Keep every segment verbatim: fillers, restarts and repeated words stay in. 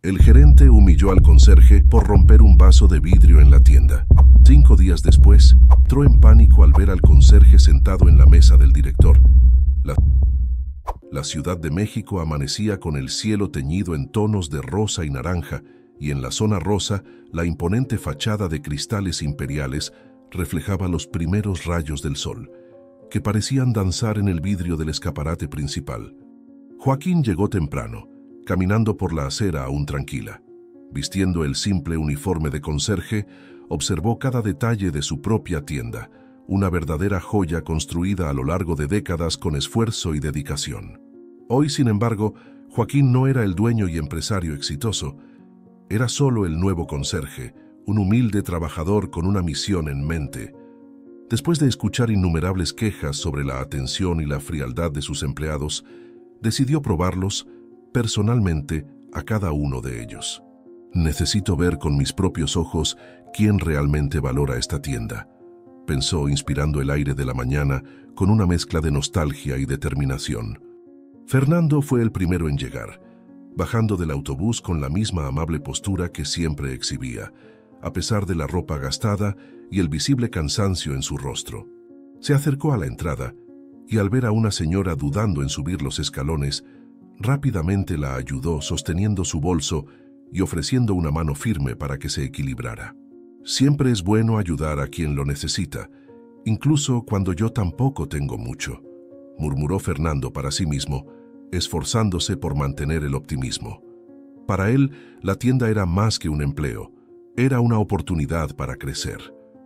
El gerente humilló al conserje por romper un vaso de vidrio en la tienda. Cinco días después, entró en pánico al ver al conserje sentado en la mesa del director. La, la Ciudad de México amanecía con el cielo teñido en tonos de rosa y naranja, y en la zona rosa, la imponente fachada de cristales imperiales reflejaba los primeros rayos del sol, que parecían danzar en el vidrio del escaparate principal. Joaquín llegó temprano, caminando por la acera aún tranquila. Vistiendo el simple uniforme de conserje, observó cada detalle de su propia tienda, una verdadera joya construida a lo largo de décadas con esfuerzo y dedicación. Hoy, sin embargo, Joaquín no era el dueño y empresario exitoso, era solo el nuevo conserje, un humilde trabajador con una misión en mente. Después de escuchar innumerables quejas sobre la atención y la frialdad de sus empleados, decidió probarlos personalmente a cada uno de ellos. Necesito ver con mis propios ojos quién realmente valora esta tienda, pensó inspirando el aire de la mañana con una mezcla de nostalgia y determinación. Fernando fue el primero en llegar, bajando del autobús con la misma amable postura que siempre exhibía, a pesar de la ropa gastada y el visible cansancio en su rostro. Se acercó a la entrada y al ver a una señora dudando en subir los escalones, rápidamente la ayudó sosteniendo su bolso y ofreciendo una mano firme para que se equilibrara. Siempre es bueno ayudar a quien lo necesita, incluso cuando yo tampoco tengo mucho, murmuró Fernando para sí mismo, esforzándose por mantener el optimismo. Para él, la tienda era más que un empleo, era una oportunidad para crecer.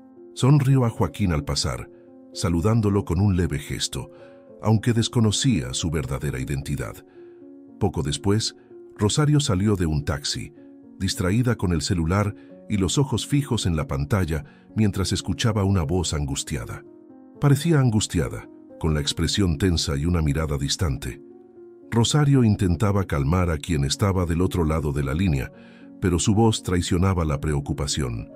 Sonrió a Joaquín al pasar, saludándolo con un leve gesto, aunque desconocía su verdadera identidad. Poco después, Rosario salió de un taxi, distraída con el celular y los ojos fijos en la pantalla mientras escuchaba una voz angustiada. Parecía angustiada, con la expresión tensa y una mirada distante. Rosario intentaba calmar a quien estaba del otro lado de la línea, pero su voz traicionaba la preocupación.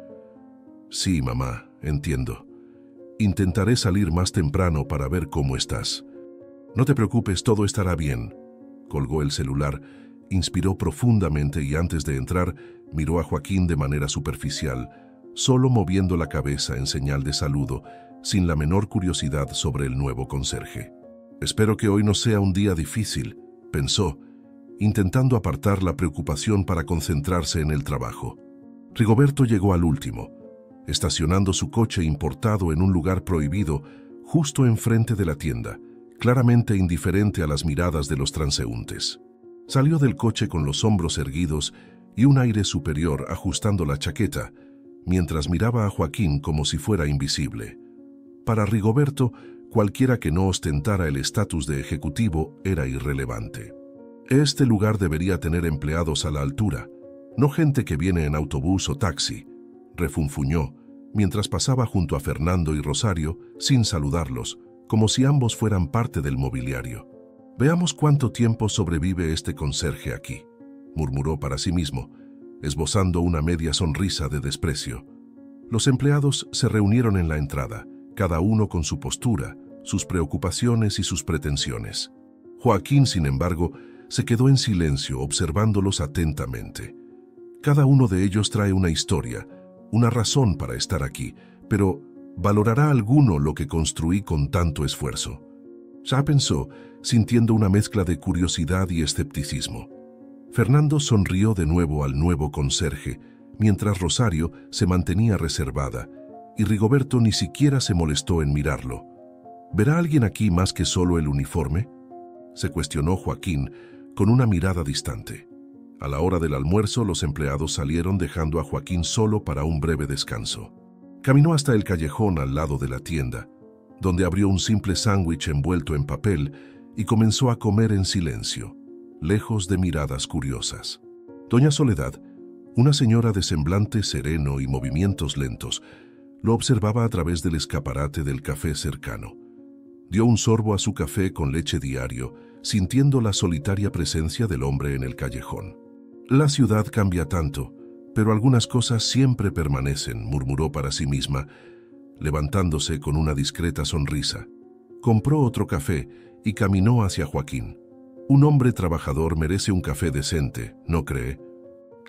Sí, mamá, entiendo. Intentaré salir más temprano para ver cómo estás. No te preocupes, todo estará bien. Colgó el celular, inspiró profundamente y antes de entrar, miró a Joaquín de manera superficial, solo moviendo la cabeza en señal de saludo, sin la menor curiosidad sobre el nuevo conserje. Espero que hoy no sea un día difícil, pensó, intentando apartar la preocupación para concentrarse en el trabajo. Rigoberto llegó al último, estacionando su coche importado en un lugar prohibido justo enfrente de la tienda, claramente indiferente a las miradas de los transeúntes. Salió del coche con los hombros erguidos y un aire superior ajustando la chaqueta, mientras miraba a Joaquín como si fuera invisible. Para Rigoberto, cualquiera que no ostentara el estatus de ejecutivo era irrelevante. Este lugar debería tener empleados a la altura, no gente que viene en autobús o taxi, refunfuñó, mientras pasaba junto a Fernando y Rosario sin saludarlos, como si ambos fueran parte del mobiliario. Veamos cuánto tiempo sobrevive este conserje aquí, murmuró para sí mismo, esbozando una media sonrisa de desprecio. Los empleados se reunieron en la entrada, cada uno con su postura, sus preocupaciones y sus pretensiones. Joaquín, sin embargo, se quedó en silencio observándolos atentamente. Cada uno de ellos trae una historia, una razón para estar aquí, pero ¿valorará alguno lo que construí con tanto esfuerzo? Ya pensó, sintiendo una mezcla de curiosidad y escepticismo. Fernando sonrió de nuevo al nuevo conserje, mientras Rosario se mantenía reservada, y Rigoberto ni siquiera se molestó en mirarlo. ¿Verá alguien aquí más que solo el uniforme?, se cuestionó Joaquín con una mirada distante. A la hora del almuerzo, los empleados salieron dejando a Joaquín solo para un breve descanso. Caminó hasta el callejón al lado de la tienda, donde abrió un simple sándwich envuelto en papel y comenzó a comer en silencio, lejos de miradas curiosas. Doña Soledad, una señora de semblante sereno y movimientos lentos, lo observaba a través del escaparate del café cercano. Dio un sorbo a su café con leche diario, sintiendo la solitaria presencia del hombre en el callejón. La ciudad cambia tanto, pero algunas cosas siempre permanecen, murmuró para sí misma, levantándose con una discreta sonrisa. Compró otro café y caminó hacia Joaquín. Un hombre trabajador merece un café decente, ¿no cree?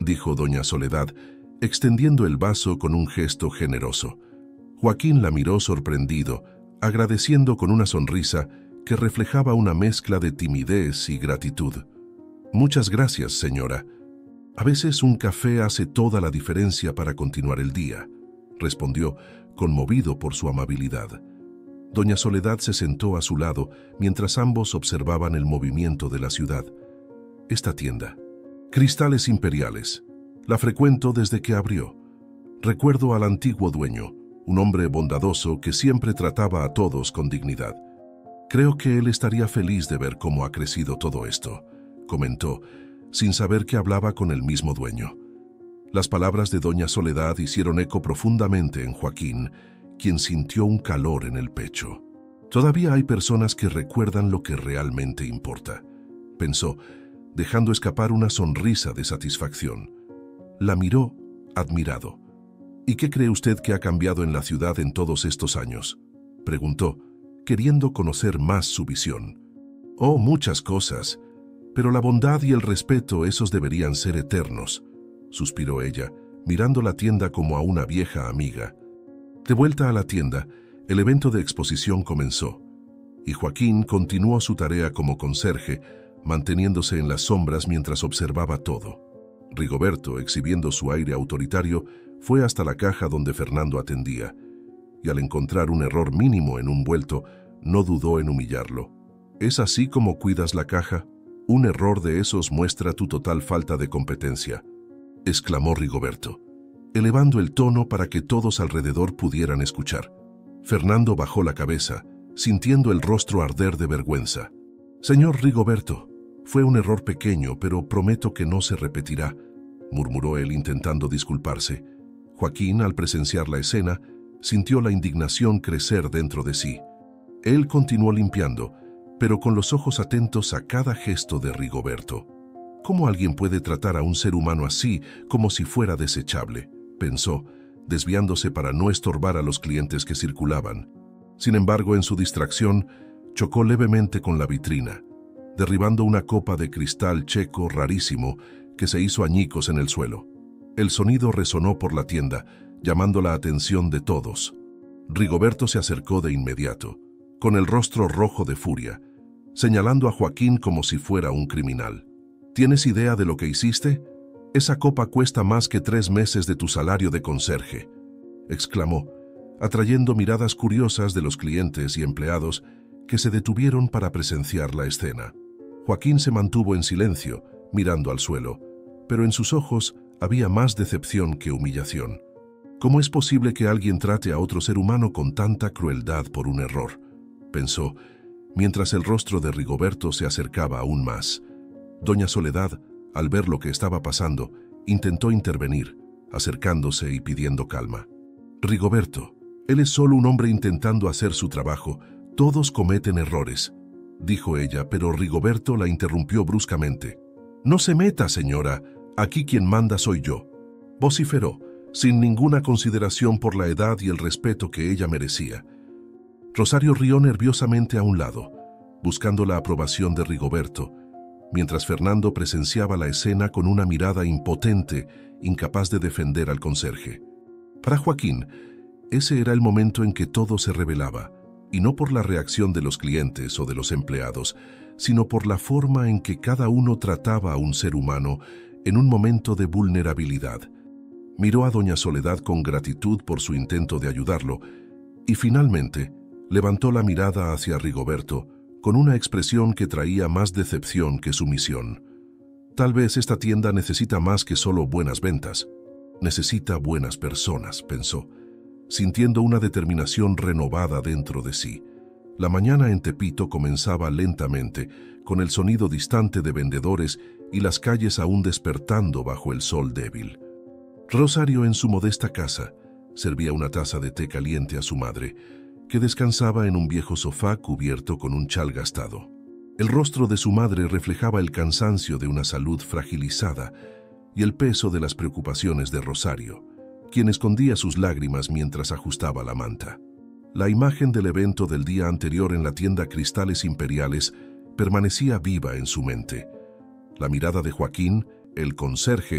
dijo doña Soledad, extendiendo el vaso con un gesto generoso. Joaquín la miró sorprendido, agradeciendo con una sonrisa que reflejaba una mezcla de timidez y gratitud. «Muchas gracias, señora. A veces un café hace toda la diferencia para continuar el día», respondió, conmovido por su amabilidad. Doña Soledad se sentó a su lado mientras ambos observaban el movimiento de la ciudad. «Esta tienda. Cristales Imperiales. La frecuento desde que abrió. Recuerdo al antiguo dueño, un hombre bondadoso que siempre trataba a todos con dignidad. Creo que él estaría feliz de ver cómo ha crecido todo esto», comentó, sin saber que hablaba con el mismo dueño. Las palabras de doña Soledad hicieron eco profundamente en Joaquín, quien sintió un calor en el pecho. «Todavía hay personas que recuerdan lo que realmente importa», pensó, dejando escapar una sonrisa de satisfacción. La miró, admirado. «¿Y qué cree usted que ha cambiado en la ciudad en todos estos años?», preguntó, queriendo conocer más su visión. «Oh, muchas cosas, pero la bondad y el respeto, esos deberían ser eternos», suspiró ella, mirando la tienda como a una vieja amiga. De vuelta a la tienda, el evento de exposición comenzó, y Joaquín continuó su tarea como conserje, manteniéndose en las sombras mientras observaba todo. Rigoberto, exhibiendo su aire autoritario, fue hasta la caja donde Fernando atendía, y al encontrar un error mínimo en un vuelto, no dudó en humillarlo. «¿Es así como cuidas la caja? Un error de esos muestra tu total falta de competencia», exclamó Rigoberto, elevando el tono para que todos alrededor pudieran escuchar. Fernando bajó la cabeza, sintiendo el rostro arder de vergüenza. «Señor Rigoberto, fue un error pequeño, pero prometo que no se repetirá», murmuró él intentando disculparse. Joaquín, al presenciar la escena, sintió la indignación crecer dentro de sí. Él continuó limpiando, pero con los ojos atentos a cada gesto de Rigoberto. «¿Cómo alguien puede tratar a un ser humano así, como si fuera desechable?», pensó, desviándose para no estorbar a los clientes que circulaban. Sin embargo, en su distracción, chocó levemente con la vitrina, derribando una copa de cristal checo rarísimo que se hizo añicos en el suelo. El sonido resonó por la tienda, llamando la atención de todos. Rigoberto se acercó de inmediato, con el rostro rojo de furia, señalando a Joaquín como si fuera un criminal. «¿Tienes idea de lo que hiciste? Esa copa cuesta más que tres meses de tu salario de conserje», exclamó, atrayendo miradas curiosas de los clientes y empleados que se detuvieron para presenciar la escena. Joaquín se mantuvo en silencio, mirando al suelo, pero en sus ojos había más decepción que humillación. «¿Cómo es posible que alguien trate a otro ser humano con tanta crueldad por un error?», pensó, mientras el rostro de Rigoberto se acercaba aún más. Doña Soledad, al ver lo que estaba pasando, intentó intervenir, acercándose y pidiendo calma. «Rigoberto, él es solo un hombre intentando hacer su trabajo. Todos cometen errores», dijo ella, pero Rigoberto la interrumpió bruscamente. «No se meta, señora. Aquí quien manda soy yo», vociferó, sin ninguna consideración por la edad y el respeto que ella merecía. Rosario rió nerviosamente a un lado, buscando la aprobación de Rigoberto, mientras Fernando presenciaba la escena con una mirada impotente, incapaz de defender al conserje. Para Joaquín, ese era el momento en que todo se revelaba, y no por la reacción de los clientes o de los empleados, sino por la forma en que cada uno trataba a un ser humano en un momento de vulnerabilidad. Miró a doña Soledad con gratitud por su intento de ayudarlo, y finalmente levantó la mirada hacia Rigoberto, con una expresión que traía más decepción que sumisión. «Tal vez esta tienda necesita más que solo buenas ventas. Necesita buenas personas», pensó, sintiendo una determinación renovada dentro de sí. La mañana en Tepito comenzaba lentamente, con el sonido distante de vendedores y las calles aún despertando bajo el sol débil. Rosario, en su modesta casa, servía una taza de té caliente a su madre, que descansaba en un viejo sofá cubierto con un chal gastado. El rostro de su madre reflejaba el cansancio de una salud fragilizada y el peso de las preocupaciones de Rosario, quien escondía sus lágrimas mientras ajustaba la manta. La imagen del evento del día anterior en la tienda Cristales Imperiales permanecía viva en su mente. La mirada de Joaquín, el conserje,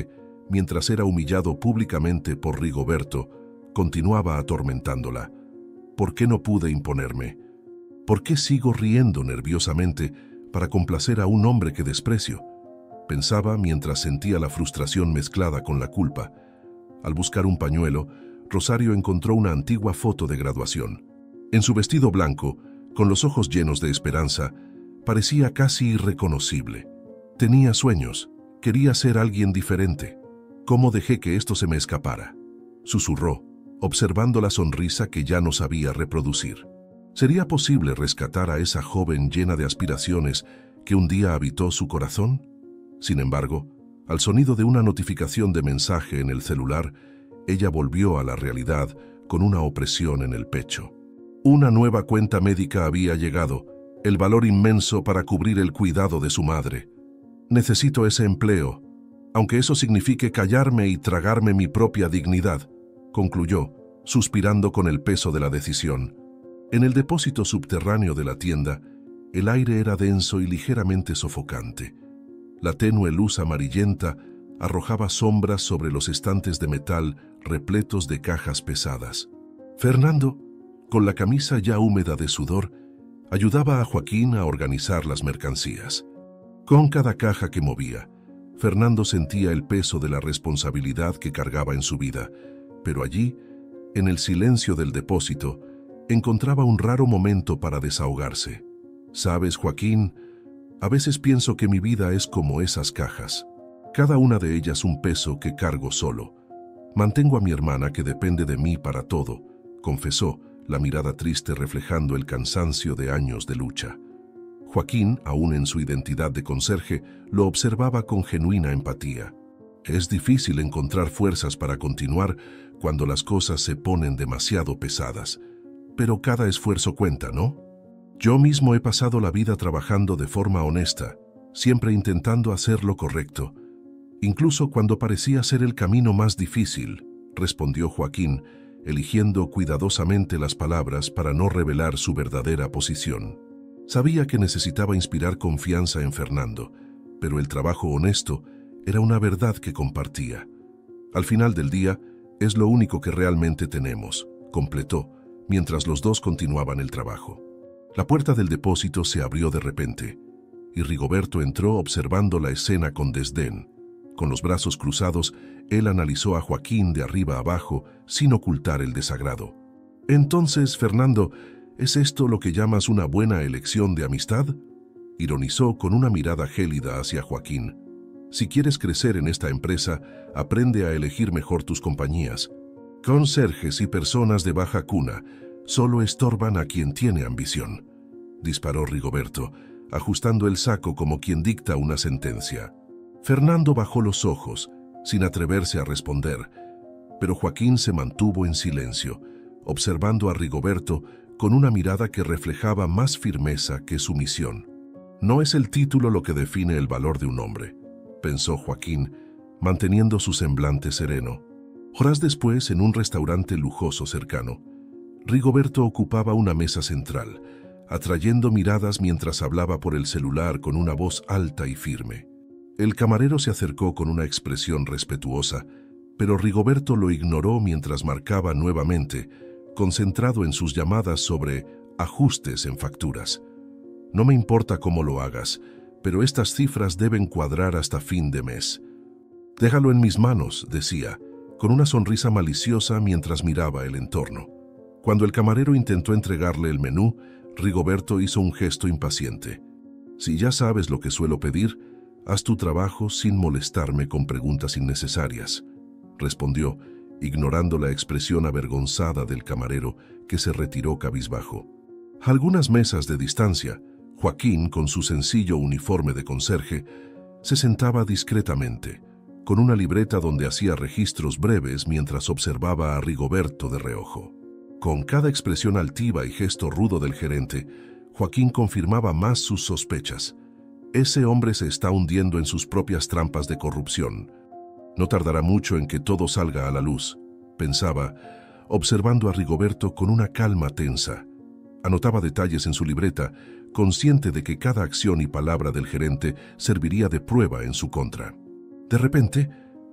mientras era humillado públicamente por Rigoberto, continuaba atormentándola. ¿Por qué no pude imponerme? ¿Por qué sigo riendo nerviosamente para complacer a un hombre que desprecio? Pensaba mientras sentía la frustración mezclada con la culpa. Al buscar un pañuelo, Rosario encontró una antigua foto de graduación. En su vestido blanco, con los ojos llenos de esperanza, parecía casi irreconocible. Tenía sueños, quería ser alguien diferente. ¿Cómo dejé que esto se me escapara?, susurró, observando la sonrisa que ya no sabía reproducir. ¿Sería posible rescatar a esa joven llena de aspiraciones que un día habitó su corazón? Sin embargo, al sonido de una notificación de mensaje en el celular, ella volvió a la realidad con una opresión en el pecho. Una nueva cuenta médica había llegado, el valor inmenso para cubrir el cuidado de su madre. Necesito ese empleo, aunque eso signifique callarme y tragarme mi propia dignidad, concluyó, suspirando con el peso de la decisión. En el depósito subterráneo de la tienda, el aire era denso y ligeramente sofocante. La tenue luz amarillenta arrojaba sombras sobre los estantes de metal repletos de cajas pesadas. Fernando, con la camisa ya húmeda de sudor, ayudaba a Joaquín a organizar las mercancías. Con cada caja que movía, Fernando sentía el peso de la responsabilidad que cargaba en su vida, pero allí, en el silencio del depósito, encontraba un raro momento para desahogarse. «Sabes, Joaquín, a veces pienso que mi vida es como esas cajas. Cada una de ellas un peso que cargo solo. Mantengo a mi hermana que depende de mí para todo», confesó, la mirada triste reflejando el cansancio de años de lucha. Joaquín, aún en su identidad de conserje, lo observaba con genuina empatía. Es difícil encontrar fuerzas para continuar cuando las cosas se ponen demasiado pesadas. Pero cada esfuerzo cuenta, ¿no? Yo mismo he pasado la vida trabajando de forma honesta, siempre intentando hacer lo correcto, incluso cuando parecía ser el camino más difícil, respondió Joaquín, eligiendo cuidadosamente las palabras para no revelar su verdadera posición. Sabía que necesitaba inspirar confianza en Fernando, pero el trabajo honesto era una verdad que compartía. Al final del día, es lo único que realmente tenemos, completó, mientras los dos continuaban el trabajo. La puerta del depósito se abrió de repente, y Rigoberto entró observando la escena con desdén. Con los brazos cruzados, él analizó a Joaquín de arriba abajo, sin ocultar el desagrado. «Entonces, Fernando, ¿es esto lo que llamas una buena elección de amistad?», ironizó con una mirada gélida hacia Joaquín. «Si quieres crecer en esta empresa, aprende a elegir mejor tus compañías. Conserjes y personas de baja cuna solo estorban a quien tiene ambición», disparó Rigoberto, ajustando el saco como quien dicta una sentencia. Fernando bajó los ojos, sin atreverse a responder, pero Joaquín se mantuvo en silencio, observando a Rigoberto con una mirada que reflejaba más firmeza que sumisión. «No es el título lo que define el valor de un hombre», pensó Joaquín, manteniendo su semblante sereno. Horas después, en un restaurante lujoso cercano, Rigoberto ocupaba una mesa central, atrayendo miradas mientras hablaba por el celular con una voz alta y firme. El camarero se acercó con una expresión respetuosa, pero Rigoberto lo ignoró mientras marcaba nuevamente, concentrado en sus llamadas sobre ajustes en facturas. «No me importa cómo lo hagas, pero estas cifras deben cuadrar hasta fin de mes». «Déjalo en mis manos», decía, con una sonrisa maliciosa mientras miraba el entorno. Cuando el camarero intentó entregarle el menú, Rigoberto hizo un gesto impaciente. «Si ya sabes lo que suelo pedir, haz tu trabajo sin molestarme con preguntas innecesarias», respondió, ignorando la expresión avergonzada del camarero, que se retiró cabizbajo. A algunas mesas de distancia, Joaquín, con su sencillo uniforme de conserje, se sentaba discretamente, con una libreta donde hacía registros breves mientras observaba a Rigoberto de reojo. Con cada expresión altiva y gesto rudo del gerente, Joaquín confirmaba más sus sospechas. Ese hombre se está hundiendo en sus propias trampas de corrupción. No tardará mucho en que todo salga a la luz, pensaba, observando a Rigoberto con una calma tensa. Anotaba detalles en su libreta, consciente de que cada acción y palabra del gerente serviría de prueba en su contra. De repente,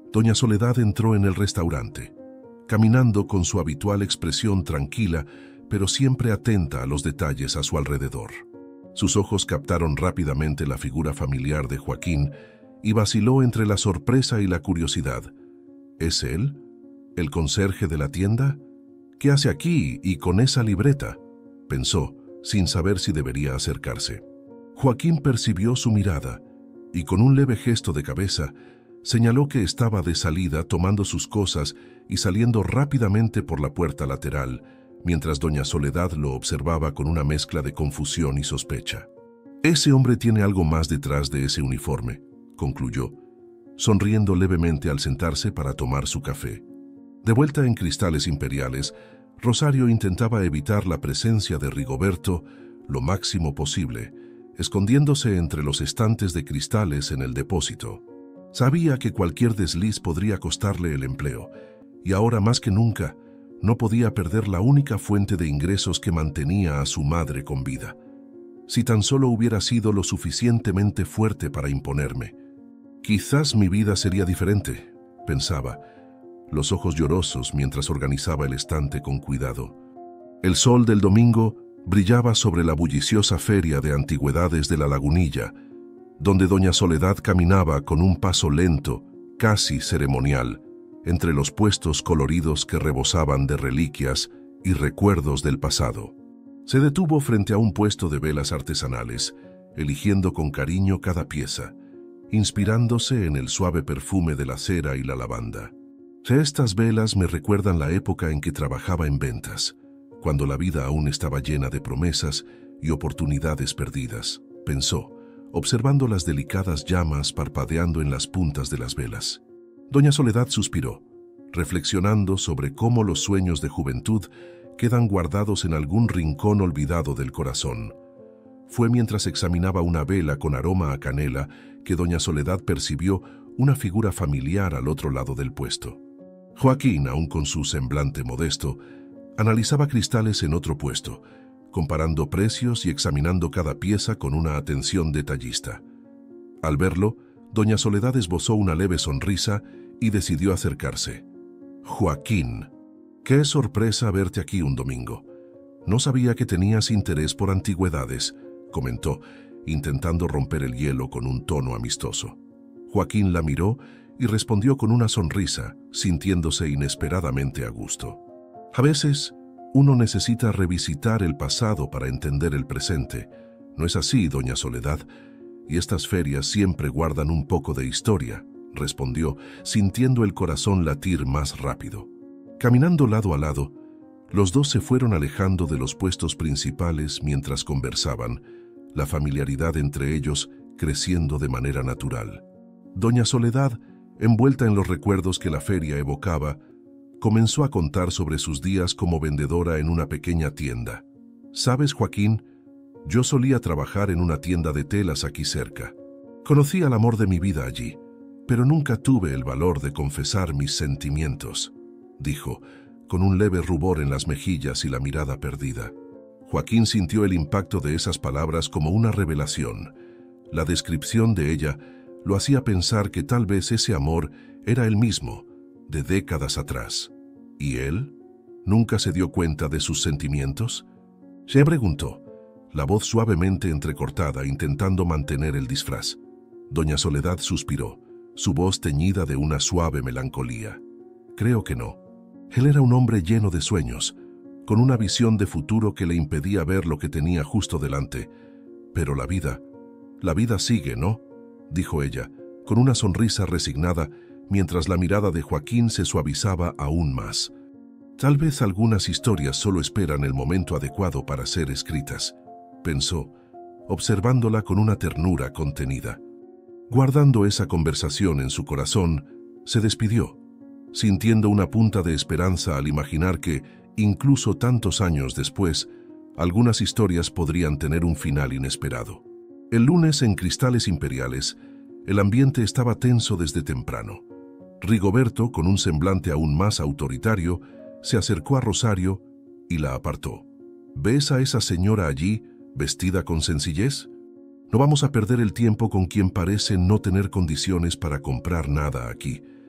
Doña Soledad entró en el restaurante, caminando con su habitual expresión tranquila, pero siempre atenta a los detalles a su alrededor. Sus ojos captaron rápidamente la figura familiar de Joaquín y vaciló entre la sorpresa y la curiosidad. ¿Es él? ¿El conserje de la tienda? ¿Qué hace aquí y con esa libreta?, pensó, sin saber si debería acercarse. Joaquín percibió su mirada y con un leve gesto de cabeza señaló que estaba de salida tomando sus cosas y saliendo rápidamente por la puerta lateral, mientras doña Soledad lo observaba con una mezcla de confusión y sospecha. «Ese hombre tiene algo más detrás de ese uniforme», concluyó, sonriendo levemente al sentarse para tomar su café. De vuelta en Cristales Imperiales, Rosario intentaba evitar la presencia de Rigoberto lo máximo posible, escondiéndose entre los estantes de cristales en el depósito. Sabía que cualquier desliz podría costarle el empleo, y ahora más que nunca no podía perder la única fuente de ingresos que mantenía a su madre con vida. Si tan solo hubiera sido lo suficientemente fuerte para imponerme, quizás mi vida sería diferente, pensaba, los ojos llorosos mientras organizaba el estante con cuidado. El sol del domingo brillaba sobre la bulliciosa feria de antigüedades de la Lagunilla, donde doña Soledad caminaba con un paso lento, casi ceremonial, entre los puestos coloridos que rebosaban de reliquias y recuerdos del pasado. Se detuvo frente a un puesto de velas artesanales, eligiendo con cariño cada pieza, inspirándose en el suave perfume de la cera y la lavanda. Estas velas me recuerdan la época en que trabajaba en ventas, cuando la vida aún estaba llena de promesas y oportunidades perdidas, pensó, observando las delicadas llamas parpadeando en las puntas de las velas. Doña Soledad suspiró, reflexionando sobre cómo los sueños de juventud quedan guardados en algún rincón olvidado del corazón. Fue mientras examinaba una vela con aroma a canela que doña Soledad percibió una figura familiar al otro lado del puesto. Joaquín, aún con su semblante modesto, analizaba cristales en otro puesto, comparando precios y examinando cada pieza con una atención detallista. Al verlo, doña Soledad esbozó una leve sonrisa y decidió acercarse. «Joaquín, qué sorpresa verte aquí un domingo. No sabía que tenías interés por antigüedades», comentó, intentando romper el hielo con un tono amistoso. Joaquín la miró y respondió con una sonrisa, sintiéndose inesperadamente a gusto. A veces, uno necesita revisitar el pasado para entender el presente. ¿No es así, doña Soledad? Y estas ferias siempre guardan un poco de historia, respondió, sintiendo el corazón latir más rápido. Caminando lado a lado, los dos se fueron alejando de los puestos principales mientras conversaban, la familiaridad entre ellos creciendo de manera natural. Doña Soledad, envuelta en los recuerdos que la feria evocaba, comenzó a contar sobre sus días como vendedora en una pequeña tienda. «¿Sabes, Joaquín? Yo solía trabajar en una tienda de telas aquí cerca. Conocí al amor de mi vida allí, pero nunca tuve el valor de confesar mis sentimientos», dijo, con un leve rubor en las mejillas y la mirada perdida. Joaquín sintió el impacto de esas palabras como una revelación. La descripción de ella lo hacía pensar que tal vez ese amor era el mismo, de décadas atrás. ¿Y él? ¿Nunca se dio cuenta de sus sentimientos? Se preguntó, la voz suavemente entrecortada, intentando mantener el disfraz. Doña Soledad suspiró, su voz teñida de una suave melancolía. «Creo que no. Él era un hombre lleno de sueños, con una visión de futuro que le impedía ver lo que tenía justo delante. Pero la vida, la vida sigue, ¿no?», dijo ella, con una sonrisa resignada, mientras la mirada de Joaquín se suavizaba aún más. «Tal vez algunas historias solo esperan el momento adecuado para ser escritas», pensó, observándola con una ternura contenida. Guardando esa conversación en su corazón, se despidió, sintiendo una punta de esperanza al imaginar que, incluso tantos años después, algunas historias podrían tener un final inesperado. El lunes en Cristales Imperiales, el ambiente estaba tenso desde temprano. Rigoberto, con un semblante aún más autoritario, se acercó a Rosario y la apartó. «¿Ves a esa señora allí, vestida con sencillez? No vamos a perder el tiempo con quien parece no tener condiciones para comprar nada aquí.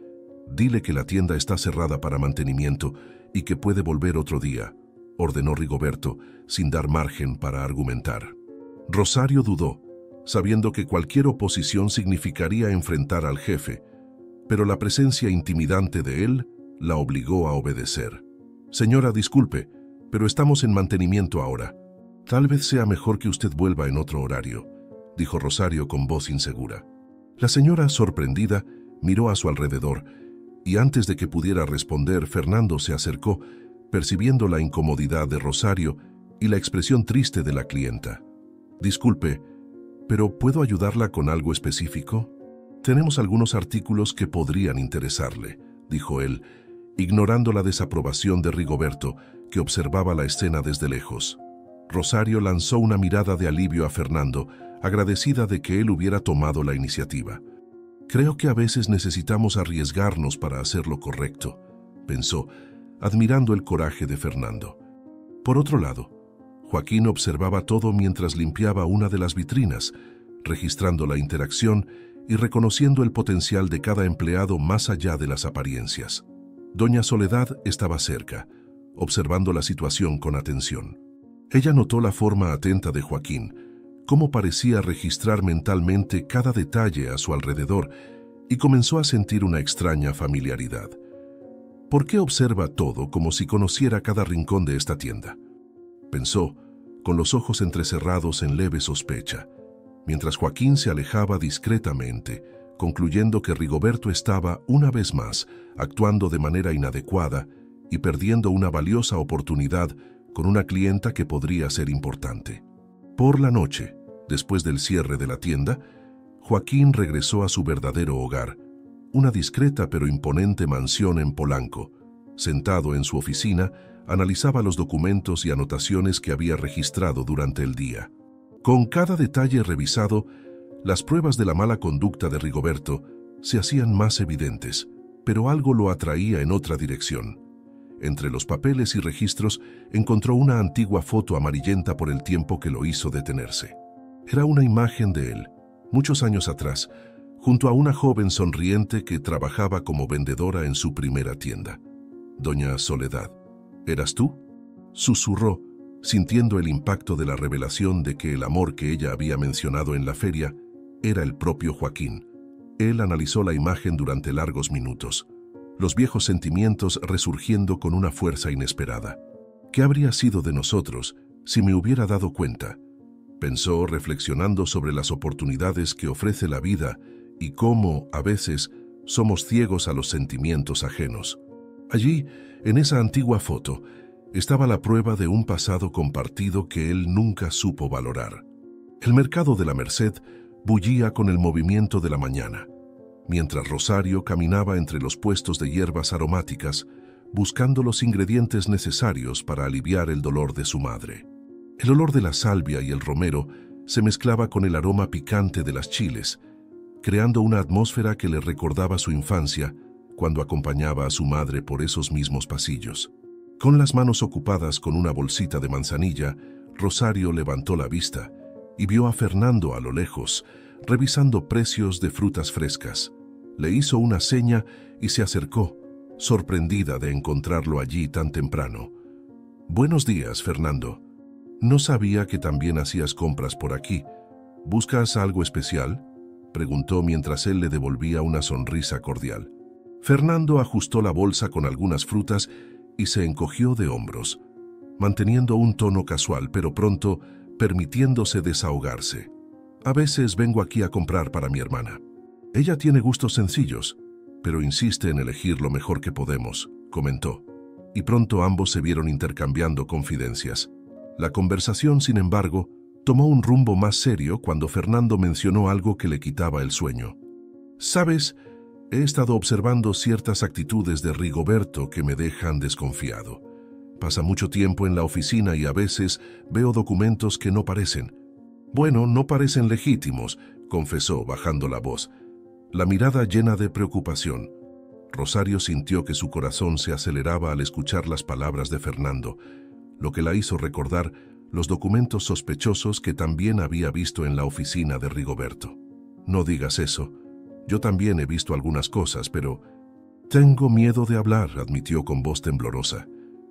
Dile que la tienda está cerrada para mantenimiento y que puede volver otro día, ordenó Rigoberto, sin dar margen para argumentar. Rosario dudó, sabiendo que cualquier oposición significaría enfrentar al jefe, pero la presencia intimidante de él la obligó a obedecer. Señora, disculpe, pero estamos en mantenimiento ahora. Tal vez sea mejor que usted vuelva en otro horario, dijo Rosario con voz insegura. La señora, sorprendida, miró a su alrededor, y antes de que pudiera responder, Fernando se acercó, percibiendo la incomodidad de Rosario y la expresión triste de la clienta. Disculpe, ¿pero puedo ayudarla con algo específico? Tenemos algunos artículos que podrían interesarle, dijo él, ignorando la desaprobación de Rigoberto, que observaba la escena desde lejos. Rosario lanzó una mirada de alivio a Fernando, agradecida de que él hubiera tomado la iniciativa. Creo que a veces necesitamos arriesgarnos para hacer lo correcto, pensó, admirando el coraje de Fernando. Por otro lado, Joaquín observaba todo mientras limpiaba una de las vitrinas, registrando la interacción y reconociendo el potencial de cada empleado más allá de las apariencias. Doña Soledad estaba cerca, observando la situación con atención. Ella notó la forma atenta de Joaquín, cómo parecía registrar mentalmente cada detalle a su alrededor, y comenzó a sentir una extraña familiaridad. ¿Por qué observa todo como si conociera cada rincón de esta tienda?, pensó, con los ojos entrecerrados en leve sospecha, mientras Joaquín se alejaba discretamente, concluyendo que Rigoberto estaba, una vez más, actuando de manera inadecuada y perdiendo una valiosa oportunidad con una clienta que podría ser importante. Por la noche, después del cierre de la tienda, Joaquín regresó a su verdadero hogar, una discreta pero imponente mansión en Polanco. Sentado en su oficina, analizaba los documentos y anotaciones que había registrado durante el día. Con cada detalle revisado, las pruebas de la mala conducta de Rigoberto se hacían más evidentes, pero algo lo atraía en otra dirección. Entre los papeles y registros encontró una antigua foto amarillenta por el tiempo que lo hizo detenerse. Era una imagen de él, muchos años atrás, junto a una joven sonriente que trabajaba como vendedora en su primera tienda. Doña Soledad, ¿eras tú?, susurró, sintiendo el impacto de la revelación de que el amor que ella había mencionado en la feria era el propio Joaquín. Él analizó la imagen durante largos minutos, los viejos sentimientos resurgiendo con una fuerza inesperada. ¿Qué habría sido de nosotros si me hubiera dado cuenta?, pensó, reflexionando sobre las oportunidades que ofrece la vida y cómo, a veces, somos ciegos a los sentimientos ajenos. Allí, en esa antigua foto, estaba la prueba de un pasado compartido que él nunca supo valorar. El mercado de la Merced bullía con el movimiento de la mañana, mientras Rosario caminaba entre los puestos de hierbas aromáticas, buscando los ingredientes necesarios para aliviar el dolor de su madre. El olor de la salvia y el romero se mezclaba con el aroma picante de las chiles, creando una atmósfera que le recordaba su infancia cuando acompañaba a su madre por esos mismos pasillos. Con las manos ocupadas con una bolsita de manzanilla, Rosario levantó la vista y vio a Fernando a lo lejos, revisando precios de frutas frescas. Le hizo una seña y se acercó, sorprendida de encontrarlo allí tan temprano. «Buenos días, Fernando. No sabía que también hacías compras por aquí. ¿Buscas algo especial?», preguntó mientras él le devolvía una sonrisa cordial. Fernando ajustó la bolsa con algunas frutas y se encogió de hombros, manteniendo un tono casual, pero pronto permitiéndose desahogarse. «A veces vengo aquí a comprar para mi hermana. Ella tiene gustos sencillos, pero insiste en elegir lo mejor que podemos», comentó, y pronto ambos se vieron intercambiando confidencias. La conversación, sin embargo, tomó un rumbo más serio cuando Fernando mencionó algo que le quitaba el sueño. «¿Sabes? He estado observando ciertas actitudes de Rigoberto que me dejan desconfiado. Pasa mucho tiempo en la oficina y a veces veo documentos que no parecen. Bueno, no parecen legítimos», confesó, bajando la voz, la mirada llena de preocupación. Rosario sintió que su corazón se aceleraba al escuchar las palabras de Fernando, lo que la hizo recordar los documentos sospechosos que también había visto en la oficina de Rigoberto. «No digas eso. Yo también he visto algunas cosas, pero...» Tengo miedo de hablar, admitió con voz temblorosa.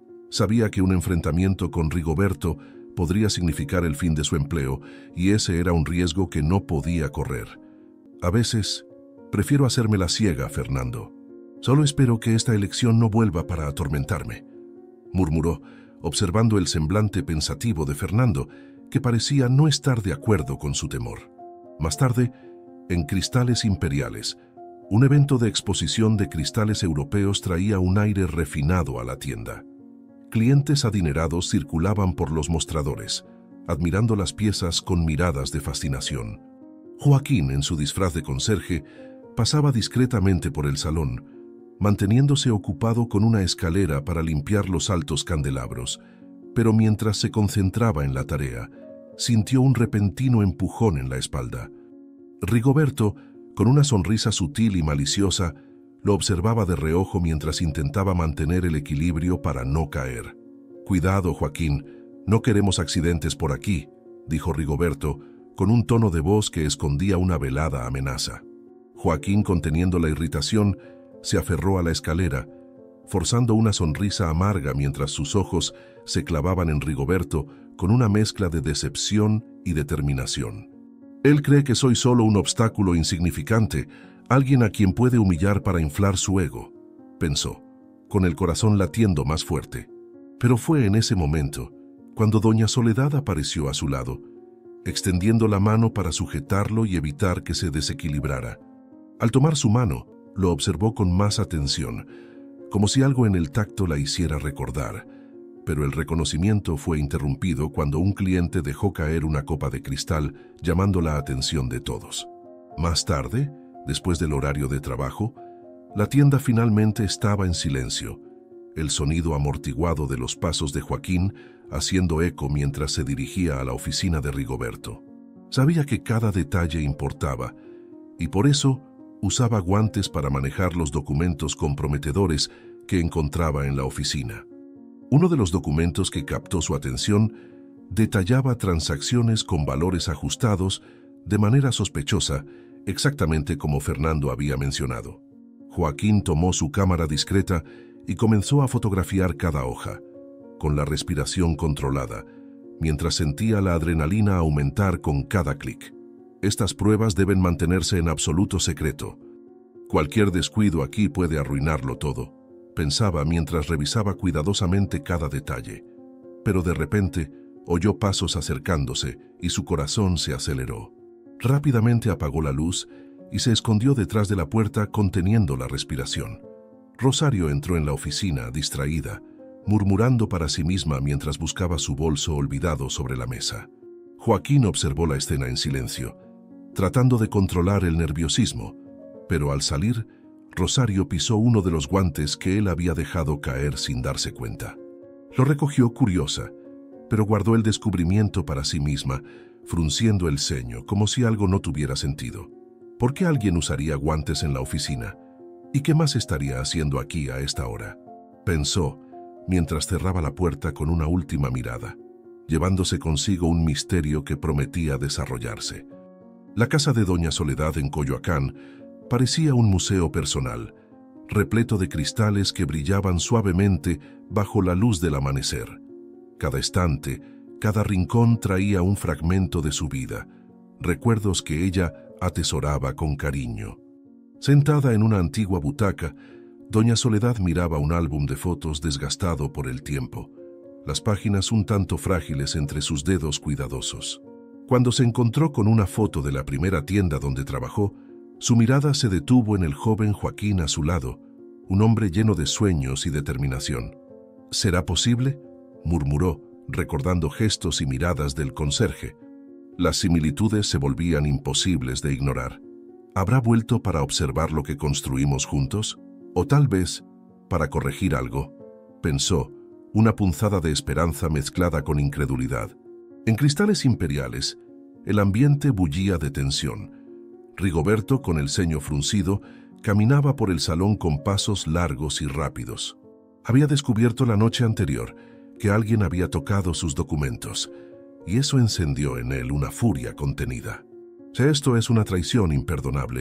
Sabía que un enfrentamiento con Rigoberto podría significar el fin de su empleo, y ese era un riesgo que no podía correr. A veces, prefiero hacerme la ciega, Fernando. Solo espero que esta elección no vuelva para atormentarme, murmuró, observando el semblante pensativo de Fernando, que parecía no estar de acuerdo con su temor. Más tarde, en Cristales Imperiales, un evento de exposición de cristales europeos traía un aire refinado a la tienda. Clientes adinerados circulaban por los mostradores, admirando las piezas con miradas de fascinación. Joaquín, en su disfraz de conserje, pasaba discretamente por el salón, manteniéndose ocupado con una escalera para limpiar los altos candelabros, pero mientras se concentraba en la tarea, sintió un repentino empujón en la espalda. Rigoberto, con una sonrisa sutil y maliciosa, lo observaba de reojo mientras intentaba mantener el equilibrio para no caer. «Cuidado, Joaquín, no queremos accidentes por aquí», dijo Rigoberto, con un tono de voz que escondía una velada amenaza. Joaquín, conteniendo la irritación, se aferró a la escalera, forzando una sonrisa amarga mientras sus ojos se clavaban en Rigoberto con una mezcla de decepción y determinación. «Él cree que soy solo un obstáculo insignificante, alguien a quien puede humillar para inflar su ego», pensó, con el corazón latiendo más fuerte. Pero fue en ese momento cuando doña Soledad apareció a su lado, extendiendo la mano para sujetarlo y evitar que se desequilibrara. Al tomar su mano, lo observó con más atención, como si algo en el tacto la hiciera recordar, pero el reconocimiento fue interrumpido cuando un cliente dejó caer una copa de cristal, llamando la atención de todos. Más tarde, después del horario de trabajo, la tienda finalmente estaba en silencio, el sonido amortiguado de los pasos de Joaquín haciendo eco mientras se dirigía a la oficina de Rigoberto. Sabía que cada detalle importaba, y por eso usaba guantes para manejar los documentos comprometedores que encontraba en la oficina. Uno de los documentos que captó su atención detallaba transacciones con valores ajustados de manera sospechosa, exactamente como Fernando había mencionado. Joaquín tomó su cámara discreta y comenzó a fotografiar cada hoja, con la respiración controlada, mientras sentía la adrenalina aumentar con cada clic. Estas pruebas deben mantenerse en absoluto secreto. Cualquier descuido aquí puede arruinarlo todo, pensaba mientras revisaba cuidadosamente cada detalle. Pero de repente oyó pasos acercándose y su corazón se aceleró. Rápidamente apagó la luz y se escondió detrás de la puerta conteniendo la respiración. Rosario entró en la oficina, distraída, murmurando para sí misma mientras buscaba su bolso olvidado sobre la mesa. Joaquín observó la escena en silencio, tratando de controlar el nerviosismo, pero al salir, Rosario pisó uno de los guantes que él había dejado caer sin darse cuenta. Lo recogió curiosa, pero guardó el descubrimiento para sí misma, frunciendo el ceño como si algo no tuviera sentido. ¿Por qué alguien usaría guantes en la oficina? ¿Y qué más estaría haciendo aquí a esta hora?, pensó, mientras cerraba la puerta con una última mirada, llevándose consigo un misterio que prometía desarrollarse. La casa de doña Soledad en Coyoacán parecía un museo personal, repleto de cristales que brillaban suavemente bajo la luz del amanecer. Cada estante, cada rincón traía un fragmento de su vida, recuerdos que ella atesoraba con cariño. Sentada en una antigua butaca, doña Soledad miraba un álbum de fotos desgastado por el tiempo, las páginas un tanto frágiles entre sus dedos cuidadosos. Cuando se encontró con una foto de la primera tienda donde trabajó, su mirada se detuvo en el joven Joaquín a su lado, un hombre lleno de sueños y determinación. ¿Será posible?, murmuró, recordando gestos y miradas del conserje. Las similitudes se volvían imposibles de ignorar. ¿Habrá vuelto para observar lo que construimos juntos? O tal vez, para corregir algo, pensó, una punzada de esperanza mezclada con incredulidad. En Cristales Imperiales, el ambiente bullía de tensión. Rigoberto, con el ceño fruncido, caminaba por el salón con pasos largos y rápidos. Había descubierto la noche anterior que alguien había tocado sus documentos, y eso encendió en él una furia contenida. Esto es una traición imperdonable,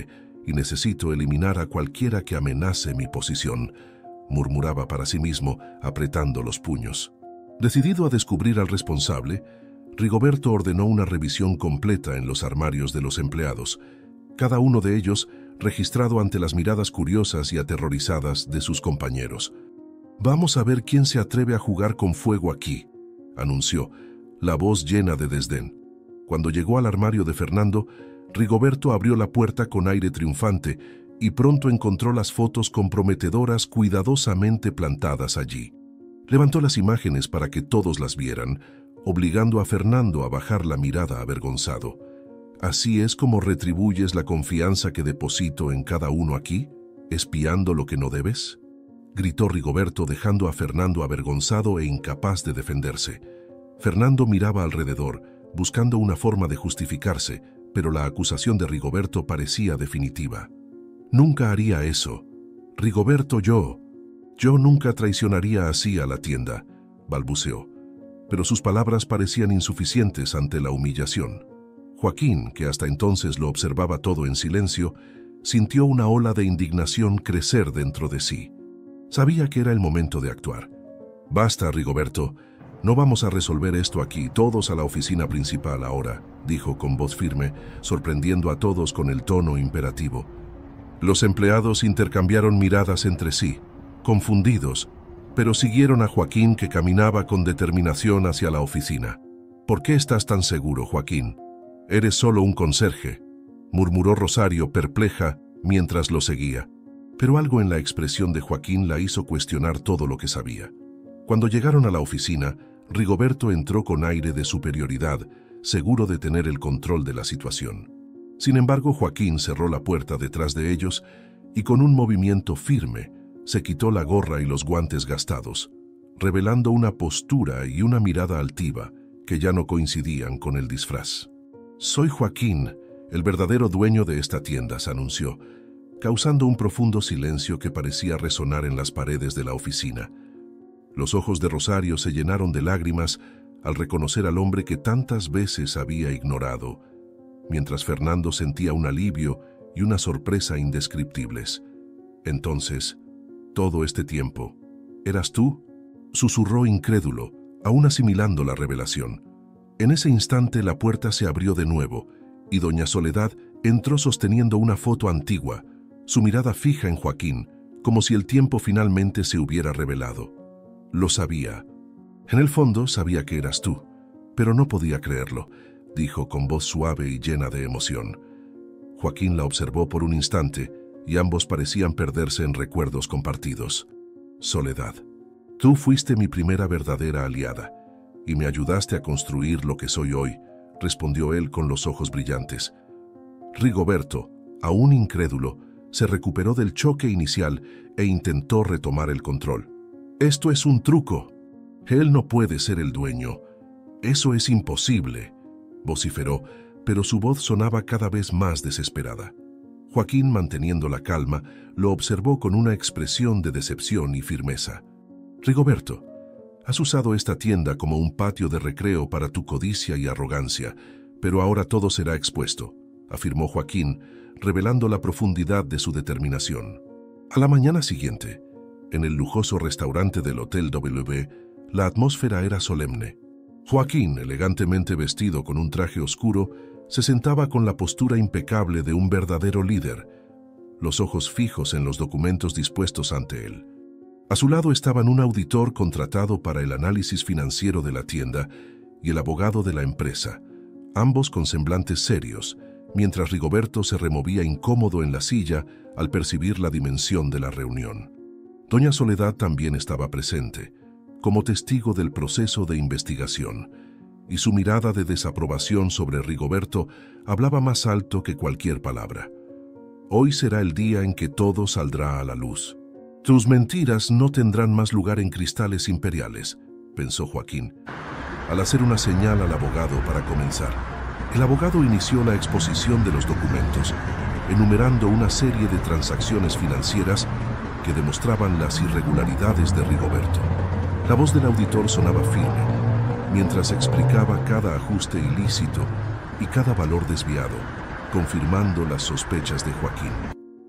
y necesito eliminar a cualquiera que amenace mi posición, murmuraba para sí mismo, apretando los puños. Decidido a descubrir al responsable, Rigoberto ordenó una revisión completa en los armarios de los empleados, cada uno de ellos registrado ante las miradas curiosas y aterrorizadas de sus compañeros. «Vamos a ver quién se atreve a jugar con fuego aquí», anunció, la voz llena de desdén. Cuando llegó al armario de Fernando, Rigoberto abrió la puerta con aire triunfante y pronto encontró las fotos comprometedoras cuidadosamente plantadas allí. Levantó las imágenes para que todos las vieran, obligando a Fernando a bajar la mirada avergonzado. ¿Así es como retribuyes la confianza que deposito en cada uno aquí, espiando lo que no debes?, gritó Rigoberto, dejando a Fernando avergonzado e incapaz de defenderse. Fernando miraba alrededor, buscando una forma de justificarse, pero la acusación de Rigoberto parecía definitiva. «Nunca haría eso. Rigoberto, yo... Yo nunca traicionaría así a la tienda», balbuceó. Pero sus palabras parecían insuficientes ante la humillación. Joaquín, que hasta entonces lo observaba todo en silencio, sintió una ola de indignación crecer dentro de sí. Sabía que era el momento de actuar. «Basta, Rigoberto. No vamos a resolver esto aquí, todos a la oficina principal ahora», dijo con voz firme, sorprendiendo a todos con el tono imperativo. Los empleados intercambiaron miradas entre sí, confundidos, pero siguieron a Joaquín, que caminaba con determinación hacia la oficina. «¿Por qué estás tan seguro, Joaquín? Eres solo un conserje», murmuró Rosario, perpleja, mientras lo seguía. Pero algo en la expresión de Joaquín la hizo cuestionar todo lo que sabía. Cuando llegaron a la oficina, Rigoberto entró con aire de superioridad, seguro de tener el control de la situación. Sin embargo, Joaquín cerró la puerta detrás de ellos y con un movimiento firme se quitó la gorra y los guantes gastados, revelando una postura y una mirada altiva que ya no coincidían con el disfraz. «Soy Joaquín, el verdadero dueño de esta tienda», se anunció, causando un profundo silencio que parecía resonar en las paredes de la oficina. Los ojos de Rosario se llenaron de lágrimas al reconocer al hombre que tantas veces había ignorado, mientras Fernando sentía un alivio y una sorpresa indescriptibles. «Entonces, todo este tiempo, ¿eras tú?», susurró incrédulo, aún asimilando la revelación. En ese instante la puerta se abrió de nuevo y doña Soledad entró sosteniendo una foto antigua, su mirada fija en Joaquín, como si el tiempo finalmente se hubiera revelado. «Lo sabía. En el fondo sabía que eras tú, pero no podía creerlo», dijo con voz suave y llena de emoción. Joaquín la observó por un instante y ambos parecían perderse en recuerdos compartidos. «Soledad, tú fuiste mi primera verdadera aliada y me ayudaste a construir lo que soy hoy», respondió él con los ojos brillantes. Rigoberto, aún incrédulo, se recuperó del choque inicial e intentó retomar el control. «Esto es un truco. Él no puede ser el dueño. Eso es imposible», vociferó, pero su voz sonaba cada vez más desesperada. Joaquín, manteniendo la calma, lo observó con una expresión de decepción y firmeza. «Rigoberto, has usado esta tienda como un patio de recreo para tu codicia y arrogancia, pero ahora todo será expuesto», afirmó Joaquín, revelando la profundidad de su determinación. A la mañana siguiente, en el lujoso restaurante del Hotel W, la atmósfera era solemne. Joaquín, elegantemente vestido con un traje oscuro, se sentaba con la postura impecable de un verdadero líder, los ojos fijos en los documentos dispuestos ante él. A su lado estaban un auditor contratado para el análisis financiero de la tienda y el abogado de la empresa, ambos con semblantes serios, mientras Rigoberto se removía incómodo en la silla al percibir la dimensión de la reunión. Doña Soledad también estaba presente, como testigo del proceso de investigación, y su mirada de desaprobación sobre Rigoberto hablaba más alto que cualquier palabra. «Hoy será el día en que todo saldrá a la luz. Tus mentiras no tendrán más lugar en cristales imperiales», pensó Joaquín, al hacer una señal al abogado para comenzar. El abogado inició la exposición de los documentos, enumerando una serie de transacciones financieras que demostraban las irregularidades de Rigoberto. La voz del auditor sonaba firme, mientras explicaba cada ajuste ilícito y cada valor desviado, confirmando las sospechas de Joaquín.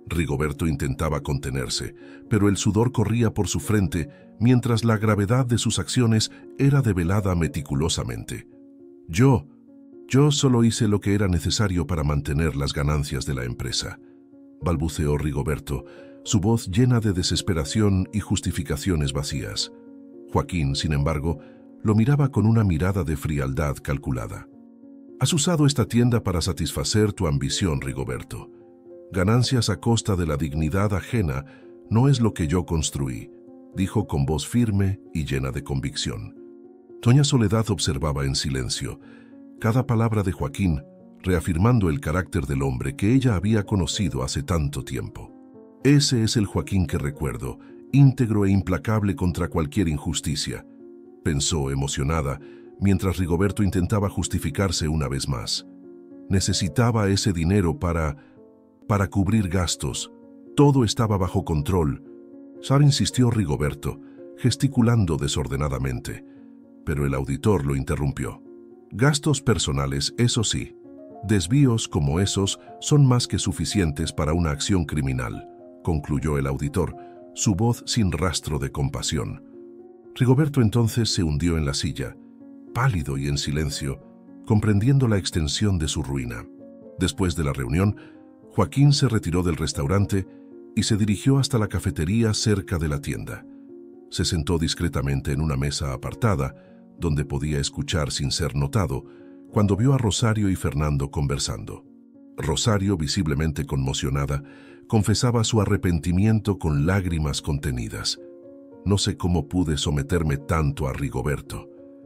Rigoberto intentaba contenerse, pero el sudor corría por su frente mientras la gravedad de sus acciones era develada meticulosamente. Yo, yo solo hice lo que era necesario para mantener las ganancias de la empresa, balbuceó Rigoberto, su voz llena de desesperación y justificaciones vacías. Joaquín, sin embargo, lo miraba con una mirada de frialdad calculada. Has usado esta tienda para satisfacer tu ambición, Rigoberto. Ganancias a costa de la dignidad ajena no es lo que yo construí, dijo con voz firme y llena de convicción. Doña Soledad observaba en silencio cada palabra de Joaquín, reafirmando el carácter del hombre que ella había conocido hace tanto tiempo. Ese es el Joaquín que recuerdo, íntegro e implacable contra cualquier injusticia, pensó emocionada, mientras Rigoberto intentaba justificarse una vez más. Necesitaba ese dinero para... para cubrir gastos. Todo estaba bajo control. Sara, insistió Rigoberto, gesticulando desordenadamente, pero el auditor lo interrumpió. Gastos personales, eso sí. Desvíos como esos son más que suficientes para una acción criminal, concluyó el auditor, su voz sin rastro de compasión. Rigoberto entonces se hundió en la silla, pálido y en silencio, comprendiendo la extensión de su ruina. Después de la reunión, Joaquín se retiró del restaurante y se dirigió hasta la cafetería cerca de la tienda. Se sentó discretamente en una mesa apartada, donde podía escuchar sin ser notado, cuando vio a Rosario y Fernando conversando. Rosario, visiblemente conmocionada, confesaba su arrepentimiento con lágrimas contenidas. No sé cómo pude someterme tanto a Rigoberto.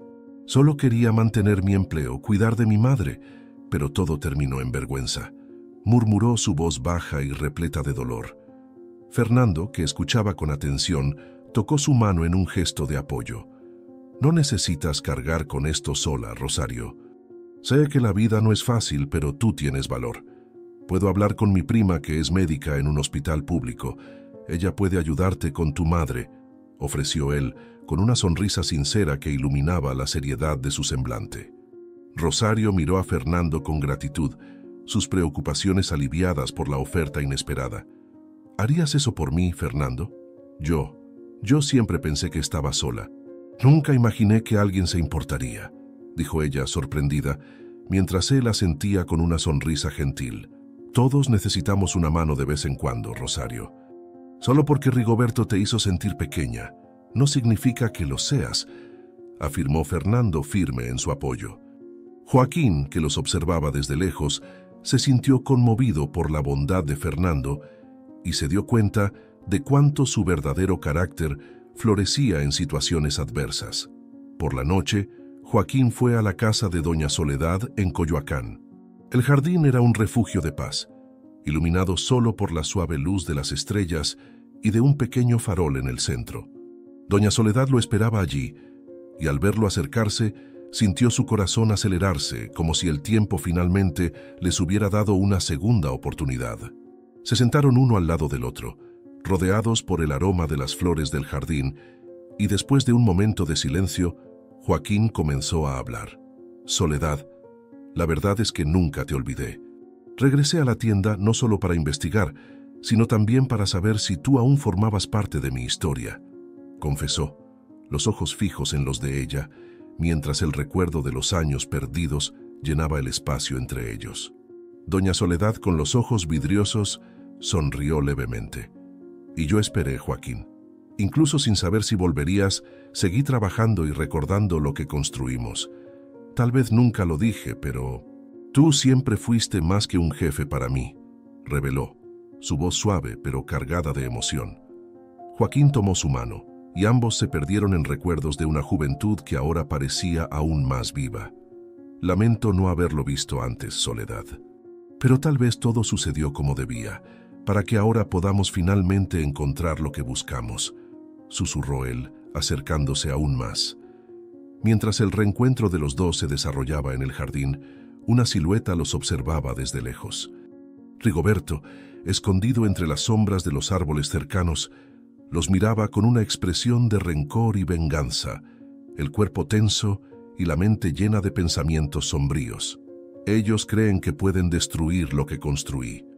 Solo quería mantener mi empleo, cuidar de mi madre, pero todo terminó en vergüenza, murmuró su voz baja y repleta de dolor. Fernando, que escuchaba con atención, tocó su mano en un gesto de apoyo. No necesitas cargar con esto sola, Rosario. Sé que la vida no es fácil, pero tú tienes valor. Puedo hablar con mi prima, que es médica en un hospital público. Ella puede ayudarte con tu madre, ofreció él, con una sonrisa sincera que iluminaba la seriedad de su semblante. Rosario miró a Fernando con gratitud, sus preocupaciones aliviadas por la oferta inesperada. ¿Harías eso por mí, Fernando? Yo, yo siempre pensé que estaba sola. Nunca imaginé que alguien se importaría, dijo ella sorprendida, mientras él asentía con una sonrisa gentil. Todos necesitamos una mano de vez en cuando, Rosario. Solo porque Rigoberto te hizo sentir pequeña, no significa que lo seas, afirmó Fernando firme en su apoyo. Joaquín, que los observaba desde lejos, se sintió conmovido por la bondad de Fernando y se dio cuenta de cuánto su verdadero carácter florecía en situaciones adversas. Por la noche, Joaquín fue a la casa de Doña Soledad en Coyoacán. El jardín era un refugio de paz, iluminado solo por la suave luz de las estrellas y de un pequeño farol en el centro. Doña Soledad lo esperaba allí, y al verlo acercarse, sintió su corazón acelerarse, como si el tiempo finalmente les hubiera dado una segunda oportunidad. Se sentaron uno al lado del otro, rodeados por el aroma de las flores del jardín, y después de un momento de silencio, Joaquín comenzó a hablar. Soledad, la verdad es que nunca te olvidé. Regresé a la tienda no solo para investigar, sino también para saber si tú aún formabas parte de mi historia, confesó, los ojos fijos en los de ella, mientras el recuerdo de los años perdidos llenaba el espacio entre ellos. Doña Soledad, con los ojos vidriosos, sonrió levemente. Y yo esperé, Joaquín. Incluso sin saber si volverías, seguí trabajando y recordando lo que construimos. Tal vez nunca lo dije, pero tú siempre fuiste más que un jefe para mí, reveló, su voz suave pero cargada de emoción. Joaquín tomó su mano, y ambos se perdieron en recuerdos de una juventud que ahora parecía aún más viva. Lamento no haberlo visto antes, Soledad. Pero tal vez todo sucedió como debía, para que ahora podamos finalmente encontrar lo que buscamos, susurró él, acercándose aún más. Mientras el reencuentro de los dos se desarrollaba en el jardín, una silueta los observaba desde lejos. Rigoberto, escondido entre las sombras de los árboles cercanos, los miraba con una expresión de rencor y venganza, el cuerpo tenso y la mente llena de pensamientos sombríos. Ellos creen que pueden destruir lo que construí.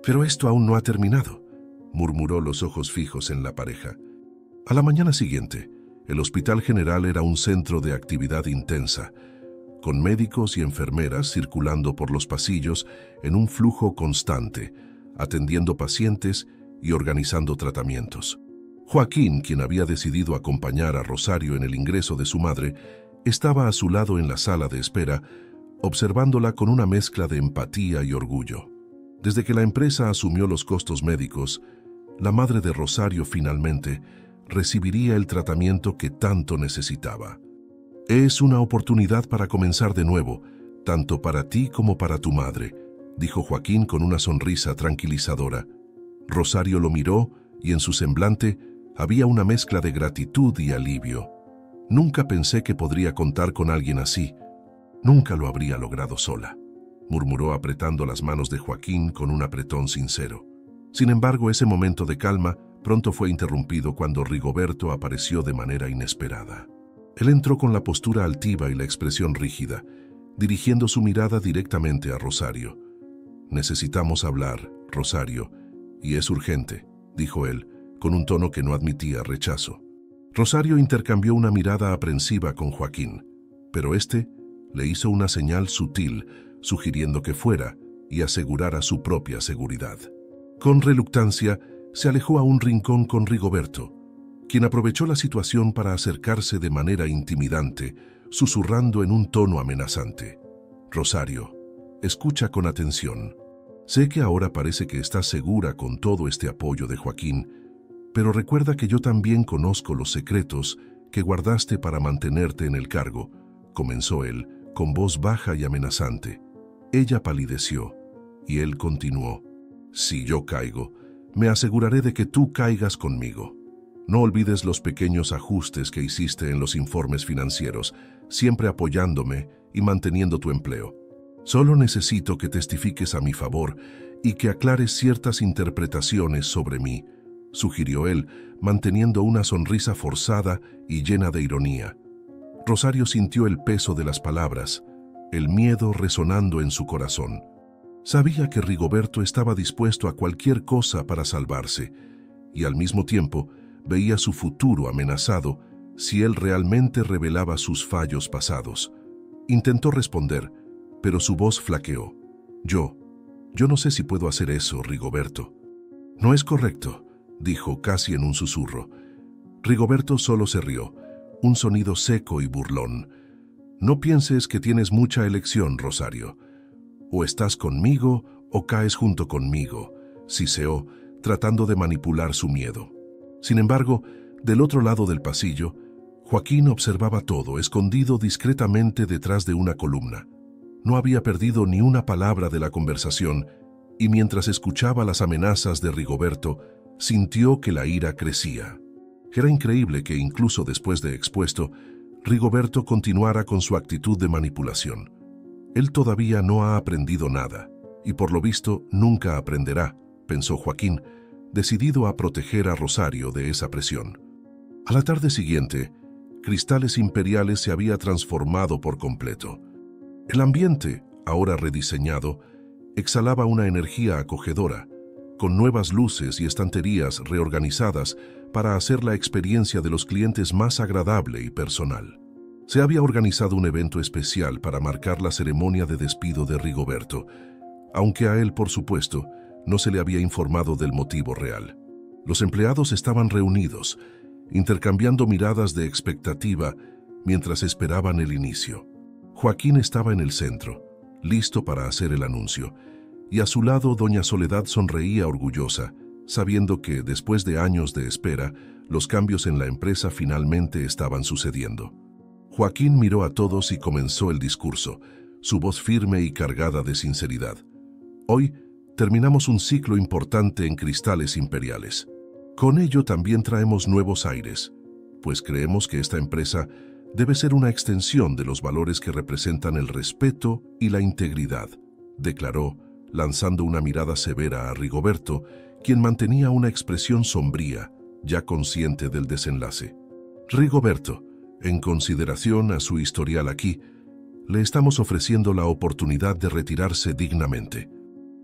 Pero esto aún no ha terminado, murmuró, los ojos fijos en la pareja. A la mañana siguiente, el Hospital General era un centro de actividad intensa, con médicos y enfermeras circulando por los pasillos en un flujo constante, atendiendo pacientes y organizando tratamientos. Joaquín, quien había decidido acompañar a Rosario en el ingreso de su madre, estaba a su lado en la sala de espera, observándola con una mezcla de empatía y orgullo. Desde que la empresa asumió los costos médicos, la madre de Rosario finalmente recibiría el tratamiento que tanto necesitaba. «Es una oportunidad para comenzar de nuevo, tanto para ti como para tu madre», dijo Joaquín con una sonrisa tranquilizadora. Rosario lo miró y en su semblante había una mezcla de gratitud y alivio. «Nunca pensé que podría contar con alguien así. Nunca lo habría logrado sola», murmuró apretando las manos de Joaquín con un apretón sincero. Sin embargo, ese momento de calma pronto fue interrumpido cuando Rigoberto apareció de manera inesperada. Él entró con la postura altiva y la expresión rígida, dirigiendo su mirada directamente a Rosario. «Necesitamos hablar, Rosario, y es urgente», dijo él, con un tono que no admitía rechazo. Rosario intercambió una mirada aprensiva con Joaquín, pero éste le hizo una señal sutil, sugiriendo que fuera y asegurara su propia seguridad. Con reluctancia, se alejó a un rincón con Rigoberto, quien aprovechó la situación para acercarse de manera intimidante, susurrando en un tono amenazante. «Rosario, escucha con atención. Sé que ahora parece que estás segura con todo este apoyo de Joaquín, pero recuerda que yo también conozco los secretos que guardaste para mantenerte en el cargo», comenzó él, con voz baja y amenazante. Ella palideció, y él continuó. «Si yo caigo, me aseguraré de que tú caigas conmigo. No olvides los pequeños ajustes que hiciste en los informes financieros, siempre apoyándome y manteniendo tu empleo. Solo necesito que testifiques a mi favor y que aclares ciertas interpretaciones sobre mí», sugirió él, manteniendo una sonrisa forzada y llena de ironía. Rosario sintió el peso de las palabras, el miedo resonando en su corazón. Sabía que Rigoberto estaba dispuesto a cualquier cosa para salvarse, y al mismo tiempo veía su futuro amenazado si él realmente revelaba sus fallos pasados. Intentó responder, pero su voz flaqueó. Yo, yo no sé si puedo hacer eso, Rigoberto». «No es correcto», dijo casi en un susurro. Rigoberto solo se rió, un sonido seco y burlón. «No pienses que tienes mucha elección, Rosario. O estás conmigo o caes junto conmigo», siseó, tratando de manipular su miedo. Sin embargo, del otro lado del pasillo, Joaquín observaba todo, escondido discretamente detrás de una columna. No había perdido ni una palabra de la conversación, y mientras escuchaba las amenazas de Rigoberto, sintió que la ira crecía. Era increíble que incluso después de expuesto, Rigoberto continuara con su actitud de manipulación. Él todavía no ha aprendido nada, y por lo visto nunca aprenderá, pensó Joaquín, decidido a proteger a Rosario de esa presión. A la tarde siguiente, Cristales Imperiales se había transformado por completo. El ambiente, ahora rediseñado, exhalaba una energía acogedora, con nuevas luces y estanterías reorganizadas para hacer la experiencia de los clientes más agradable y personal. Se había organizado un evento especial para marcar la ceremonia de despido de Rigoberto, aunque a él, por supuesto, no se le había informado del motivo real. Los empleados estaban reunidos, intercambiando miradas de expectativa mientras esperaban el inicio. Joaquín estaba en el centro, listo para hacer el anuncio, y a su lado doña Soledad sonreía orgullosa, sabiendo que, después de años de espera, los cambios en la empresa finalmente estaban sucediendo. Joaquín miró a todos y comenzó el discurso, su voz firme y cargada de sinceridad. «Hoy terminamos un ciclo importante en Cristales Imperiales. Con ello también traemos nuevos aires, pues creemos que esta empresa debe ser una extensión de los valores que representan el respeto y la integridad», declaró, lanzando una mirada severa a Rigoberto, quien mantenía una expresión sombría, ya consciente del desenlace. «Rigoberto, en consideración a su historial aquí, le estamos ofreciendo la oportunidad de retirarse dignamente.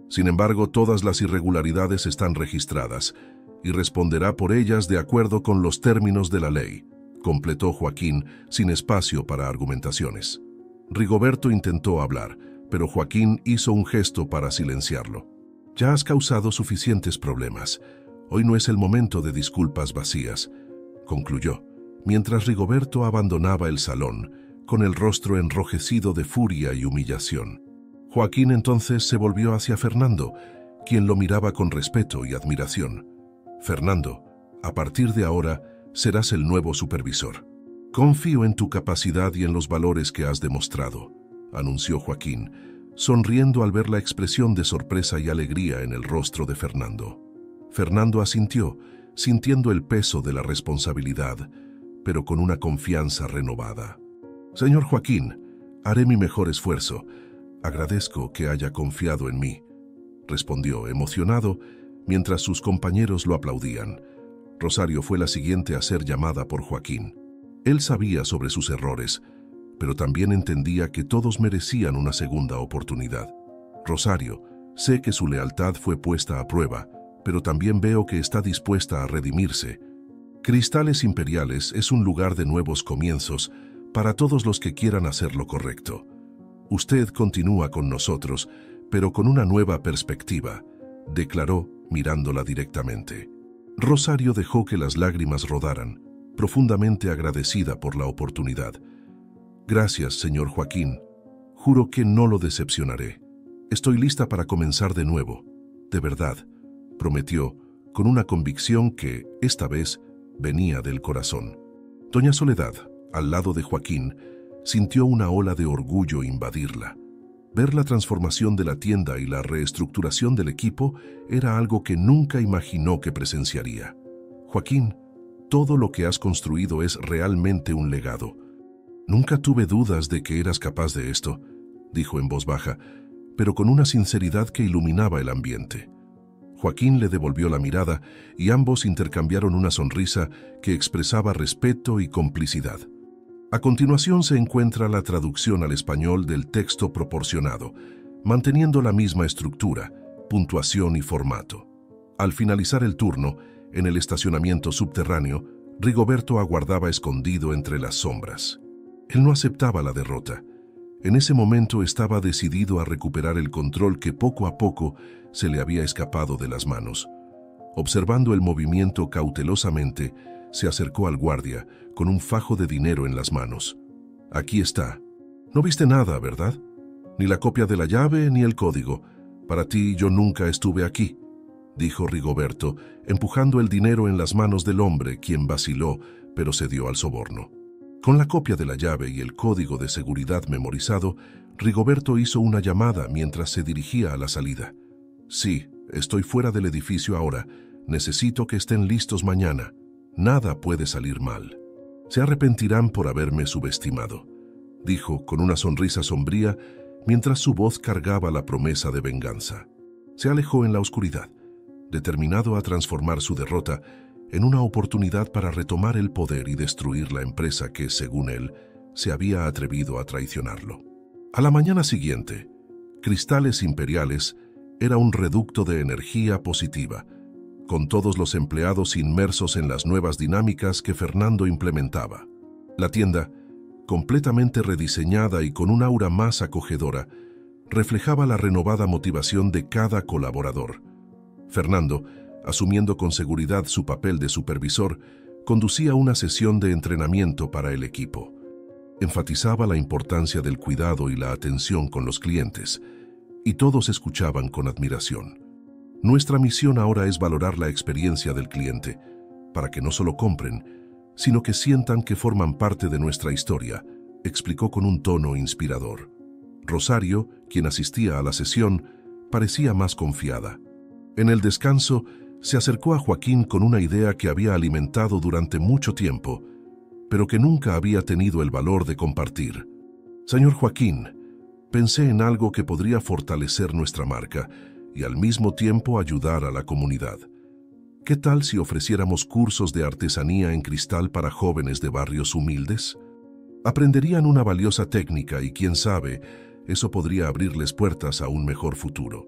Sin embargo, todas las irregularidades están registradas y responderá por ellas de acuerdo con los términos de la ley, completó Joaquín sin espacio para argumentaciones. Rigoberto intentó hablar, pero Joaquín hizo un gesto para silenciarlo. Ya has causado suficientes problemas. Hoy no es el momento de disculpas vacías, concluyó, mientras Rigoberto abandonaba el salón, con el rostro enrojecido de furia y humillación. Joaquín entonces se volvió hacia Fernando, quien lo miraba con respeto y admiración. Fernando, a partir de ahora, serás el nuevo supervisor. Confío en tu capacidad y en los valores que has demostrado, anunció Joaquín, sonriendo al ver la expresión de sorpresa y alegría en el rostro de Fernando. Fernando asintió, sintiendo el peso de la responsabilidad, pero con una confianza renovada. Señor Joaquín, haré mi mejor esfuerzo. Agradezco que haya confiado en mí, respondió emocionado, mientras sus compañeros lo aplaudían. Rosario fue la siguiente a ser llamada por Joaquín. Él sabía sobre sus errores, pero también entendía que todos merecían una segunda oportunidad. Rosario, sé que su lealtad fue puesta a prueba, pero también veo que está dispuesta a redimirse. Cristales Imperiales es un lugar de nuevos comienzos para todos los que quieran hacer lo correcto. Usted continúa con nosotros, pero con una nueva perspectiva, declaró mirándola directamente. Rosario dejó que las lágrimas rodaran, profundamente agradecida por la oportunidad. Gracias, señor Joaquín. Juro que no lo decepcionaré. Estoy lista para comenzar de nuevo. De verdad, prometió, con una convicción que, esta vez, venía del corazón. Doña Soledad, al lado de Joaquín, sintió una ola de orgullo invadirla. Ver la transformación de la tienda y la reestructuración del equipo era algo que nunca imaginó que presenciaría. Joaquín, todo lo que has construido es realmente un legado. Nunca tuve dudas de que eras capaz de esto, dijo en voz baja, pero con una sinceridad que iluminaba el ambiente. Joaquín le devolvió la mirada y ambos intercambiaron una sonrisa que expresaba respeto y complicidad. A continuación se encuentra la traducción al español del texto proporcionado, manteniendo la misma estructura, puntuación y formato. Al finalizar el turno, en el estacionamiento subterráneo, Rigoberto aguardaba escondido entre las sombras. Él no aceptaba la derrota. En ese momento estaba decidido a recuperar el control que poco a poco se le había escapado de las manos. Observando el movimiento cautelosamente, se acercó al guardia con un fajo de dinero en las manos. Aquí está. No viste nada, ¿verdad? Ni la copia de la llave ni el código. Para ti yo nunca estuve aquí, dijo Rigoberto, empujando el dinero en las manos del hombre, quien vaciló, pero cedió al soborno. Con la copia de la llave y el código de seguridad memorizado, Rigoberto hizo una llamada mientras se dirigía a la salida. Sí, estoy fuera del edificio ahora. Necesito que estén listos mañana. Nada puede salir mal. Se arrepentirán por haberme subestimado, dijo con una sonrisa sombría mientras su voz cargaba la promesa de venganza. Se alejó en la oscuridad, determinado a transformar su derrota en una oportunidad para retomar el poder y destruir la empresa que, según él, se había atrevido a traicionarlo. A la mañana siguiente, Cristales Imperiales era un reducto de energía positiva, con todos los empleados inmersos en las nuevas dinámicas que Fernando implementaba. La tienda, completamente rediseñada y con un aura más acogedora, reflejaba la renovada motivación de cada colaborador. Fernando, asumiendo con seguridad su papel de supervisor, conducía una sesión de entrenamiento para el equipo. Enfatizaba la importancia del cuidado y la atención con los clientes, y todos escuchaban con admiración. Nuestra misión ahora es valorar la experiencia del cliente, para que no solo compren, sino que sientan que forman parte de nuestra historia, explicó con un tono inspirador. Rosario, quien asistía a la sesión, parecía más confiada. En el descanso, se acercó a Joaquín con una idea que había alimentado durante mucho tiempo, pero que nunca había tenido el valor de compartir. Señor Joaquín, pensé en algo que podría fortalecer nuestra marca y al mismo tiempo ayudar a la comunidad. ¿Qué tal si ofreciéramos cursos de artesanía en cristal para jóvenes de barrios humildes? Aprenderían una valiosa técnica y, quién sabe, eso podría abrirles puertas a un mejor futuro.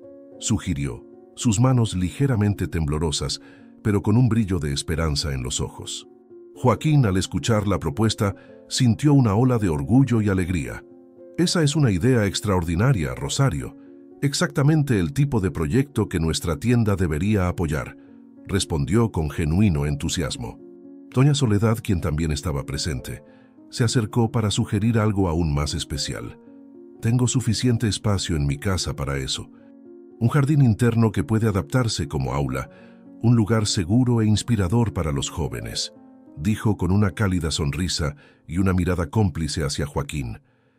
sugirió, sus manos ligeramente temblorosas, pero con un brillo de esperanza en los ojos. Joaquín, al escuchar la propuesta, sintió una ola de orgullo y alegría. Esa es una idea extraordinaria, Rosario. Exactamente el tipo de proyecto que nuestra tienda debería apoyar, respondió con genuino entusiasmo. Doña Soledad, quien también estaba presente, se acercó para sugerir algo aún más especial. Tengo suficiente espacio en mi casa para eso. Un jardín interno que puede adaptarse como aula, un lugar seguro e inspirador para los jóvenes, dijo con una cálida sonrisa y una mirada cómplice hacia Joaquín.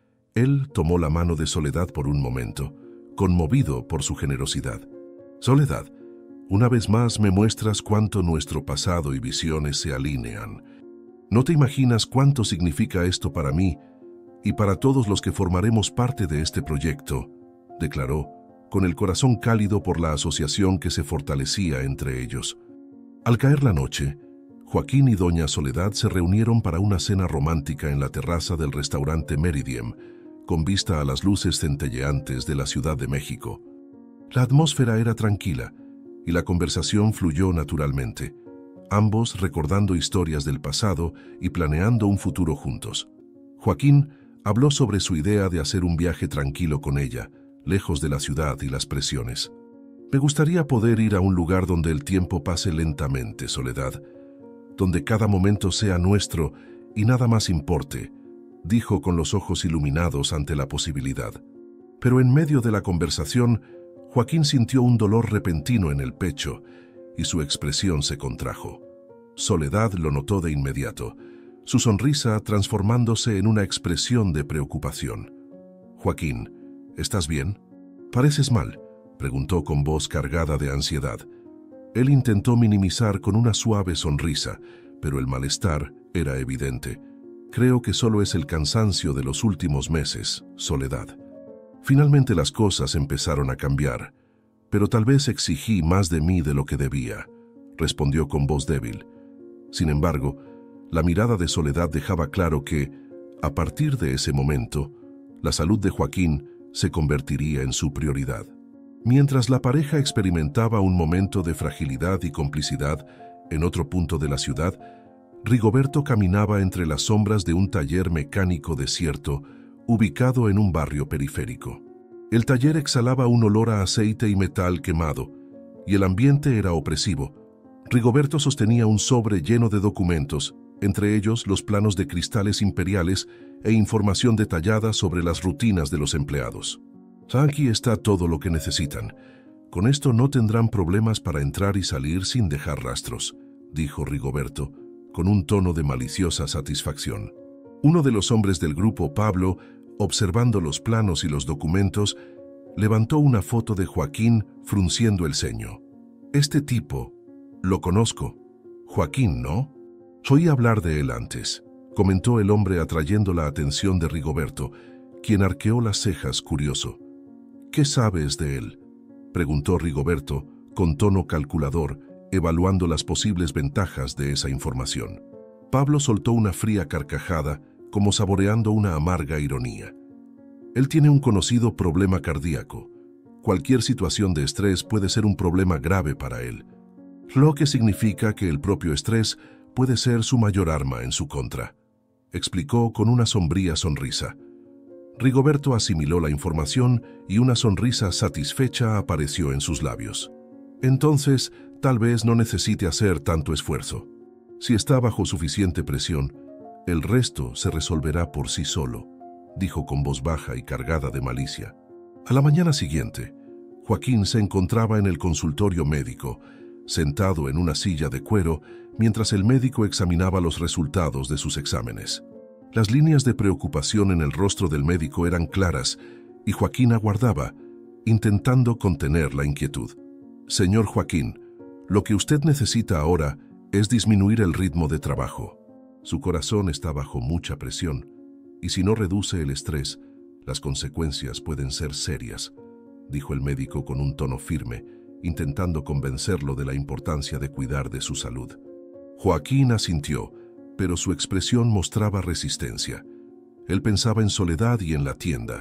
Él tomó la mano de Soledad por un momento, conmovido por su generosidad. Soledad, una vez más me muestras cuánto nuestro pasado y visiones se alinean. No te imaginas cuánto significa esto para mí y para todos los que formaremos parte de este proyecto, declaró, con el corazón cálido por la asociación que se fortalecía entre ellos. Al caer la noche, Joaquín y doña Soledad se reunieron para una cena romántica en la terraza del restaurante Meridiem, con vista a las luces centelleantes de la Ciudad de México. La atmósfera era tranquila y la conversación fluyó naturalmente, ambos recordando historias del pasado y planeando un futuro juntos. Joaquín habló sobre su idea de hacer un viaje tranquilo con ella, lejos de la ciudad y las presiones. Me gustaría poder ir a un lugar donde el tiempo pase lentamente, Soledad, donde cada momento sea nuestro y nada más importe, dijo con los ojos iluminados ante la posibilidad. Pero en medio de la conversación, Joaquín sintió un dolor repentino en el pecho y su expresión se contrajo. Soledad lo notó de inmediato, su sonrisa transformándose en una expresión de preocupación. Joaquín, ¿estás bien? ¿Pareces mal?, preguntó con voz cargada de ansiedad. Él intentó minimizar con una suave sonrisa, pero el malestar era evidente. Creo que solo es el cansancio de los últimos meses, Soledad. Finalmente las cosas empezaron a cambiar, pero tal vez exigí más de mí de lo que debía, respondió con voz débil. Sin embargo, la mirada de Soledad dejaba claro que, a partir de ese momento, la salud de Joaquín se convertiría en su prioridad. Mientras la pareja experimentaba un momento de fragilidad y complicidad en otro punto de la ciudad, Rigoberto caminaba entre las sombras de un taller mecánico desierto ubicado en un barrio periférico. El taller exhalaba un olor a aceite y metal quemado, y el ambiente era opresivo. Rigoberto sostenía un sobre lleno de documentos, entre ellos los planos de cristales imperiales e información detallada sobre las rutinas de los empleados. Aquí está todo lo que necesitan. Con esto no tendrán problemas para entrar y salir sin dejar rastros, dijo Rigoberto, con un tono de maliciosa satisfacción. Uno de los hombres del grupo, Pablo, observando los planos y los documentos, levantó una foto de Joaquín frunciendo el ceño. Este tipo, lo conozco. Joaquín, ¿no? Oí hablar de él antes, comentó el hombre atrayendo la atención de Rigoberto, quien arqueó las cejas curioso. ¿Qué sabes de él?, preguntó Rigoberto con tono calculador, evaluando las posibles ventajas de esa información. Pablo soltó una fría carcajada, como saboreando una amarga ironía. Él tiene un conocido problema cardíaco. Cualquier situación de estrés puede ser un problema grave para él, lo que significa que el propio estrés puede ser su mayor arma en su contra, explicó con una sombría sonrisa. Rigoberto asimiló la información y una sonrisa satisfecha apareció en sus labios. Entonces, tal vez no necesite hacer tanto esfuerzo. Si está bajo suficiente presión, el resto se resolverá por sí solo, dijo con voz baja y cargada de malicia. A la mañana siguiente, Joaquín se encontraba en el consultorio médico, sentado en una silla de cuero, mientras el médico examinaba los resultados de sus exámenes. Las líneas de preocupación en el rostro del médico eran claras y Joaquín aguardaba, intentando contener la inquietud. Señor Joaquín, lo que usted necesita ahora es disminuir el ritmo de trabajo. Su corazón está bajo mucha presión y si no reduce el estrés, las consecuencias pueden ser serias, dijo el médico con un tono firme, intentando convencerlo de la importancia de cuidar de su salud. Joaquín asintió, pero su expresión mostraba resistencia. Él pensaba en Soledad y en la tienda,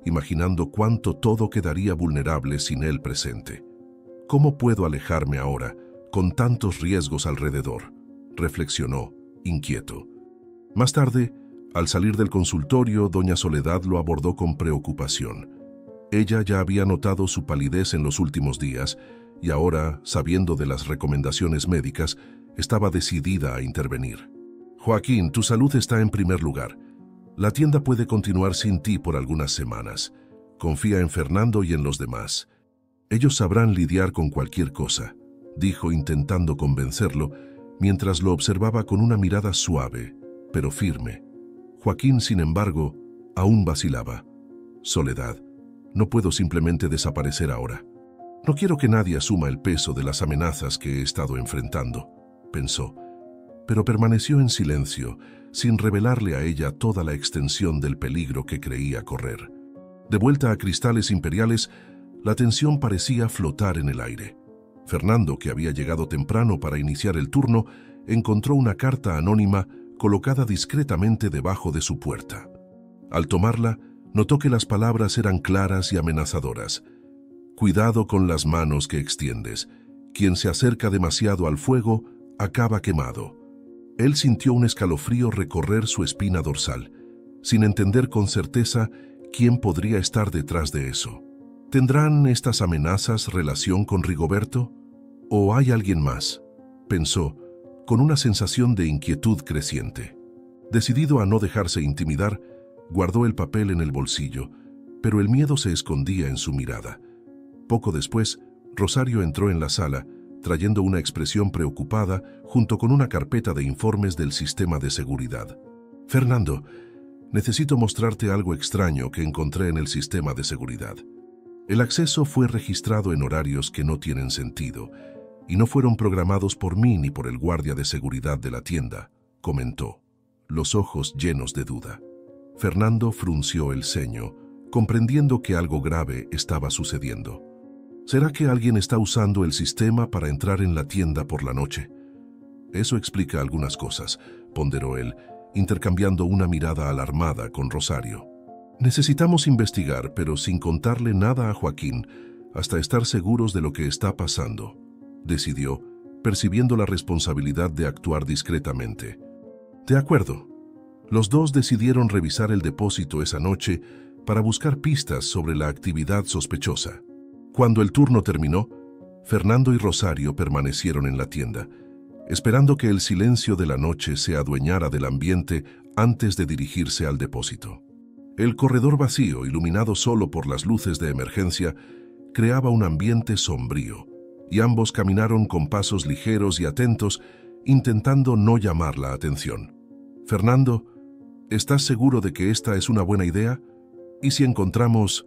imaginando cuánto todo quedaría vulnerable sin él presente. ¿Cómo puedo alejarme ahora, con tantos riesgos alrededor?, reflexionó, inquieto. Más tarde, al salir del consultorio, doña Soledad lo abordó con preocupación. Ella ya había notado su palidez en los últimos días y ahora, sabiendo de las recomendaciones médicas, estaba decidida a intervenir. Joaquín, tu salud está en primer lugar. La tienda puede continuar sin ti por algunas semanas. Confía en Fernando y en los demás. Ellos sabrán lidiar con cualquier cosa, dijo intentando convencerlo, mientras lo observaba con una mirada suave, pero firme. Joaquín, sin embargo, aún vacilaba. Soledad, no puedo simplemente desaparecer ahora. No quiero que nadie asuma el peso de las amenazas que he estado enfrentando, pensó, pero permaneció en silencio, sin revelarle a ella toda la extensión del peligro que creía correr. De vuelta a Cristales Imperiales, la tensión parecía flotar en el aire. Fernando, que había llegado temprano para iniciar el turno, encontró una carta anónima colocada discretamente debajo de su puerta. Al tomarla, notó que las palabras eran claras y amenazadoras. Cuidado con las manos que extiendes. Quien se acerca demasiado al fuego acaba quemado. Él sintió un escalofrío recorrer su espina dorsal, sin entender con certeza quién podría estar detrás de eso. ¿Tendrán estas amenazas relación con Rigoberto? ¿O hay alguien más?, pensó, con una sensación de inquietud creciente. Decidido a no dejarse intimidar, guardó el papel en el bolsillo, pero el miedo se escondía en su mirada. Poco después, Rosario entró en la sala, trayendo una expresión preocupada junto con una carpeta de informes del sistema de seguridad. «Fernando, necesito mostrarte algo extraño que encontré en el sistema de seguridad. El acceso fue registrado en horarios que no tienen sentido y no fueron programados por mí ni por el guardia de seguridad de la tienda», comentó, los ojos llenos de duda. Fernando frunció el ceño, comprendiendo que algo grave estaba sucediendo. ¿Será que alguien está usando el sistema para entrar en la tienda por la noche? Eso explica algunas cosas, ponderó él, intercambiando una mirada alarmada con Rosario. Necesitamos investigar, pero sin contarle nada a Joaquín, hasta estar seguros de lo que está pasando, decidió, percibiendo la responsabilidad de actuar discretamente. De acuerdo. Los dos decidieron revisar el depósito esa noche para buscar pistas sobre la actividad sospechosa. Cuando el turno terminó, Fernando y Rosario permanecieron en la tienda, esperando que el silencio de la noche se adueñara del ambiente antes de dirigirse al depósito. El corredor vacío, iluminado solo por las luces de emergencia, creaba un ambiente sombrío, y ambos caminaron con pasos ligeros y atentos, intentando no llamar la atención. «Fernando, ¿estás seguro de que esta es una buena idea? ¿Y si encontramos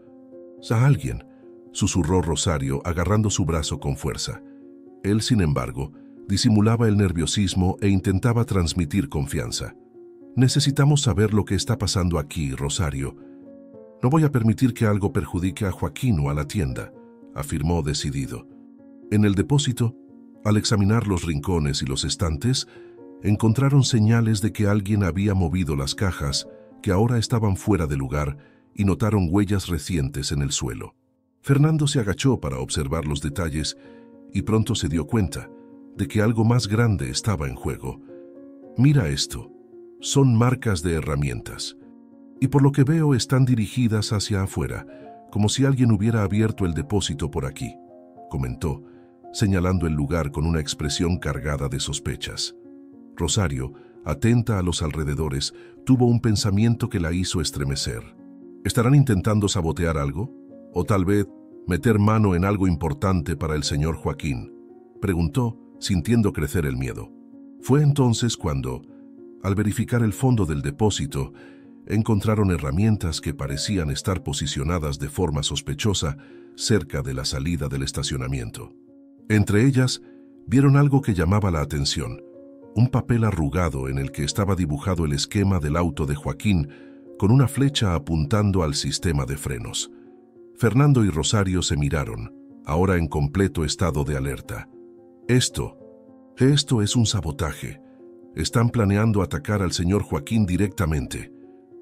a alguien?», susurró Rosario, agarrando su brazo con fuerza. Él, sin embargo, disimulaba el nerviosismo e intentaba transmitir confianza. «Necesitamos saber lo que está pasando aquí, Rosario. No voy a permitir que algo perjudique a Joaquín o a la tienda», afirmó decidido. En el depósito, al examinar los rincones y los estantes, encontraron señales de que alguien había movido las cajas, que ahora estaban fuera de lugar, y notaron huellas recientes en el suelo. Fernando se agachó para observar los detalles y pronto se dio cuenta de que algo más grande estaba en juego. «Mira esto. Son marcas de herramientas. Y por lo que veo están dirigidas hacia afuera, como si alguien hubiera abierto el depósito por aquí», comentó, señalando el lugar con una expresión cargada de sospechas. Rosario, atenta a los alrededores, tuvo un pensamiento que la hizo estremecer. ¿Estarán intentando sabotear algo? ¿O tal vez meter mano en algo importante para el señor Joaquín?, preguntó, sintiendo crecer el miedo. Fue entonces cuando, al verificar el fondo del depósito, encontraron herramientas que parecían estar posicionadas de forma sospechosa cerca de la salida del estacionamiento. Entre ellas, vieron algo que llamaba la atención, un papel arrugado en el que estaba dibujado el esquema del auto de Joaquín con una flecha apuntando al sistema de frenos. Fernando y Rosario se miraron, ahora en completo estado de alerta. Esto, esto es un sabotaje. Están planeando atacar al señor Joaquín directamente,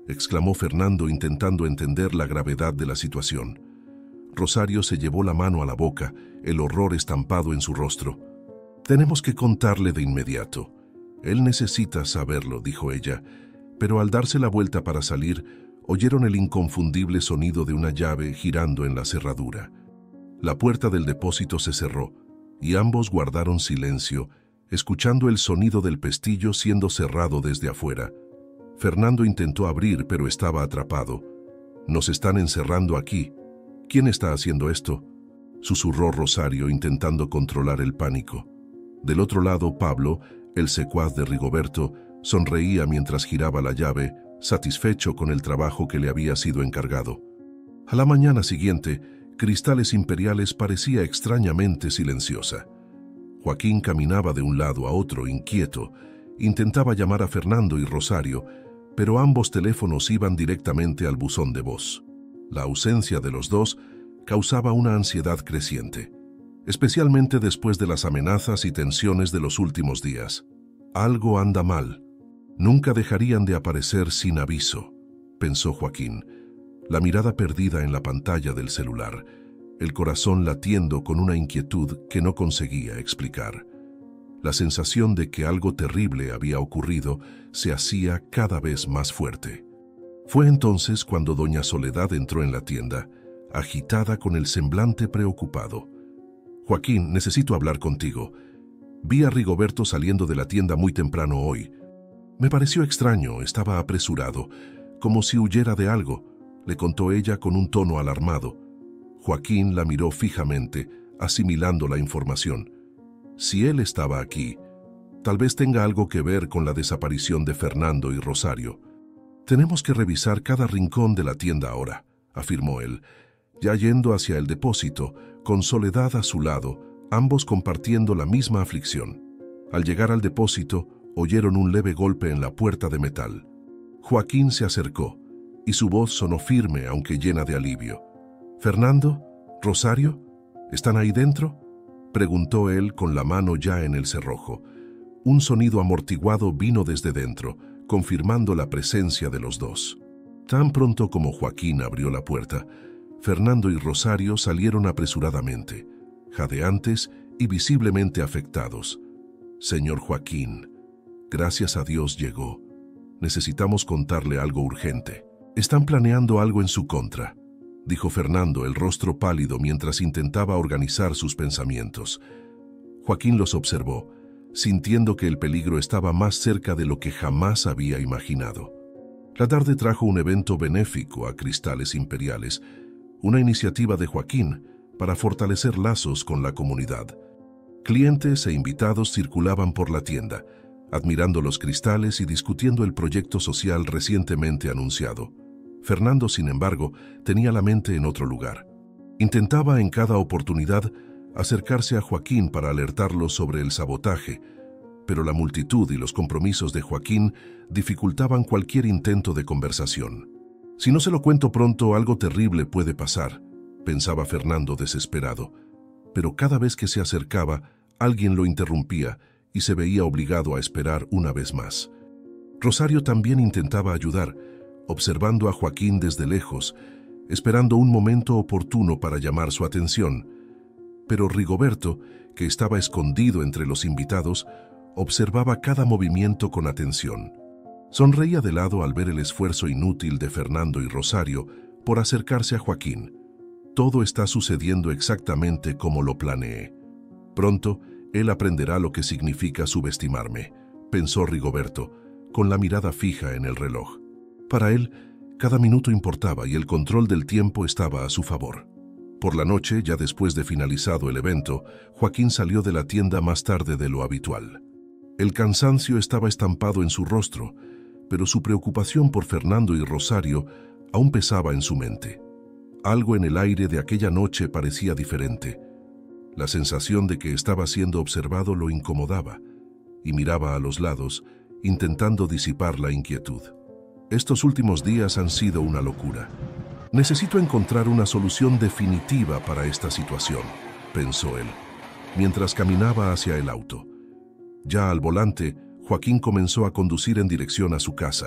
exclamó Fernando intentando entender la gravedad de la situación. Rosario se llevó la mano a la boca, el horror estampado en su rostro. «Tenemos que contarle de inmediato. Él necesita saberlo», dijo ella, pero al darse la vuelta para salir, oyeron el inconfundible sonido de una llave girando en la cerradura. La puerta del depósito se cerró, y ambos guardaron silencio, escuchando el sonido del pestillo siendo cerrado desde afuera. Fernando intentó abrir, pero estaba atrapado. «Nos están encerrando aquí. ¿Quién está haciendo esto?», susurró Rosario intentando controlar el pánico. Del otro lado, Pablo, el secuaz de Rigoberto, sonreía mientras giraba la llave, satisfecho con el trabajo que le había sido encargado. A la mañana siguiente, Cristales Imperiales parecía extrañamente silenciosa. Joaquín caminaba de un lado a otro, inquieto. Intentaba llamar a Fernando y Rosario, pero ambos teléfonos iban directamente al buzón de voz. La ausencia de los dos causaba una ansiedad creciente, especialmente después de las amenazas y tensiones de los últimos días. Algo anda mal. Nunca dejarían de aparecer sin aviso, pensó Joaquín, la mirada perdida en la pantalla del celular, el corazón latiendo con una inquietud que no conseguía explicar. La sensación de que algo terrible había ocurrido se hacía cada vez más fuerte. Fue entonces cuando doña Soledad entró en la tienda, agitada con el semblante preocupado. «Joaquín, necesito hablar contigo. Vi a Rigoberto saliendo de la tienda muy temprano hoy. Me pareció extraño, estaba apresurado, como si huyera de algo», le contó ella con un tono alarmado. Joaquín la miró fijamente, asimilando la información. Si él estaba aquí, tal vez tenga algo que ver con la desaparición de Fernando y Rosario. «Tenemos que revisar cada rincón de la tienda ahora», afirmó él, ya yendo hacia el depósito, con Soledad a su lado, ambos compartiendo la misma aflicción. Al llegar al depósito, oyeron un leve golpe en la puerta de metal. Joaquín se acercó, y su voz sonó firme aunque llena de alivio. «¿Fernando? ¿Rosario? ¿Están ahí dentro?», preguntó él con la mano ya en el cerrojo. Un sonido amortiguado vino desde dentro, confirmando la presencia de los dos. Tan pronto como Joaquín abrió la puerta, Fernando y Rosario salieron apresuradamente, jadeantes y visiblemente afectados. «Señor Joaquín, gracias a Dios llegó. Necesitamos contarle algo urgente. Están planeando algo en su contra», dijo Fernando, el rostro pálido mientras intentaba organizar sus pensamientos. Joaquín los observó, sintiendo que el peligro estaba más cerca de lo que jamás había imaginado. La tarde trajo un evento benéfico a Cristales Imperiales, una iniciativa de Joaquín para fortalecer lazos con la comunidad. Clientes e invitados circulaban por la tienda, admirando los cristales y discutiendo el proyecto social recientemente anunciado. Fernando, sin embargo, tenía la mente en otro lugar. Intentaba en cada oportunidad acercarse a Joaquín para alertarlo sobre el sabotaje, pero la multitud y los compromisos de Joaquín dificultaban cualquier intento de conversación. «Si no se lo cuento pronto, algo terrible puede pasar», pensaba Fernando desesperado. Pero cada vez que se acercaba, alguien lo interrumpía y se veía obligado a esperar una vez más. Rosario también intentaba ayudar, observando a Joaquín desde lejos, esperando un momento oportuno para llamar su atención. Pero Rigoberto, que estaba escondido entre los invitados, observaba cada movimiento con atención. Sonreía de lado al ver el esfuerzo inútil de Fernando y Rosario por acercarse a Joaquín. «Todo está sucediendo exactamente como lo planeé. Pronto, él aprenderá lo que significa subestimarme», pensó Rigoberto, con la mirada fija en el reloj. Para él, cada minuto importaba y el control del tiempo estaba a su favor. Por la noche, ya después de finalizado el evento, Joaquín salió de la tienda más tarde de lo habitual. El cansancio estaba estampado en su rostro, pero su preocupación por Fernando y Rosario aún pesaba en su mente. Algo en el aire de aquella noche parecía diferente. La sensación de que estaba siendo observado lo incomodaba, y miraba a los lados, intentando disipar la inquietud. «Estos últimos días han sido una locura. Necesito encontrar una solución definitiva para esta situación», pensó él, mientras caminaba hacia el auto. Ya al volante, Joaquín comenzó a conducir en dirección a su casa.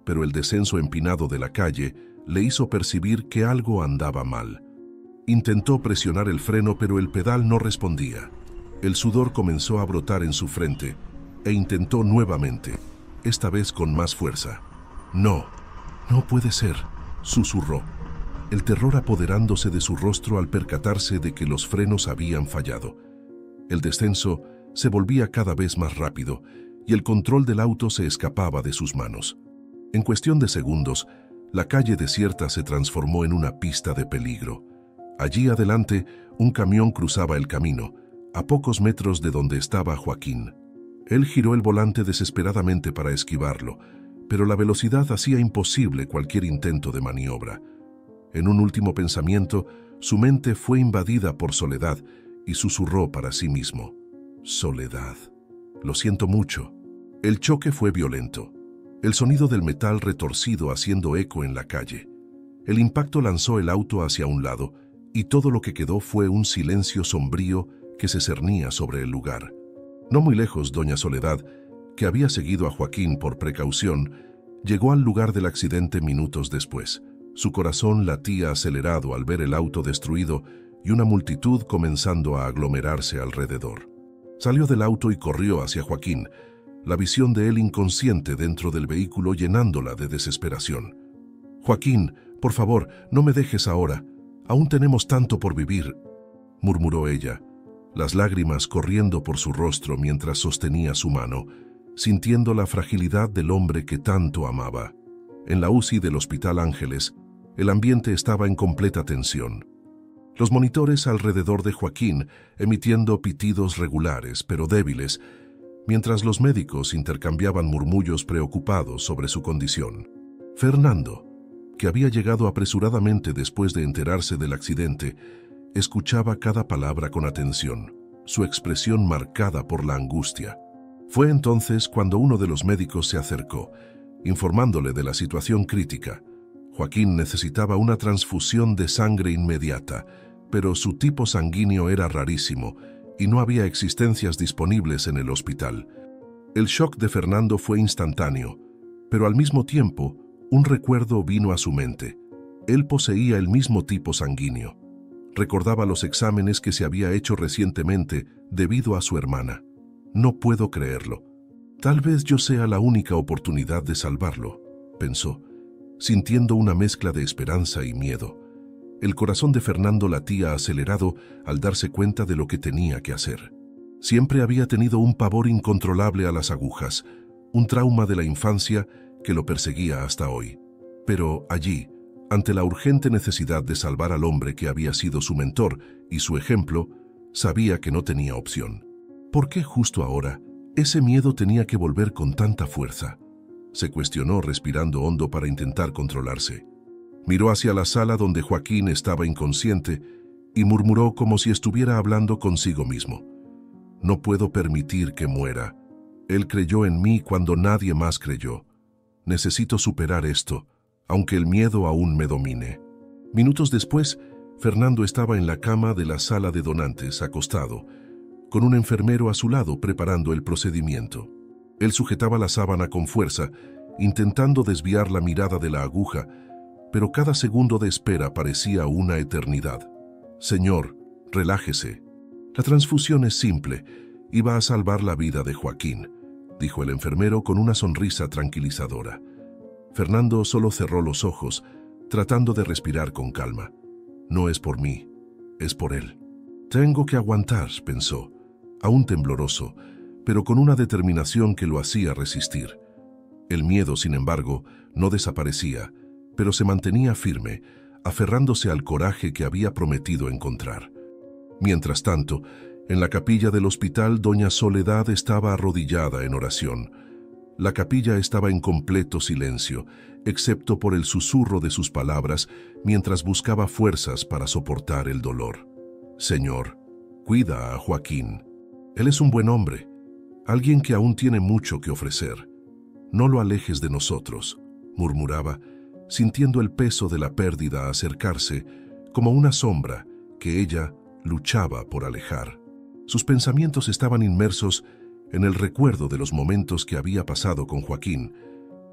pero el descenso empinado de la calle le hizo percibir que algo andaba mal. Intentó presionar el freno, pero el pedal no respondía. El sudor comenzó a brotar en su frente e intentó nuevamente, esta vez con más fuerza. No, no puede ser, susurró, el terror apoderándose de su rostro al percatarse de que los frenos habían fallado. El descenso se volvía cada vez más rápido y el control del auto se escapaba de sus manos. En cuestión de segundos, la calle desierta se transformó en una pista de peligro. Allí adelante, un camión cruzaba el camino, a pocos metros de donde estaba Joaquín. Él giró el volante desesperadamente para esquivarlo, pero la velocidad hacía imposible cualquier intento de maniobra. En un último pensamiento, su mente fue invadida por soledad y susurró para sí mismo: «Soledad, lo siento mucho». El choque fue violento. El sonido del metal retorcido haciendo eco en la calle. El impacto lanzó el auto hacia un lado y todo lo que quedó fue un silencio sombrío que se cernía sobre el lugar. No muy lejos, doña Soledad, que había seguido a Joaquín por precaución, llegó al lugar del accidente minutos después. Su corazón latía acelerado al ver el auto destruido y una multitud comenzando a aglomerarse alrededor. Salió del auto y corrió hacia Joaquín, la visión de él inconsciente dentro del vehículo llenándola de desesperación. «Joaquín, por favor, no me dejes ahora. Aún tenemos tanto por vivir», murmuró ella, las lágrimas corriendo por su rostro mientras sostenía su mano, sintiendo la fragilidad del hombre que tanto amaba. En la U C I del Hospital Ángeles, el ambiente estaba en completa tensión. Los monitores alrededor de Joaquín emitiendo pitidos regulares pero débiles, mientras los médicos intercambiaban murmullos preocupados sobre su condición. Fernando, que había llegado apresuradamente después de enterarse del accidente, escuchaba cada palabra con atención, su expresión marcada por la angustia. Fue entonces cuando uno de los médicos se acercó, informándole de la situación crítica. Joaquín necesitaba una transfusión de sangre inmediata, pero su tipo sanguíneo era rarísimo y no había existencias disponibles en el hospital. El shock de Fernando fue instantáneo, pero al mismo tiempo, un recuerdo vino a su mente. Él poseía el mismo tipo sanguíneo. Recordaba los exámenes que se había hecho recientemente debido a su hermana. «No puedo creerlo. Tal vez yo sea la única oportunidad de salvarlo», pensó, sintiendo una mezcla de esperanza y miedo. El corazón de Fernando latía acelerado al darse cuenta de lo que tenía que hacer. Siempre había tenido un pavor incontrolable a las agujas, un trauma de la infancia que lo perseguía hasta hoy. Pero allí, ante la urgente necesidad de salvar al hombre que había sido su mentor y su ejemplo, sabía que no tenía opción. ¿Por qué justo ahora ese miedo tenía que volver con tanta fuerza? Se cuestionó respirando hondo para intentar controlarse. Miró hacia la sala donde Joaquín estaba inconsciente y murmuró como si estuviera hablando consigo mismo. «No puedo permitir que muera. Él creyó en mí cuando nadie más creyó. Necesito superar esto, aunque el miedo aún me domine». Minutos después, Fernando estaba en la cama de la sala de donantes, acostado, con un enfermero a su lado preparando el procedimiento. Él sujetaba la sábana con fuerza, intentando desviar la mirada de la aguja, pero cada segundo de espera parecía una eternidad. «Señor, relájese. La transfusión es simple y va a salvar la vida de Joaquín», dijo el enfermero con una sonrisa tranquilizadora. Fernando solo cerró los ojos, tratando de respirar con calma. «No es por mí, es por él». «Tengo que aguantar», pensó, aún tembloroso, pero con una determinación que lo hacía resistir. El miedo, sin embargo, no desaparecía, pero se mantenía firme, aferrándose al coraje que había prometido encontrar. Mientras tanto, en la capilla del hospital, doña Soledad estaba arrodillada en oración. La capilla estaba en completo silencio, excepto por el susurro de sus palabras mientras buscaba fuerzas para soportar el dolor. «Señor, cuida a Joaquín. Él es un buen hombre, alguien que aún tiene mucho que ofrecer. No lo alejes de nosotros», murmuraba, sintiendo el peso de la pérdida acercarse como una sombra que ella luchaba por alejar. Sus pensamientos estaban inmersos en el recuerdo de los momentos que había pasado con Joaquín,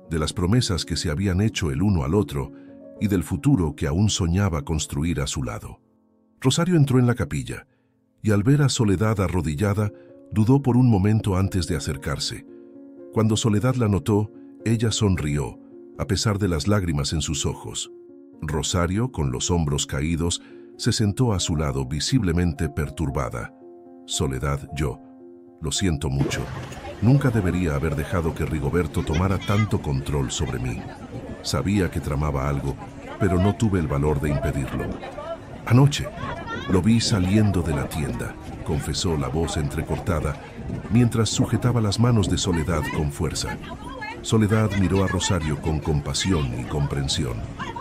de las promesas que se habían hecho el uno al otro y del futuro que aún soñaba construir a su lado. Rosario entró en la capilla y al ver a Soledad arrodillada, dudó por un momento antes de acercarse. Cuando Soledad la notó, ella sonrió, a pesar de las lágrimas en sus ojos. Rosario, con los hombros caídos, se sentó a su lado, visiblemente perturbada. Soledad, yo, lo siento mucho. Nunca debería haber dejado que Rigoberto tomara tanto control sobre mí. Sabía que tramaba algo, pero no tuve el valor de impedirlo. Anoche, lo vi saliendo de la tienda, confesó la voz entrecortada, mientras sujetaba las manos de Soledad con fuerza. Soledad miró a Rosario con compasión y comprensión.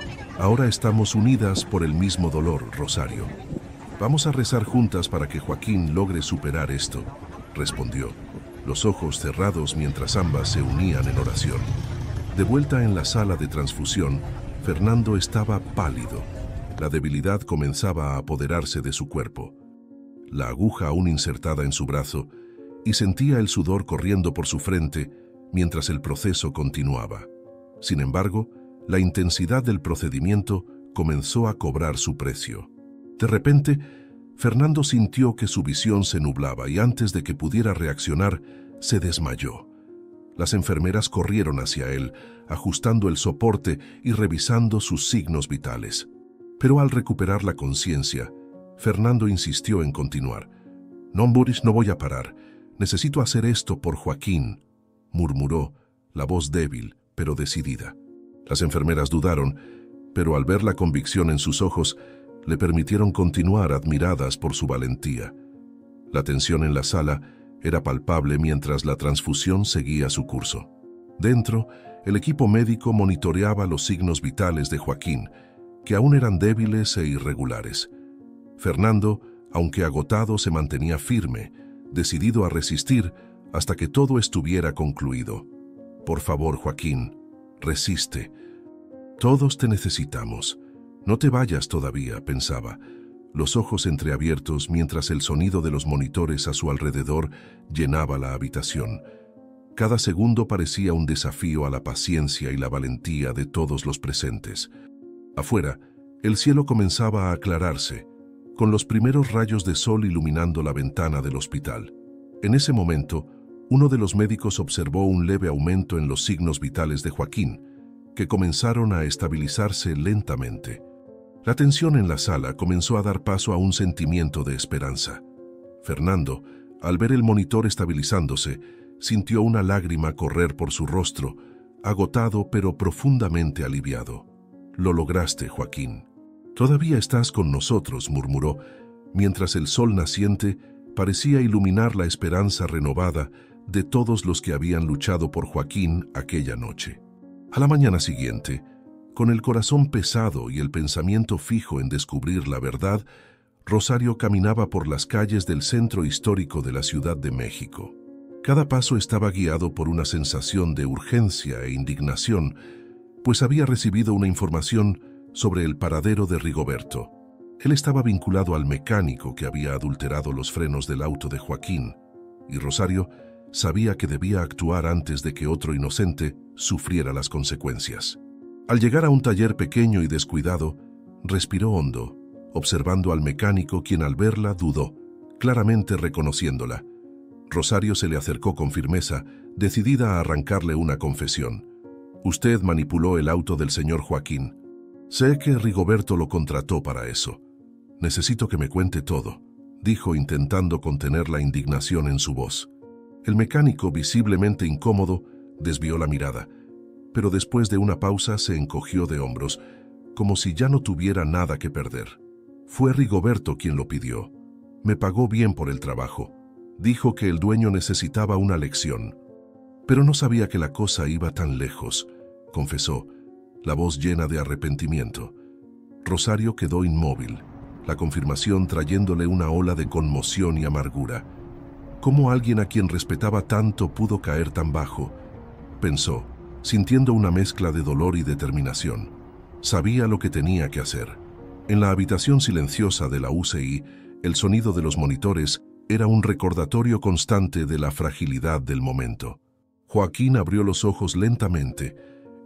Ahora estamos unidas por el mismo dolor, Rosario. Vamos a rezar juntas para que Joaquín logre superar esto, respondió, los ojos cerrados mientras ambas se unían en oración. De vuelta en la sala de transfusión, Fernando estaba pálido. La debilidad comenzaba a apoderarse de su cuerpo. La aguja aún insertada en su brazo, y sentía el sudor corriendo por su frente mientras el proceso continuaba. Sin embargo, la intensidad del procedimiento comenzó a cobrar su precio. De repente, Fernando sintió que su visión se nublaba y antes de que pudiera reaccionar, se desmayó. Las enfermeras corrieron hacia él, ajustando el soporte y revisando sus signos vitales. Pero al recuperar la conciencia, Fernando insistió en continuar. «No, Boris, no voy a parar. Necesito hacer esto por Joaquín», murmuró, la voz débil, pero decidida. Las enfermeras dudaron, pero al ver la convicción en sus ojos, le permitieron continuar admiradas por su valentía. La tensión en la sala era palpable mientras la transfusión seguía su curso. Dentro, el equipo médico monitoreaba los signos vitales de Joaquín, que aún eran débiles e irregulares. Fernando, aunque agotado, se mantenía firme, decidido a resistir hasta que todo estuviera concluido. «Por favor, Joaquín, resiste. Todos te necesitamos. No te vayas todavía», pensaba, los ojos entreabiertos mientras el sonido de los monitores a su alrededor llenaba la habitación. Cada segundo parecía un desafío a la paciencia y la valentía de todos los presentes. Afuera, el cielo comenzaba a aclararse, con los primeros rayos de sol iluminando la ventana del hospital. En ese momento, uno de los médicos observó un leve aumento en los signos vitales de Joaquín, que comenzaron a estabilizarse lentamente. La tensión en la sala comenzó a dar paso a un sentimiento de esperanza. Fernando, al ver el monitor estabilizándose, sintió una lágrima correr por su rostro, agotado pero profundamente aliviado. «Lo lograste, Joaquín. Todavía estás con nosotros», murmuró, mientras el sol naciente parecía iluminar la esperanza renovada de todos los que habían luchado por Joaquín aquella noche. A la mañana siguiente, con el corazón pesado y el pensamiento fijo en descubrir la verdad, Rosario caminaba por las calles del centro histórico de la Ciudad de México. Cada paso estaba guiado por una sensación de urgencia e indignación, pues había recibido una información sobre el paradero de Rigoberto. Él estaba vinculado al mecánico que había adulterado los frenos del auto de Joaquín, y Rosario sabía que debía actuar antes de que otro inocente sufriera las consecuencias. Al llegar a un taller pequeño y descuidado, respiró hondo, observando al mecánico, quien al verla dudó, claramente reconociéndola. Rosario se le acercó con firmeza, decidida a arrancarle una confesión. «Usted manipuló el auto del señor Joaquín. Sé que Rigoberto lo contrató para eso. Necesito que me cuente todo», dijo, intentando contener la indignación en su voz. El mecánico, visiblemente incómodo, desvió la mirada, pero después de una pausa se encogió de hombros, como si ya no tuviera nada que perder. «Fue Rigoberto quien lo pidió. Me pagó bien por el trabajo. Dijo que el dueño necesitaba una lección. Pero no sabía que la cosa iba tan lejos», confesó, la voz llena de arrepentimiento. Rosario quedó inmóvil, la confirmación trayéndole una ola de conmoción y amargura. ¿Cómo alguien a quien respetaba tanto pudo caer tan bajo?, pensó, sintiendo una mezcla de dolor y determinación. Sabía lo que tenía que hacer. En la habitación silenciosa de la U C I, el sonido de los monitores era un recordatorio constante de la fragilidad del momento. Joaquín abrió los ojos lentamente,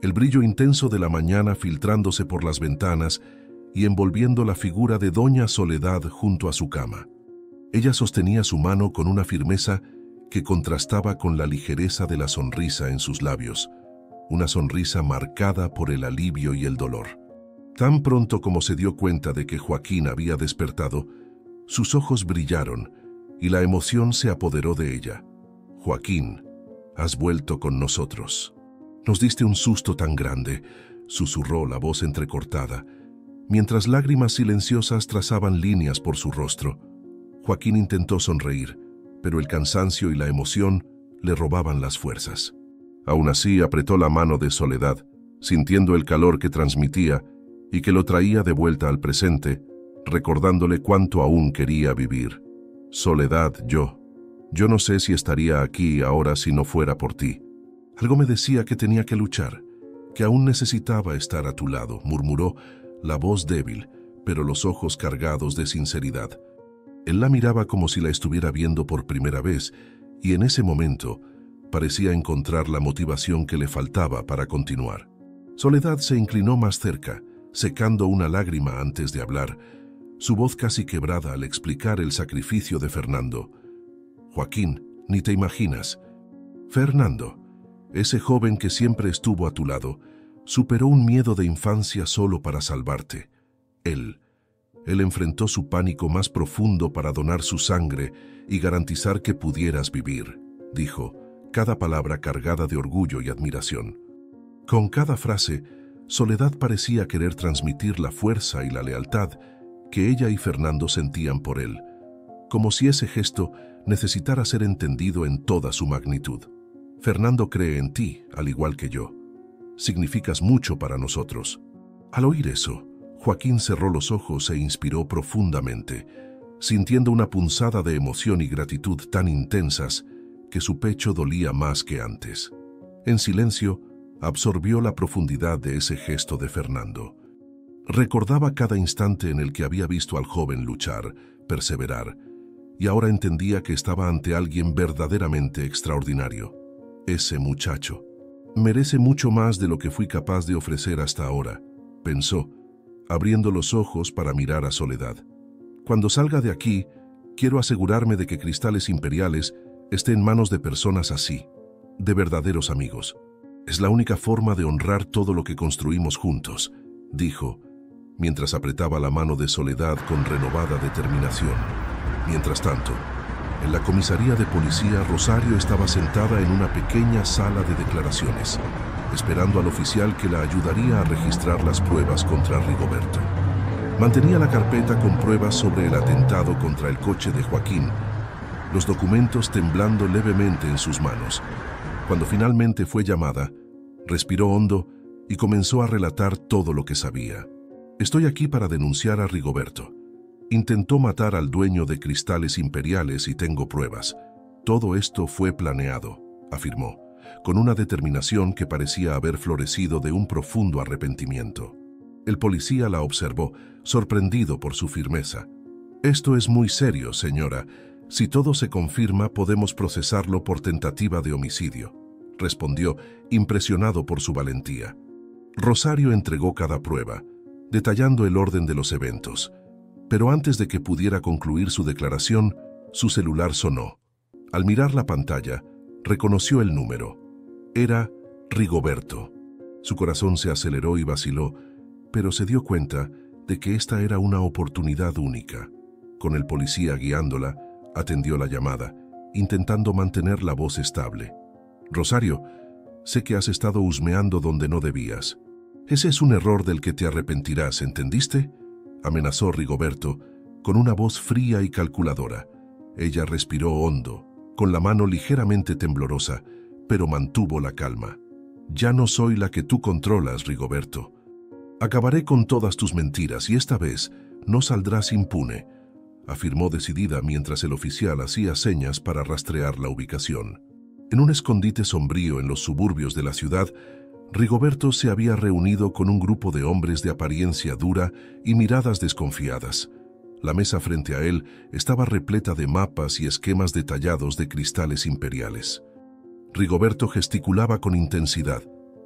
el brillo intenso de la mañana filtrándose por las ventanas y envolviendo la figura de doña Soledad junto a su cama. Ella sostenía su mano con una firmeza que contrastaba con la ligereza de la sonrisa en sus labios, una sonrisa marcada por el alivio y el dolor. Tan pronto como se dio cuenta de que Joaquín había despertado, sus ojos brillaron y la emoción se apoderó de ella. «Joaquín, has vuelto con nosotros. Nos diste un susto tan grande», susurró la voz entrecortada, mientras lágrimas silenciosas trazaban líneas por su rostro. Joaquín intentó sonreír, pero el cansancio y la emoción le robaban las fuerzas. Aún así apretó la mano de Soledad, sintiendo el calor que transmitía y que lo traía de vuelta al presente, recordándole cuánto aún quería vivir. «Soledad, yo. Yo no sé si estaría aquí ahora si no fuera por ti. Algo me decía que tenía que luchar, que aún necesitaba estar a tu lado», murmuró, la voz débil, pero los ojos cargados de sinceridad. Él la miraba como si la estuviera viendo por primera vez, y en ese momento parecía encontrar la motivación que le faltaba para continuar. Soledad se inclinó más cerca, secando una lágrima antes de hablar, su voz casi quebrada al explicar el sacrificio de Fernando. «Joaquín, ni te imaginas. Fernando, ese joven que siempre estuvo a tu lado, superó un miedo de infancia solo para salvarte. Él, él enfrentó su pánico más profundo para donar su sangre y garantizar que pudieras vivir», dijo, cada palabra cargada de orgullo y admiración. Con cada frase, Soledad parecía querer transmitir la fuerza y la lealtad que ella y Fernando sentían por él, como si ese gesto necesitara ser entendido en toda su magnitud. «Fernando cree en ti, al igual que yo. Significas mucho para nosotros». Al oír eso, Joaquín cerró los ojos e inspiró profundamente, sintiendo una punzada de emoción y gratitud tan intensas que su pecho dolía más que antes. En silencio, absorbió la profundidad de ese gesto de Fernando. Recordaba cada instante en el que había visto al joven luchar, perseverar, y ahora entendía que estaba ante alguien verdaderamente extraordinario. «Ese muchacho merece mucho más de lo que fui capaz de ofrecer hasta ahora», pensó, abriendo los ojos para mirar a Soledad. «Cuando salga de aquí, quiero asegurarme de que Cristales Imperiales esté en manos de personas así, de verdaderos amigos. Es la única forma de honrar todo lo que construimos juntos», dijo, mientras apretaba la mano de Soledad con renovada determinación. Mientras tanto, en la comisaría de policía, Rosario estaba sentada en una pequeña sala de declaraciones, esperando al oficial que la ayudaría a registrar las pruebas contra Rigoberto. Mantenía la carpeta con pruebas sobre el atentado contra el coche de Joaquín, los documentos temblando levemente en sus manos. Cuando finalmente fue llamada, respiró hondo y comenzó a relatar todo lo que sabía. «Estoy aquí para denunciar a Rigoberto. Intentó matar al dueño de Cristales Imperiales y tengo pruebas. Todo esto fue planeado», afirmó, con una determinación que parecía haber florecido de un profundo arrepentimiento. El policía la observó, sorprendido por su firmeza. «Esto es muy serio, señora. Si todo se confirma, podemos procesarlo por tentativa de homicidio», respondió, impresionado por su valentía. Rosario entregó cada prueba, detallando el orden de los eventos. Pero antes de que pudiera concluir su declaración, su celular sonó. Al mirar la pantalla, reconoció el número. Era Rigoberto. Su corazón se aceleró y vaciló, pero se dio cuenta de que esta era una oportunidad única. Con el policía guiándola, atendió la llamada, intentando mantener la voz estable. «Rosario, sé que has estado husmeando donde no debías. Ese es un error del que te arrepentirás, ¿entendiste?», amenazó Rigoberto, con una voz fría y calculadora. Ella respiró hondo, con la mano ligeramente temblorosa, pero mantuvo la calma. «Ya no soy la que tú controlas, Rigoberto. Acabaré con todas tus mentiras y esta vez no saldrás impune», afirmó decidida mientras el oficial hacía señas para rastrear la ubicación. En un escondite sombrío en los suburbios de la ciudad, Rigoberto se había reunido con un grupo de hombres de apariencia dura y miradas desconfiadas. La mesa frente a él estaba repleta de mapas y esquemas detallados de Cristales Imperiales. Rigoberto gesticulaba con intensidad,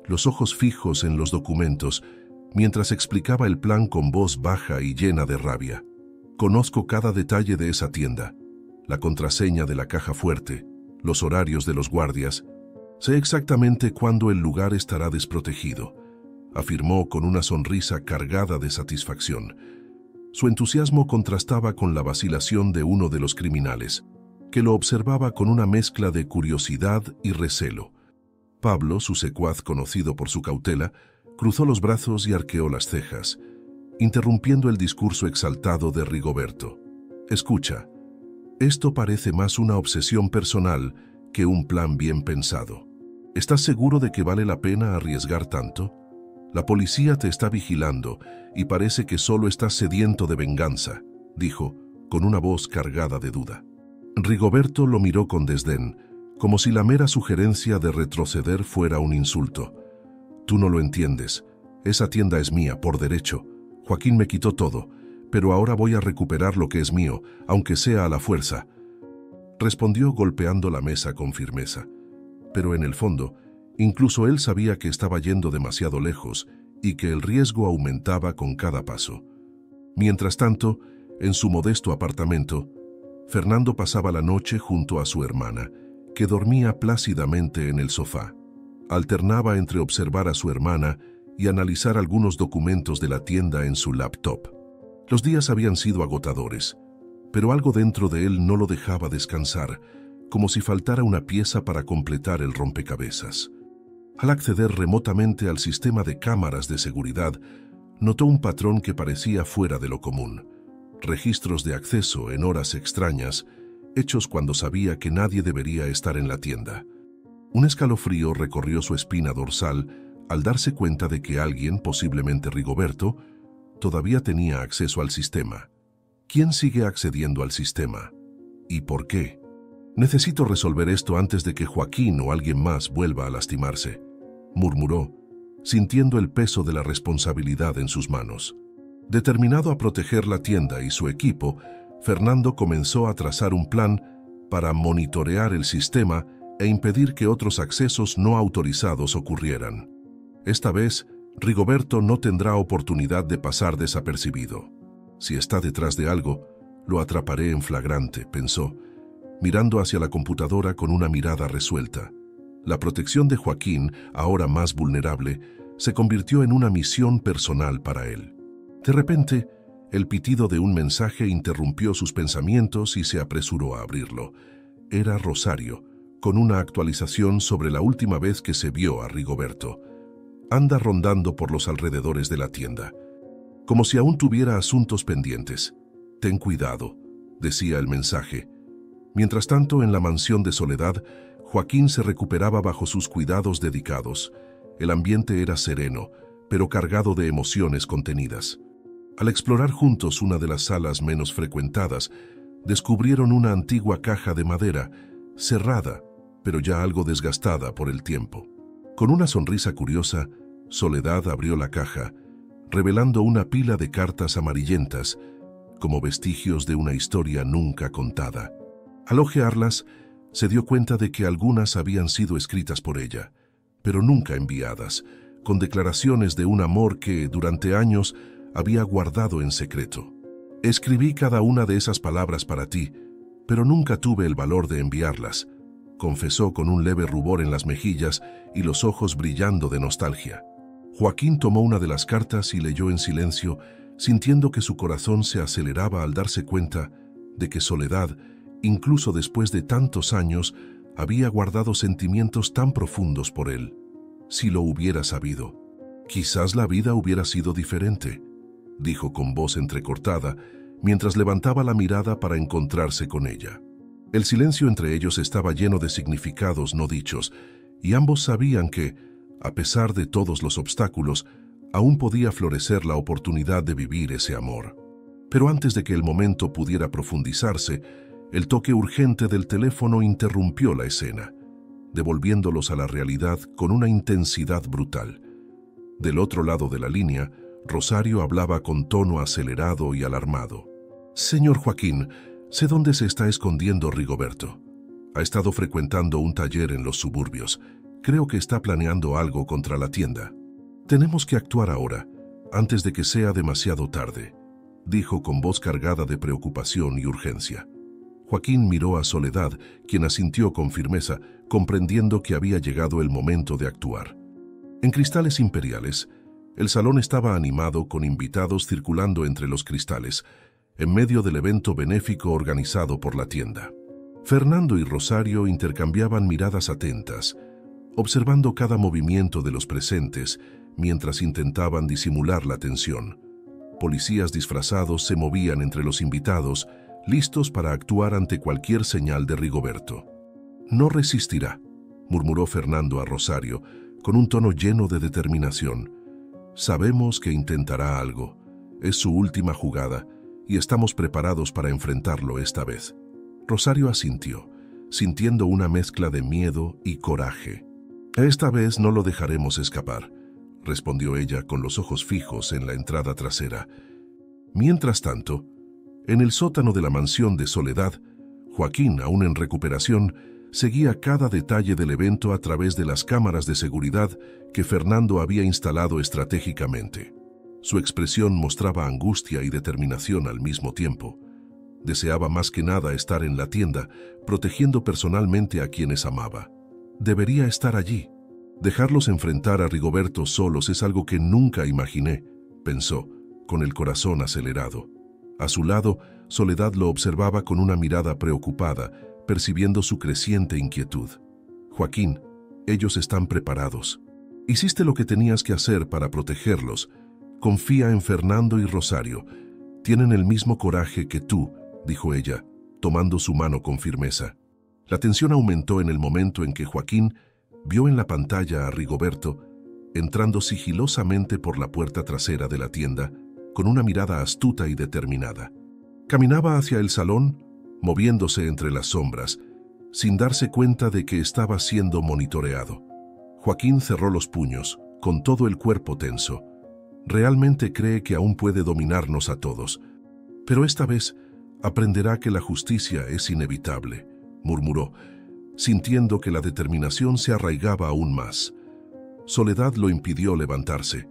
los ojos fijos en los documentos, mientras explicaba el plan con voz baja y llena de rabia. Conozco cada detalle de esa tienda, la contraseña de la caja fuerte, los horarios de los guardias. Sé exactamente cuándo el lugar estará desprotegido, afirmó con una sonrisa cargada de satisfacción. Su entusiasmo contrastaba con la vacilación de uno de los criminales, que lo observaba con una mezcla de curiosidad y recelo. Pablo, su secuaz conocido por su cautela, cruzó los brazos y arqueó las cejas, interrumpiendo el discurso exaltado de Rigoberto. Escucha, esto parece más una obsesión personal que un plan bien pensado. ¿Estás seguro de que vale la pena arriesgar tanto? La policía te está vigilando y parece que solo estás sediento de venganza, dijo, con una voz cargada de duda. Rigoberto lo miró con desdén, como si la mera sugerencia de retroceder fuera un insulto. Tú no lo entiendes. Esa tienda es mía, por derecho. Joaquín me quitó todo, pero ahora voy a recuperar lo que es mío, aunque sea a la fuerza. Respondió golpeando la mesa con firmeza. Pero en el fondo, incluso él sabía que estaba yendo demasiado lejos y que el riesgo aumentaba con cada paso. Mientras tanto, en su modesto apartamento, Fernando pasaba la noche junto a su hermana, que dormía plácidamente en el sofá. Alternaba entre observar a su hermana y analizar algunos documentos de la tienda en su laptop. Los días habían sido agotadores, pero algo dentro de él no lo dejaba descansar, como si faltara una pieza para completar el rompecabezas. Al acceder remotamente al sistema de cámaras de seguridad, notó un patrón que parecía fuera de lo común. Registros de acceso en horas extrañas, hechos cuando sabía que nadie debería estar en la tienda. Un escalofrío recorrió su espina dorsal al darse cuenta de que alguien, posiblemente Rigoberto, todavía tenía acceso al sistema. ¿Quién sigue accediendo al sistema? ¿Y por qué? Necesito resolver esto antes de que Joaquín o alguien más vuelva a lastimarse, murmuró, sintiendo el peso de la responsabilidad en sus manos. Determinado a proteger la tienda y su equipo, Fernando comenzó a trazar un plan para monitorear el sistema e impedir que otros accesos no autorizados ocurrieran. Esta vez, Rigoberto no tendrá oportunidad de pasar desapercibido. Si está detrás de algo, lo atraparé en flagrante, pensó, mirando hacia la computadora con una mirada resuelta. La protección de Joaquín, ahora más vulnerable, se convirtió en una misión personal para él. De repente, el pitido de un mensaje interrumpió sus pensamientos y se apresuró a abrirlo. Era Rosario, con una actualización sobre la última vez que se vio a Rigoberto. Anda rondando por los alrededores de la tienda, como si aún tuviera asuntos pendientes. Ten cuidado, decía el mensaje. Mientras tanto, en la mansión de Soledad, Joaquín se recuperaba bajo sus cuidados dedicados. El ambiente era sereno, pero cargado de emociones contenidas. Al explorar juntos una de las salas menos frecuentadas, descubrieron una antigua caja de madera, cerrada, pero ya algo desgastada por el tiempo. Con una sonrisa curiosa, Soledad abrió la caja, revelando una pila de cartas amarillentas, como vestigios de una historia nunca contada. Al hojearlas, se dio cuenta de que algunas habían sido escritas por ella, pero nunca enviadas, con declaraciones de un amor que, durante años, había guardado en secreto. Escribí cada una de esas palabras para ti, pero nunca tuve el valor de enviarlas, confesó con un leve rubor en las mejillas y los ojos brillando de nostalgia. Joaquín tomó una de las cartas y leyó en silencio, sintiendo que su corazón se aceleraba al darse cuenta de que Soledad, incluso después de tantos años, había guardado sentimientos tan profundos por él. Si lo hubiera sabido, quizás la vida hubiera sido diferente, dijo con voz entrecortada, mientras levantaba la mirada para encontrarse con ella. El silencio entre ellos estaba lleno de significados no dichos, y ambos sabían que, a pesar de todos los obstáculos, aún podía florecer la oportunidad de vivir ese amor. Pero antes de que el momento pudiera profundizarse, el toque urgente del teléfono interrumpió la escena, devolviéndolos a la realidad con una intensidad brutal. Del otro lado de la línea, Rosario hablaba con tono acelerado y alarmado. «Señor Joaquín, sé dónde se está escondiendo Rigoberto. Ha estado frecuentando un taller en los suburbios. Creo que está planeando algo contra la tienda. Tenemos que actuar ahora, antes de que sea demasiado tarde, dijo con voz cargada de preocupación y urgencia. Joaquín miró a Soledad, quien asintió con firmeza, comprendiendo que había llegado el momento de actuar. En Cristales Imperiales, el salón estaba animado con invitados circulando entre los cristales, en medio del evento benéfico organizado por la tienda. Fernando y Rosario intercambiaban miradas atentas, observando cada movimiento de los presentes mientras intentaban disimular la tensión. Policías disfrazados se movían entre los invitados, listos para actuar ante cualquier señal de Rigoberto. «No resistirá», murmuró Fernando a Rosario, con un tono lleno de determinación. «Sabemos que intentará algo. Es su última jugada, y estamos preparados para enfrentarlo esta vez». Rosario asintió, sintiendo una mezcla de miedo y coraje. «Esta vez no lo dejaremos escapar», respondió ella con los ojos fijos en la entrada trasera. Mientras tanto, en el sótano de la mansión de Soledad, Joaquín, aún en recuperación, seguía cada detalle del evento a través de las cámaras de seguridad que Fernando había instalado estratégicamente. Su expresión mostraba angustia y determinación al mismo tiempo. Deseaba más que nada estar en la tienda, protegiendo personalmente a quienes amaba. Debería estar allí. Dejarlos enfrentar a Rigoberto solos es algo que nunca imaginé, pensó, con el corazón acelerado. A su lado, Soledad lo observaba con una mirada preocupada, percibiendo su creciente inquietud. «Joaquín, ellos están preparados. Hiciste lo que tenías que hacer para protegerlos. Confía en Fernando y Rosario. Tienen el mismo coraje que tú», dijo ella, tomando su mano con firmeza. La tensión aumentó en el momento en que Joaquín vio en la pantalla a Rigoberto entrando sigilosamente por la puerta trasera de la tienda con una mirada astuta y determinada. Caminaba hacia el salón, moviéndose entre las sombras, sin darse cuenta de que estaba siendo monitoreado. Joaquín cerró los puños, con todo el cuerpo tenso. Realmente cree que aún puede dominarnos a todos, pero esta vez aprenderá que la justicia es inevitable, murmuró, sintiendo que la determinación se arraigaba aún más. Soledad lo impidió levantarse.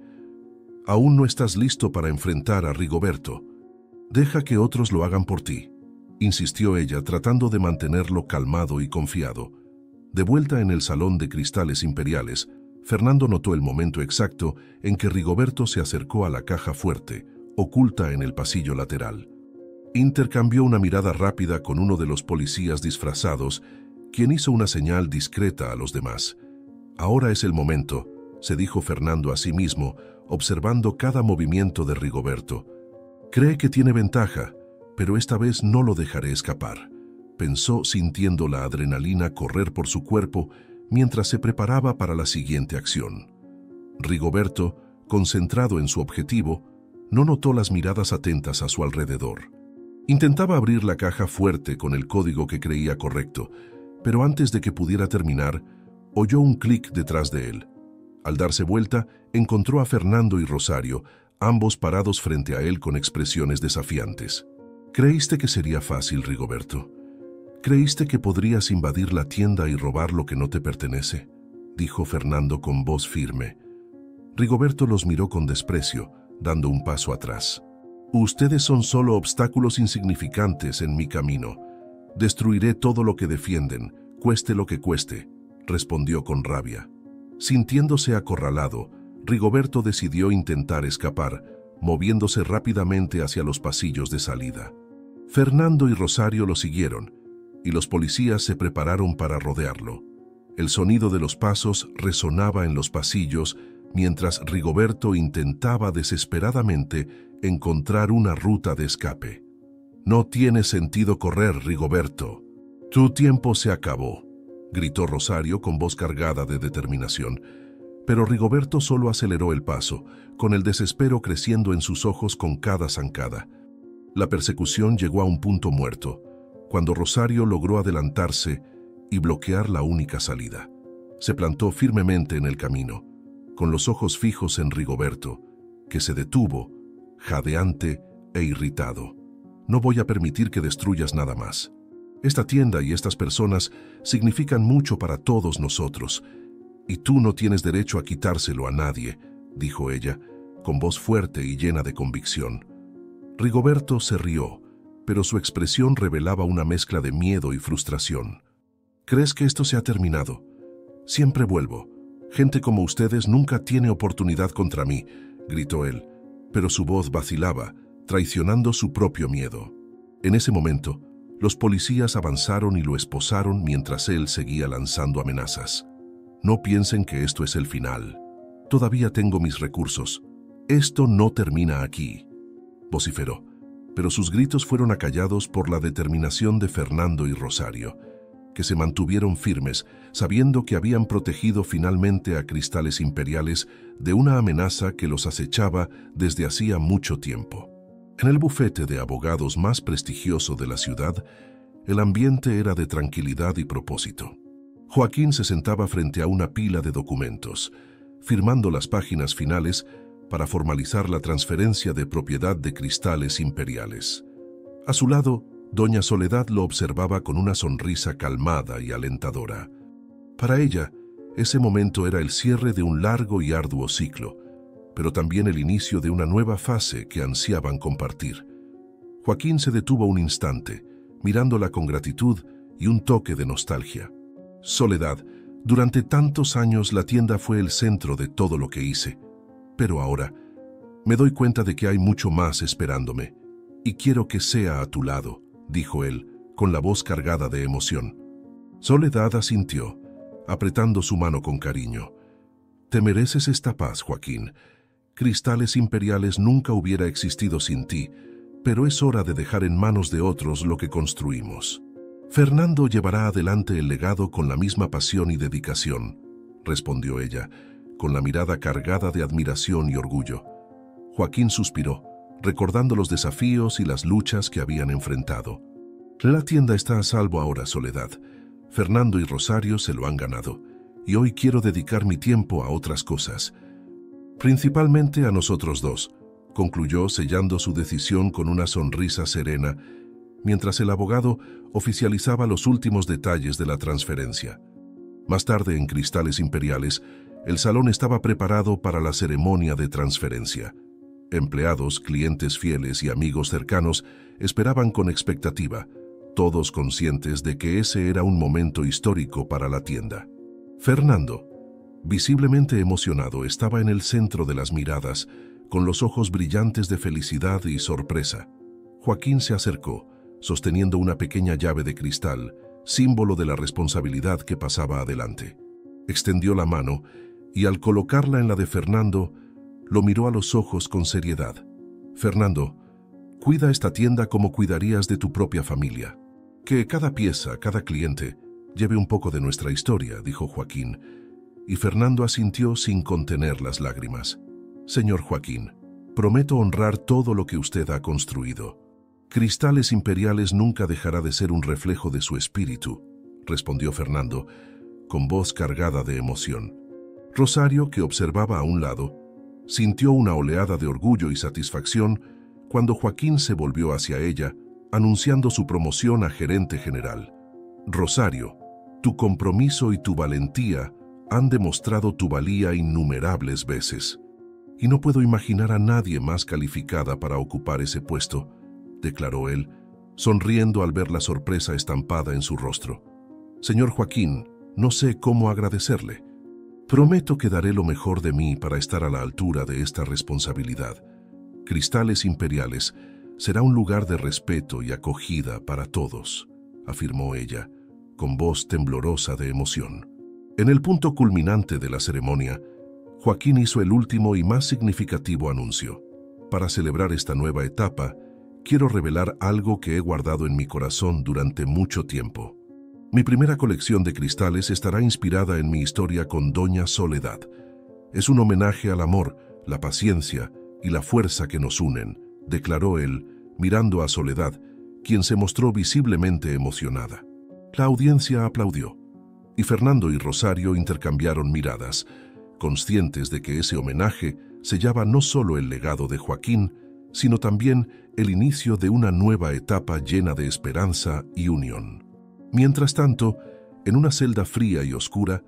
«Aún no estás listo para enfrentar a Rigoberto. Deja que otros lo hagan por ti», insistió ella, tratando de mantenerlo calmado y confiado. De vuelta en el salón de Cristales Imperiales, Fernando notó el momento exacto en que Rigoberto se acercó a la caja fuerte, oculta en el pasillo lateral. Intercambió una mirada rápida con uno de los policías disfrazados, quien hizo una señal discreta a los demás. «Ahora es el momento», se dijo Fernando a sí mismo, observando cada movimiento de Rigoberto. «Cree que tiene ventaja, pero esta vez no lo dejaré escapar», pensó sintiendo la adrenalina correr por su cuerpo mientras se preparaba para la siguiente acción. Rigoberto, concentrado en su objetivo, no notó las miradas atentas a su alrededor. Intentaba abrir la caja fuerte con el código que creía correcto, pero antes de que pudiera terminar, oyó un clic detrás de él. Al darse vuelta, encontró a Fernando y Rosario, ambos parados frente a él con expresiones desafiantes. «¿Creíste que sería fácil, Rigoberto? ¿Creíste que podrías invadir la tienda y robar lo que no te pertenece?», dijo Fernando con voz firme. Rigoberto los miró con desprecio, dando un paso atrás. «Ustedes son solo obstáculos insignificantes en mi camino. Destruiré todo lo que defienden, cueste lo que cueste», respondió con rabia. Sintiéndose acorralado, Rigoberto decidió intentar escapar, moviéndose rápidamente hacia los pasillos de salida. Fernando y Rosario lo siguieron, y los policías se prepararon para rodearlo. El sonido de los pasos resonaba en los pasillos mientras Rigoberto intentaba desesperadamente encontrar una ruta de escape. «No tiene sentido correr, Rigoberto. Tu tiempo se acabó», gritó Rosario con voz cargada de determinación. Pero Rigoberto solo aceleró el paso, con el desespero creciendo en sus ojos con cada zancada. La persecución llegó a un punto muerto, cuando Rosario logró adelantarse y bloquear la única salida. Se plantó firmemente en el camino, con los ojos fijos en Rigoberto, que se detuvo, jadeante e irritado. «No voy a permitir que destruyas nada más. Esta tienda y estas personas significan mucho para todos nosotros, Y tú no tienes derecho a quitárselo a nadie, dijo ella, con voz fuerte y llena de convicción. Rigoberto se rió, pero su expresión revelaba una mezcla de miedo y frustración. ¿Crees que esto se ha terminado? Siempre vuelvo. Gente como ustedes nunca tiene oportunidad contra mí, gritó él, pero su voz vacilaba, traicionando su propio miedo. En ese momento, los policías avanzaron y lo esposaron mientras él seguía lanzando amenazas. No piensen que esto es el final. Todavía tengo mis recursos. Esto no termina aquí, vociferó, pero sus gritos fueron acallados por la determinación de Fernando y Rosario, que se mantuvieron firmes, sabiendo que habían protegido finalmente a Cristales Imperiales de una amenaza que los acechaba desde hacía mucho tiempo. En el bufete de abogados más prestigioso de la ciudad, el ambiente era de tranquilidad y propósito. Joaquín se sentaba frente a una pila de documentos, firmando las páginas finales para formalizar la transferencia de propiedad de Cristales Imperiales. A su lado, doña Soledad lo observaba con una sonrisa calmada y alentadora. Para ella, ese momento era el cierre de un largo y arduo ciclo, pero también el inicio de una nueva fase que ansiaban compartir. Joaquín se detuvo un instante, mirándola con gratitud y un toque de nostalgia. Soledad, durante tantos años la tienda fue el centro de todo lo que hice, pero ahora me doy cuenta de que hay mucho más esperándome, y quiero que sea a tu lado, dijo él, con la voz cargada de emoción. Soledad asintió, apretando su mano con cariño. Te mereces esta paz, Joaquín. Cristales Imperiales nunca hubiera existido sin ti, pero es hora de dejar en manos de otros lo que construimos. Fernando llevará adelante el legado con la misma pasión y dedicación, respondió ella, con la mirada cargada de admiración y orgullo. Joaquín suspiró, recordando los desafíos y las luchas que habían enfrentado. La tienda está a salvo ahora, Soledad. Fernando y Rosario se lo han ganado, y hoy quiero dedicar mi tiempo a otras cosas. Principalmente a nosotros dos, concluyó sellando su decisión con una sonrisa serena, mientras el abogado oficializaba los últimos detalles de la transferencia. Más tarde, en Cristales Imperiales, el salón estaba preparado para la ceremonia de transferencia. Empleados, clientes fieles y amigos cercanos esperaban con expectativa, todos conscientes de que ese era un momento histórico para la tienda. Fernando, visiblemente emocionado, estaba en el centro de las miradas, con los ojos brillantes de felicidad y sorpresa. Joaquín se acercó, sosteniendo una pequeña llave de cristal, símbolo de la responsabilidad que pasaba adelante. Extendió la mano y al colocarla en la de Fernando, lo miró a los ojos con seriedad. Fernando, cuida esta tienda como cuidarías de tu propia familia. Que cada pieza, cada cliente, lleve un poco de nuestra historia, dijo Joaquín, y Fernando asintió sin contener las lágrimas. Señor Joaquín, prometo honrar todo lo que usted ha construido. Cristales Imperiales nunca dejará de ser un reflejo de su espíritu, respondió Fernando, con voz cargada de emoción. Rosario, que observaba a un lado, sintió una oleada de orgullo y satisfacción cuando Joaquín se volvió hacia ella, anunciando su promoción a gerente general. Rosario, tu compromiso y tu valentía han demostrado tu valía innumerables veces, y no puedo imaginar a nadie más calificada para ocupar ese puesto, declaró él, sonriendo al ver la sorpresa estampada en su rostro. Señor Joaquín, no sé cómo agradecerle. Prometo que daré lo mejor de mí para estar a la altura de esta responsabilidad. Cristales Imperiales será un lugar de respeto y acogida para todos, afirmó ella, con voz temblorosa de emoción. En el punto culminante de la ceremonia, Joaquín hizo el último y más significativo anuncio. Para celebrar esta nueva etapa, quiero revelar algo que he guardado en mi corazón durante mucho tiempo. Mi primera colección de cristales estará inspirada en mi historia con Doña Soledad. Es un homenaje al amor, la paciencia y la fuerza que nos unen, declaró él, mirando a Soledad, quien se mostró visiblemente emocionada. La audiencia aplaudió, y Fernando y Rosario intercambiaron miradas, conscientes de que ese homenaje sellaba no solo el legado de Joaquín, sino también el inicio de una nueva etapa llena de esperanza y unión. Mientras tanto, en una celda fría y oscura,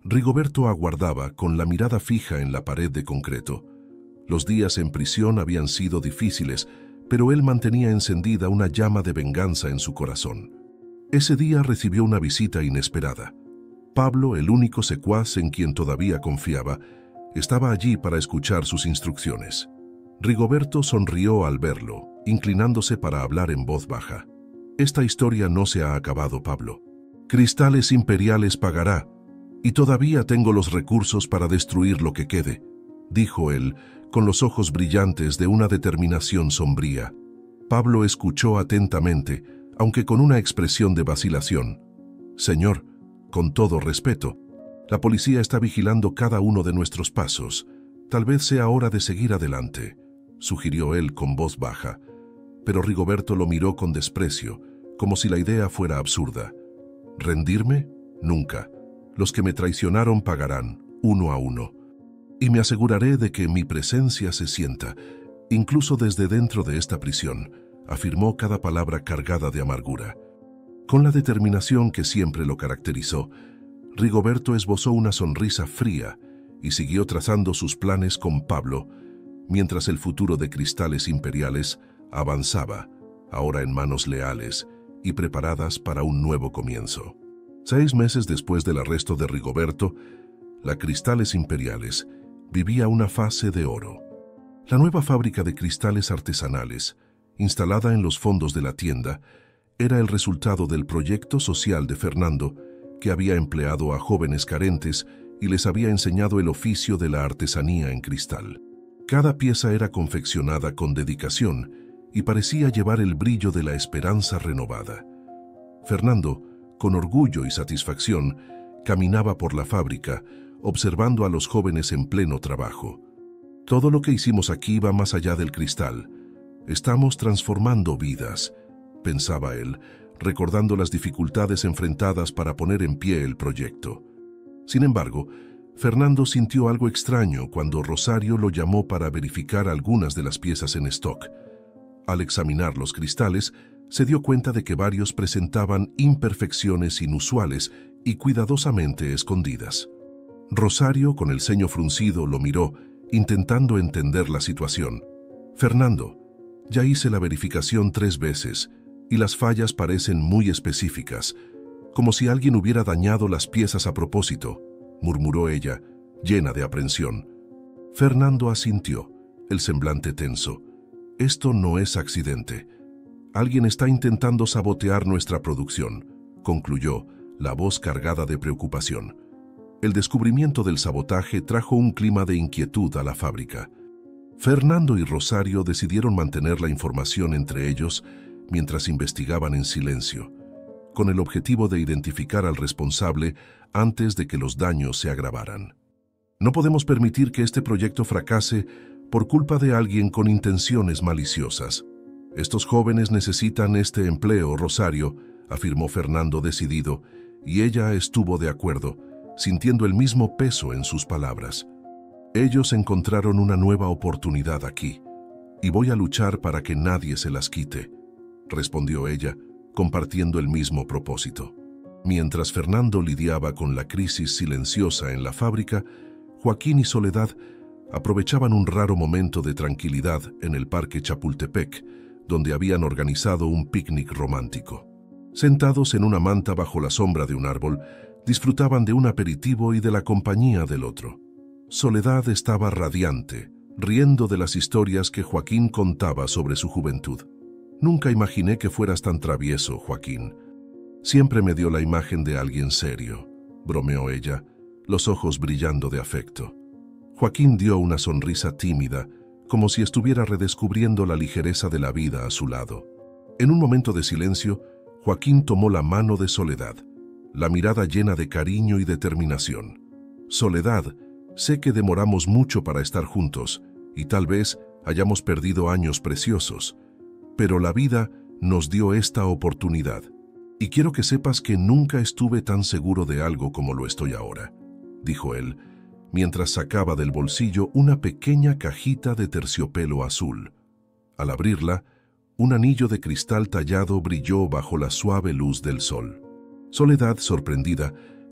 Rigoberto aguardaba con la mirada fija en la pared de concreto. Los días en prisión habían sido difíciles, pero él mantenía encendida una llama de venganza en su corazón. Ese día recibió una visita inesperada. Pablo, el único secuaz en quien todavía confiaba, estaba allí para escuchar sus instrucciones. Rigoberto sonrió al verlo, inclinándose para hablar en voz baja. «Esta historia no se ha acabado, Pablo. Cristales Imperiales pagará, y todavía tengo los recursos para destruir lo que quede», dijo él, con los ojos brillantes de una determinación sombría. Pablo escuchó atentamente, aunque con una expresión de vacilación. «Señor, con todo respeto, la policía está vigilando cada uno de nuestros pasos. Tal vez sea hora de seguir adelante», sugirió él con voz baja. Pero Rigoberto lo miró con desprecio, como si la idea fuera absurda. «¿Rendirme? Nunca. Los que me traicionaron pagarán, uno a uno. Y me aseguraré de que mi presencia se sienta, incluso desde dentro de esta prisión», afirmó cada palabra cargada de amargura. Con la determinación que siempre lo caracterizó, Rigoberto esbozó una sonrisa fría y siguió trazando sus planes con Pablo, mientras el futuro de Cristales Imperiales avanzaba, ahora en manos leales y preparadas para un nuevo comienzo. Seis meses después del arresto de Rigoberto, la Cristales Imperiales vivía una fase de oro. La nueva fábrica de cristales artesanales, instalada en los fondos de la tienda, era el resultado del proyecto social de Fernando, que había empleado a jóvenes carentes y les había enseñado el oficio de la artesanía en cristal. Cada pieza era confeccionada con dedicación y parecía llevar el brillo de la esperanza renovada. Fernando, con orgullo y satisfacción, caminaba por la fábrica, observando a los jóvenes en pleno trabajo. «Todo lo que hicimos aquí va más allá del cristal. Estamos transformando vidas», pensaba él, recordando las dificultades enfrentadas para poner en pie el proyecto. Sin embargo, Fernando sintió algo extraño cuando Rosario lo llamó para verificar algunas de las piezas en stock. Al examinar los cristales, se dio cuenta de que varios presentaban imperfecciones inusuales y cuidadosamente escondidas. Rosario, con el ceño fruncido, lo miró, intentando entender la situación. «Fernando, ya hice la verificación tres veces y las fallas parecen muy específicas, como si alguien hubiera dañado las piezas a propósito», murmuró ella, llena de aprensión. Fernando asintió, el semblante tenso. «Esto no es accidente. Alguien está intentando sabotear nuestra producción», concluyó, la voz cargada de preocupación. El descubrimiento del sabotaje trajo un clima de inquietud a la fábrica. Fernando y Rosario decidieron mantener la información entre ellos mientras investigaban en silencio, con el objetivo de identificar al responsable antes de que los daños se agravaran. «No podemos permitir que este proyecto fracase por culpa de alguien con intenciones maliciosas. Estos jóvenes necesitan este empleo, Rosario», afirmó Fernando decidido, y ella estuvo de acuerdo, sintiendo el mismo peso en sus palabras. «Ellos encontraron una nueva oportunidad aquí, y voy a luchar para que nadie se las quite», respondió ella, compartiendo el mismo propósito. Mientras Fernando lidiaba con la crisis silenciosa en la fábrica, Joaquín y Soledad aprovechaban un raro momento de tranquilidad en el Parque Chapultepec, donde habían organizado un picnic romántico. Sentados en una manta bajo la sombra de un árbol, disfrutaban de un aperitivo y de la compañía del otro. Soledad estaba radiante, riendo de las historias que Joaquín contaba sobre su juventud. «Nunca imaginé que fueras tan travieso, Joaquín. Siempre me dio la imagen de alguien serio», bromeó ella, los ojos brillando de afecto. Joaquín dio una sonrisa tímida, como si estuviera redescubriendo la ligereza de la vida a su lado. En un momento de silencio, Joaquín tomó la mano de Soledad, la mirada llena de cariño y determinación. «Soledad, sé que demoramos mucho para estar juntos y tal vez hayamos perdido años preciosos, pero la vida nos dio esta oportunidad. Y quiero que sepas que nunca estuve tan seguro de algo como lo estoy ahora», dijo él, mientras sacaba del bolsillo una pequeña cajita de terciopelo azul. Al abrirla, un anillo de cristal tallado brilló bajo la suave luz del sol. Soledad, sorprendida,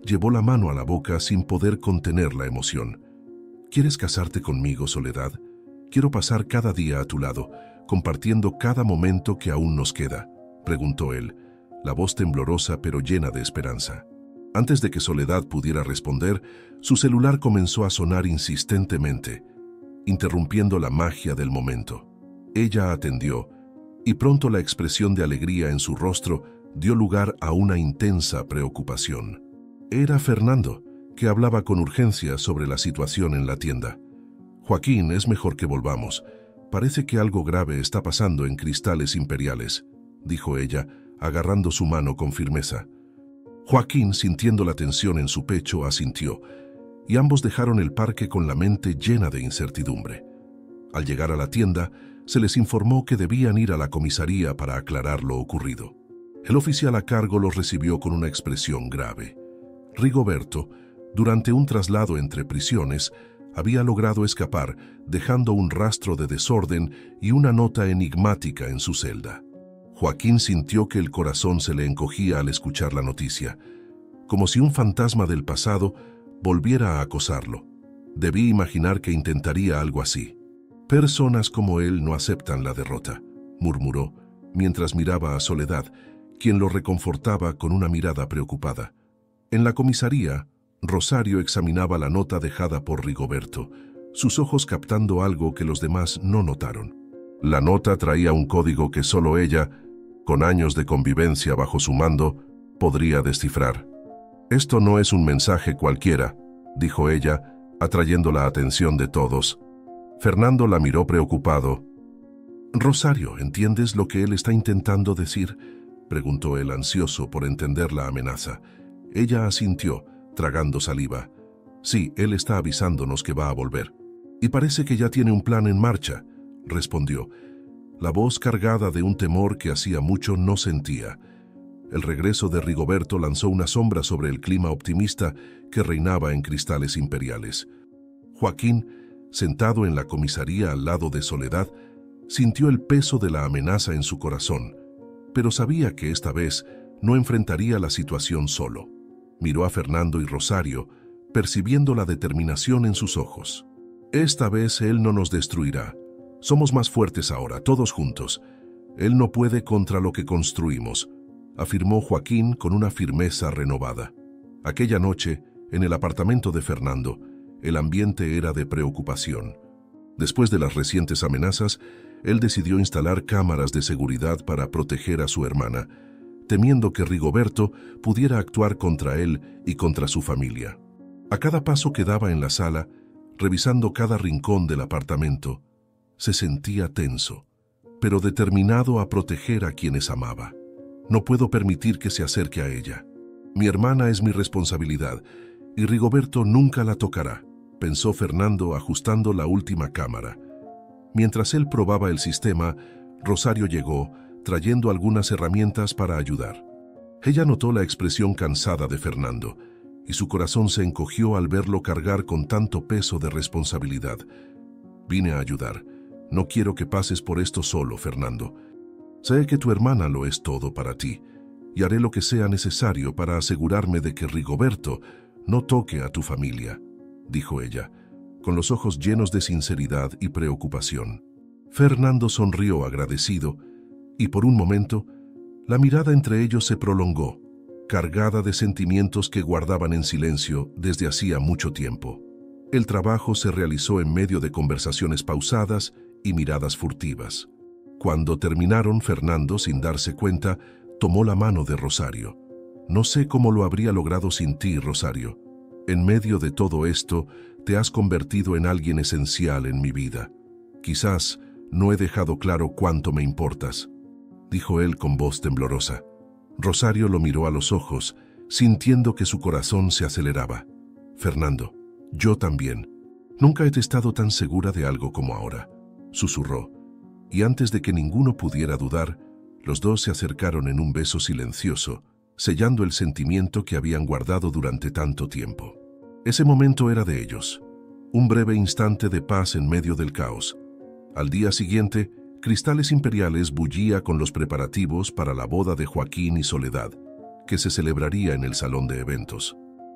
Llevó la mano a la boca sin poder contener la emoción. ¿Quieres casarte conmigo, Soledad? Quiero pasar cada día a tu lado, compartiendo cada momento que aún nos queda, preguntó él, la voz temblorosa pero llena de esperanza. Antes de que Soledad pudiera responder, su celular comenzó a sonar insistentemente, interrumpiendo la magia del momento. Ella atendió, y pronto la expresión de alegría en su rostro dio lugar a una intensa preocupación. Era Fernando, que hablaba con urgencia sobre la situación en la tienda. Joaquín, es mejor que volvamos. Parece que algo grave está pasando en Cristales Imperiales, dijo ella, agarrando su mano con firmeza. Joaquín, sintiendo la tensión en su pecho, asintió, y ambos dejaron el parque con la mente llena de incertidumbre. Al llegar a la tienda, se les informó que debían ir a la comisaría para aclarar lo ocurrido. El oficial a cargo los recibió con una expresión grave. Rigoberto, durante un traslado entre prisiones, había logrado escapar, dejando un rastro de desorden y una nota enigmática en su celda. Joaquín sintió que el corazón se le encogía al escuchar la noticia, como si un fantasma del pasado volviera a acosarlo. Debí imaginar que intentaría algo así. Personas como él no aceptan la derrota, murmuró, mientras miraba a Soledad, quien lo reconfortaba con una mirada preocupada. En la comisaría, Rosario examinaba la nota dejada por Rigoberto, sus ojos captando algo que los demás no notaron. La nota traía un código que solo ella, con años de convivencia bajo su mando, podría descifrar. «Esto no es un mensaje cualquiera», dijo ella, atrayendo la atención de todos. Fernando la miró preocupado. «Rosario, ¿entiendes lo que él está intentando decir?», preguntó él ansioso por entender la amenaza. Ella asintió, tragando saliva. «Sí, él está avisándonos que va a volver. Y parece que ya tiene un plan en marcha», respondió, la voz cargada de un temor que hacía mucho no sentía. El regreso de Rigoberto lanzó una sombra sobre el clima optimista que reinaba en Cristales Imperiales. Joaquín, sentado en la comisaría al lado de Soledad, sintió el peso de la amenaza en su corazón, pero sabía que esta vez no enfrentaría la situación solo. Miró a Fernando y Rosario, percibiendo la determinación en sus ojos. «Esta vez él no nos destruirá. Somos más fuertes ahora, todos juntos. Él no puede contra lo que construimos», afirmó Joaquín con una firmeza renovada. Aquella noche, en el apartamento de Fernando, el ambiente era de preocupación. Después de las recientes amenazas, él decidió instalar cámaras de seguridad para proteger a su hermana, temiendo que Rigoberto pudiera actuar contra él y contra su familia. A cada paso que daba en la sala, revisando cada rincón del apartamento, se sentía tenso, pero determinado a proteger a quienes amaba. «No puedo permitir que se acerque a ella. Mi hermana es mi responsabilidad, y Rigoberto nunca la tocará», pensó Fernando ajustando la última cámara. Mientras él probaba el sistema, Rosario llegó, trayendo algunas herramientas para ayudar. Ella notó la expresión cansada de Fernando, y su corazón se encogió al verlo cargar con tanto peso de responsabilidad. «Vine a ayudar. No quiero que pases por esto solo, Fernando. Sé que tu hermana lo es todo para ti, y haré lo que sea necesario para asegurarme de que Rigoberto no toque a tu familia», dijo ella, con los ojos llenos de sinceridad y preocupación. Fernando sonrió agradecido, y por un momento, la mirada entre ellos se prolongó, cargada de sentimientos que guardaban en silencio desde hacía mucho tiempo. El trabajo se realizó en medio de conversaciones pausadas y miradas furtivas. Cuando terminaron, Fernando, sin darse cuenta, tomó la mano de Rosario. «No sé cómo lo habría logrado sin ti, Rosario. En medio de todo esto, te has convertido en alguien esencial en mi vida. Quizás no he dejado claro cuánto me importas», dijo él con voz temblorosa. Rosario lo miró a los ojos, sintiendo que su corazón se aceleraba. «Fernando, yo también. Nunca he estado tan segura de algo como ahora», susurró, y antes de que ninguno pudiera dudar, los dos se acercaron en un beso silencioso, sellando el sentimiento que habían guardado durante tanto tiempo. Ese momento era de ellos, un breve instante de paz en medio del caos. Al día siguiente, Cristales Imperiales bullía con los preparativos para la boda de Joaquín y Soledad, que se celebraría en el salón de eventos.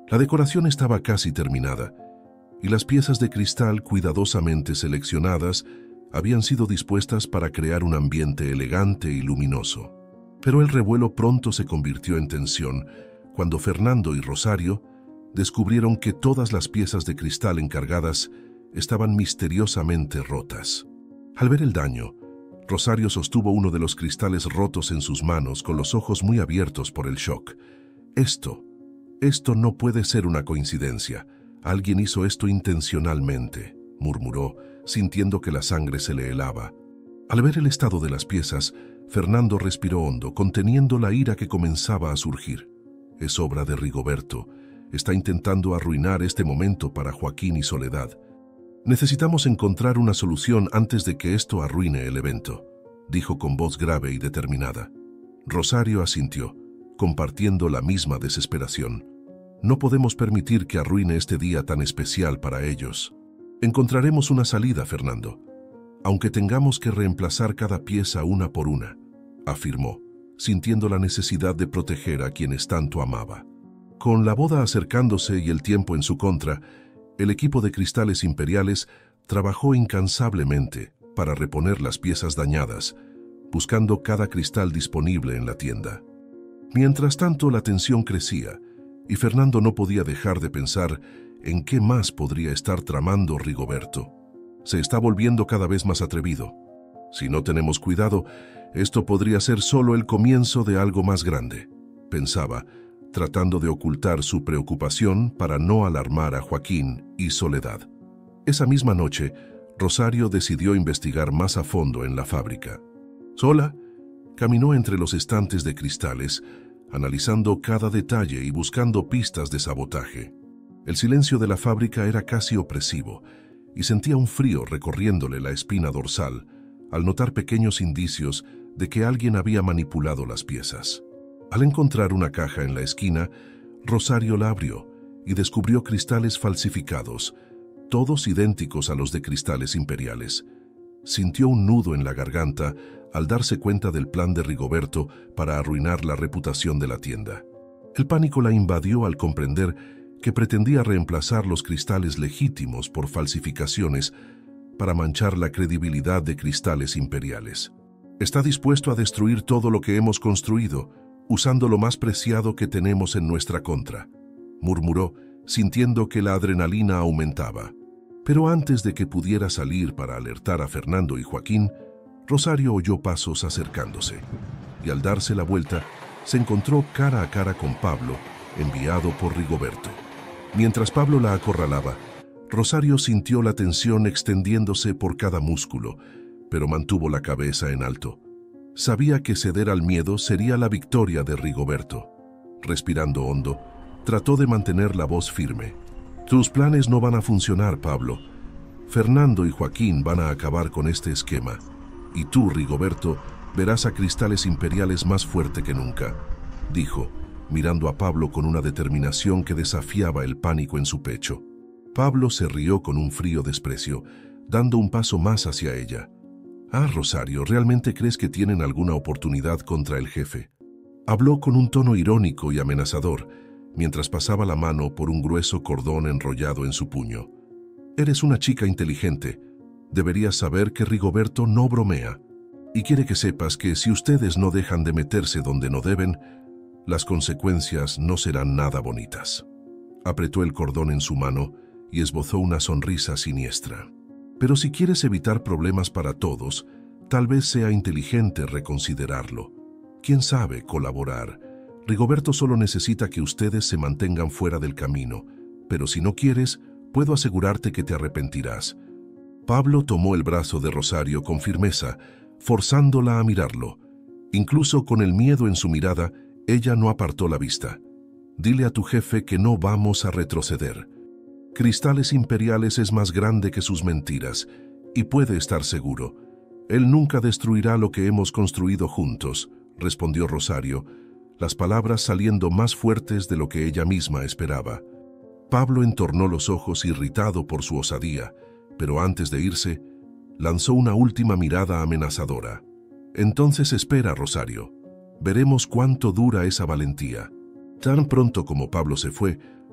La decoración estaba casi terminada, y las piezas de cristal cuidadosamente seleccionadas habían sido dispuestas para crear un ambiente elegante y luminoso. Pero el revuelo pronto se convirtió en tensión cuando Fernando y Rosario descubrieron que todas las piezas de cristal encargadas estaban misteriosamente rotas. Al ver el daño, Rosario sostuvo uno de los cristales rotos en sus manos con los ojos muy abiertos por el shock. Esto, esto no puede ser una coincidencia. Alguien hizo esto intencionalmente, murmuró, sintiendo que la sangre se le helaba. Al ver el estado de las piezas, Fernando respiró hondo, conteniendo la ira que comenzaba a surgir. Es obra de Rigoberto. Está intentando arruinar este momento para Joaquín y Soledad. Necesitamos encontrar una solución antes de que esto arruine el evento, dijo con voz grave y determinada. Rosario asintió, compartiendo la misma desesperación. No podemos permitir que arruine este día tan especial para ellos. Encontraremos una salida, Fernando, aunque tengamos que reemplazar cada pieza una por una, afirmó, sintiendo la necesidad de proteger a quienes tanto amaba. Con la boda acercándose y el tiempo en su contra, el equipo de cristales imperiales trabajó incansablemente para reponer las piezas dañadas, buscando cada cristal disponible en la tienda. Mientras tanto, la tensión crecía, y Fernando no podía dejar de pensar en qué más podría estar tramando Rigoberto. Se está volviendo cada vez más atrevido. Si no tenemos cuidado, esto podría ser solo el comienzo de algo más grande, pensaba, tratando de ocultar su preocupación para no alarmar a Joaquín y Soledad. Esa misma noche, Rosario decidió investigar más a fondo en la fábrica. Sola, caminó entre los estantes de cristales, analizando cada detalle y buscando pistas de sabotaje. El silencio de la fábrica era casi opresivo, y sentía un frío recorriéndole la espina dorsal al notar pequeños indicios de que alguien había manipulado las piezas. Al encontrar una caja en la esquina, Rosario la abrió y descubrió cristales falsificados, todos idénticos a los de cristales imperiales. Sintió un nudo en la garganta al darse cuenta del plan de Rigoberto para arruinar la reputación de la tienda. El pánico la invadió al comprender que pretendía reemplazar los cristales legítimos por falsificaciones para manchar la credibilidad de cristales imperiales. Está dispuesto a destruir todo lo que hemos construido, usando lo más preciado que tenemos en nuestra contra, murmuró, sintiendo que la adrenalina aumentaba. Pero antes de que pudiera salir para alertar a Fernando y Joaquín, Rosario oyó pasos acercándose, y al darse la vuelta, se encontró cara a cara con Pablo, enviado por Rigoberto. Mientras Pablo la acorralaba, Rosario sintió la tensión extendiéndose por cada músculo, pero mantuvo la cabeza en alto. Sabía que ceder al miedo sería la victoria de Rigoberto. Respirando hondo, trató de mantener la voz firme. Tus planes no van a funcionar, Pablo. Fernando y Joaquín van a acabar con este esquema. Y tú, Rigoberto, verás a cristales imperiales más fuerte que nunca, dijo, mirando a Pablo con una determinación que desafiaba el pánico en su pecho. Pablo se rió con un frío desprecio, dando un paso más hacia ella. Ah, Rosario, ¿realmente crees que tienen alguna oportunidad contra el jefe? Habló con un tono irónico y amenazador, mientras pasaba la mano por un grueso cordón enrollado en su puño. Eres una chica inteligente. Deberías saber que Rigoberto no bromea. Y quiere que sepas que si ustedes no dejan de meterse donde no deben, las consecuencias no serán nada bonitas. Apretó el cordón en su mano y esbozó una sonrisa siniestra. Pero si quieres evitar problemas para todos, tal vez sea inteligente reconsiderarlo. ¿Quién sabe colaborar? Rigoberto solo necesita que ustedes se mantengan fuera del camino, pero si no quieres, puedo asegurarte que te arrepentirás. Pablo tomó el brazo de Rosario con firmeza, forzándola a mirarlo. Incluso con el miedo en su mirada, ella no apartó la vista. Dile a tu jefe que no vamos a retroceder. Cristales Imperiales es más grande que sus mentiras, y puede estar seguro. Él nunca destruirá lo que hemos construido juntos, respondió Rosario, las palabras saliendo más fuertes de lo que ella misma esperaba. Pablo entornó los ojos irritado por su osadía, pero antes de irse, lanzó una última mirada amenazadora. Entonces espera, Rosario. Veremos cuánto dura esa valentía. Tan pronto como Pablo se fue,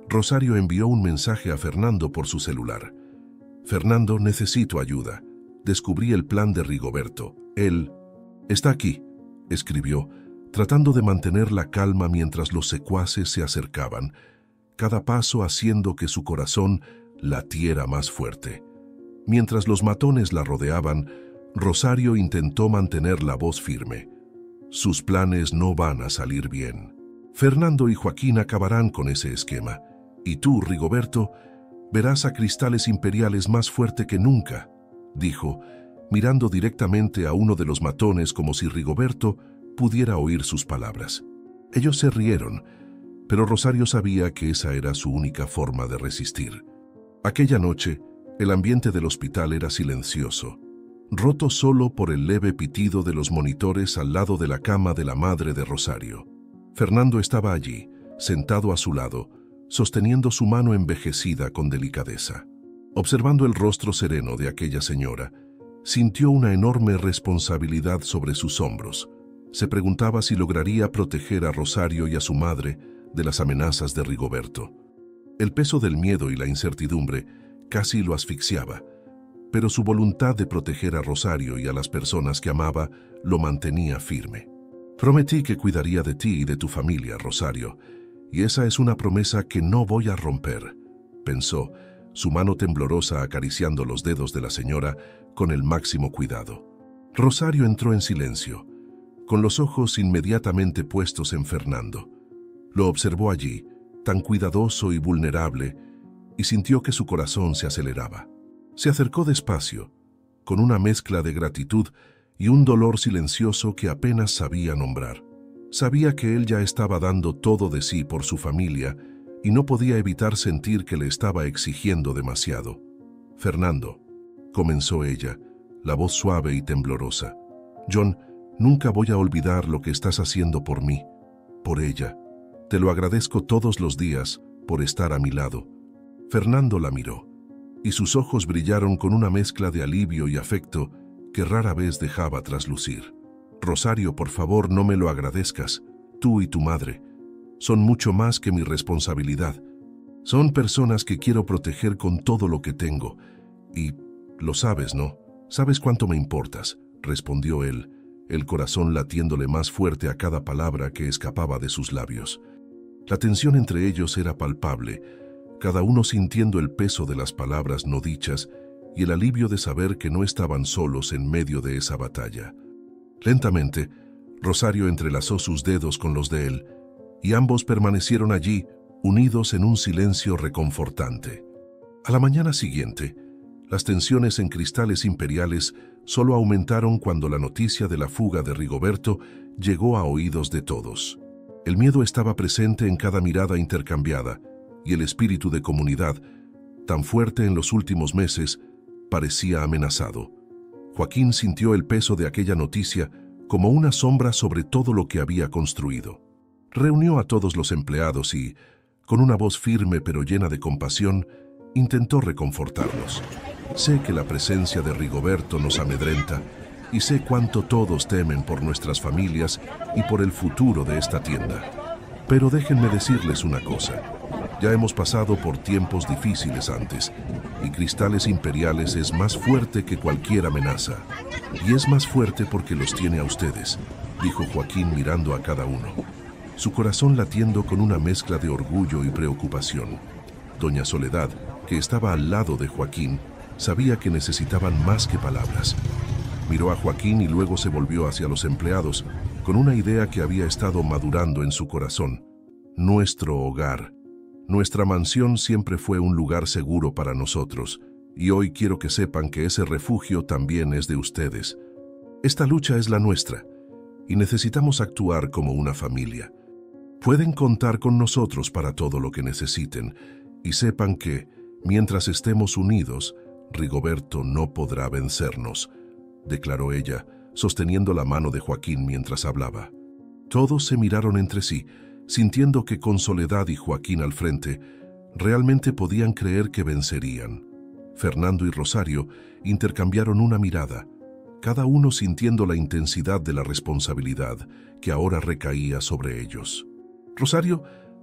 Rosario envió un mensaje a Fernando por su celular. Fernando, necesito ayuda. Descubrí el plan de Rigoberto. Él está aquí, escribió, tratando de mantener la calma mientras los secuaces se acercaban, cada paso haciendo que su corazón latiera más fuerte. Mientras los matones la rodeaban, Rosario intentó mantener la voz firme. Sus planes no van a salir bien. Fernando y Joaquín acabarán con ese esquema. Y tú, Rigoberto, verás a Cristales Imperiales más fuerte que nunca, dijo, mirando directamente a uno de los matones como si Rigoberto pudiera oír sus palabras. Ellos se rieron, pero Rosario sabía que esa era su única forma de resistir. Aquella noche, el ambiente del hospital era silencioso, roto solo por el leve pitido de los monitores al lado de la cama de la madre de Rosario. Fernando estaba allí, sentado a su lado, sosteniendo su mano envejecida con delicadeza. Observando el rostro sereno de aquella señora, sintió una enorme responsabilidad sobre sus hombros. Se preguntaba si lograría proteger a Rosario y a su madre de las amenazas de Rigoberto. El peso del miedo y la incertidumbre casi lo asfixiaba, pero su voluntad de proteger a Rosario y a las personas que amaba lo mantenía firme. Prometí que cuidaría de ti y de tu familia, Rosario, y esa es una promesa que no voy a romper, pensó, su mano temblorosa acariciando los dedos de la señora con el máximo cuidado. Rosario entró en silencio, con los ojos inmediatamente puestos en Fernando. Lo observó allí, tan cuidadoso y vulnerable, y sintió que su corazón se aceleraba. Se acercó despacio, con una mezcla de gratitud y un dolor silencioso que apenas sabía nombrar. Sabía que él ya estaba dando todo de sí por su familia y no podía evitar sentir que le estaba exigiendo demasiado. Fernando, comenzó ella, la voz suave y temblorosa. John, nunca voy a olvidar lo que estás haciendo por mí, por ella. Te lo agradezco todos los días por estar a mi lado. Fernando la miró, y sus ojos brillaron con una mezcla de alivio y afecto que rara vez dejaba traslucir. Rosario, por favor, no me lo agradezcas. Tú y tu madre son mucho más que mi responsabilidad. Son personas que quiero proteger con todo lo que tengo. Y lo sabes, ¿no? Sabes cuánto me importas, respondió él, el corazón latiéndole más fuerte a cada palabra que escapaba de sus labios. La tensión entre ellos era palpable, cada uno sintiendo el peso de las palabras no dichas y el alivio de saber que no estaban solos en medio de esa batalla. Lentamente, Rosario entrelazó sus dedos con los de él, y ambos permanecieron allí, unidos en un silencio reconfortante. A la mañana siguiente, las tensiones en Cristales Imperiales solo aumentaron cuando la noticia de la fuga de Rigoberto llegó a oídos de todos. El miedo estaba presente en cada mirada intercambiada, y el espíritu de comunidad, tan fuerte en los últimos meses, parecía amenazado. Joaquín sintió el peso de aquella noticia como una sombra sobre todo lo que había construido. Reunió a todos los empleados y, con una voz firme pero llena de compasión, intentó reconfortarlos. Sé que la presencia de Rigoberto nos amedrenta y sé cuánto todos temen por nuestras familias y por el futuro de esta tienda. Pero déjenme decirles una cosa. Ya hemos pasado por tiempos difíciles antes, y Cristales Imperiales es más fuerte que cualquier amenaza. Y es más fuerte porque los tiene a ustedes, dijo Joaquín mirando a cada uno, su corazón latiendo con una mezcla de orgullo y preocupación. Doña Soledad, que estaba al lado de Joaquín, sabía que necesitaban más que palabras. Miró a Joaquín y luego se volvió hacia los empleados, con una idea que había estado madurando en su corazón. Nuestro hogar. Nuestra mansión siempre fue un lugar seguro para nosotros, y hoy quiero que sepan que ese refugio también es de ustedes. Esta lucha es la nuestra, y necesitamos actuar como una familia. Pueden contar con nosotros para todo lo que necesiten, y sepan que, mientras estemos unidos, Rigoberto no podrá vencernos, declaró ella, sosteniendo la mano de Joaquín mientras hablaba. Todos se miraron entre sí, sintiendo que con Soledad y Joaquín al frente, realmente podían creer que vencerían. Fernando y Rosario intercambiaron una mirada, cada uno sintiendo la intensidad de la responsabilidad que ahora recaía sobre ellos. Rosario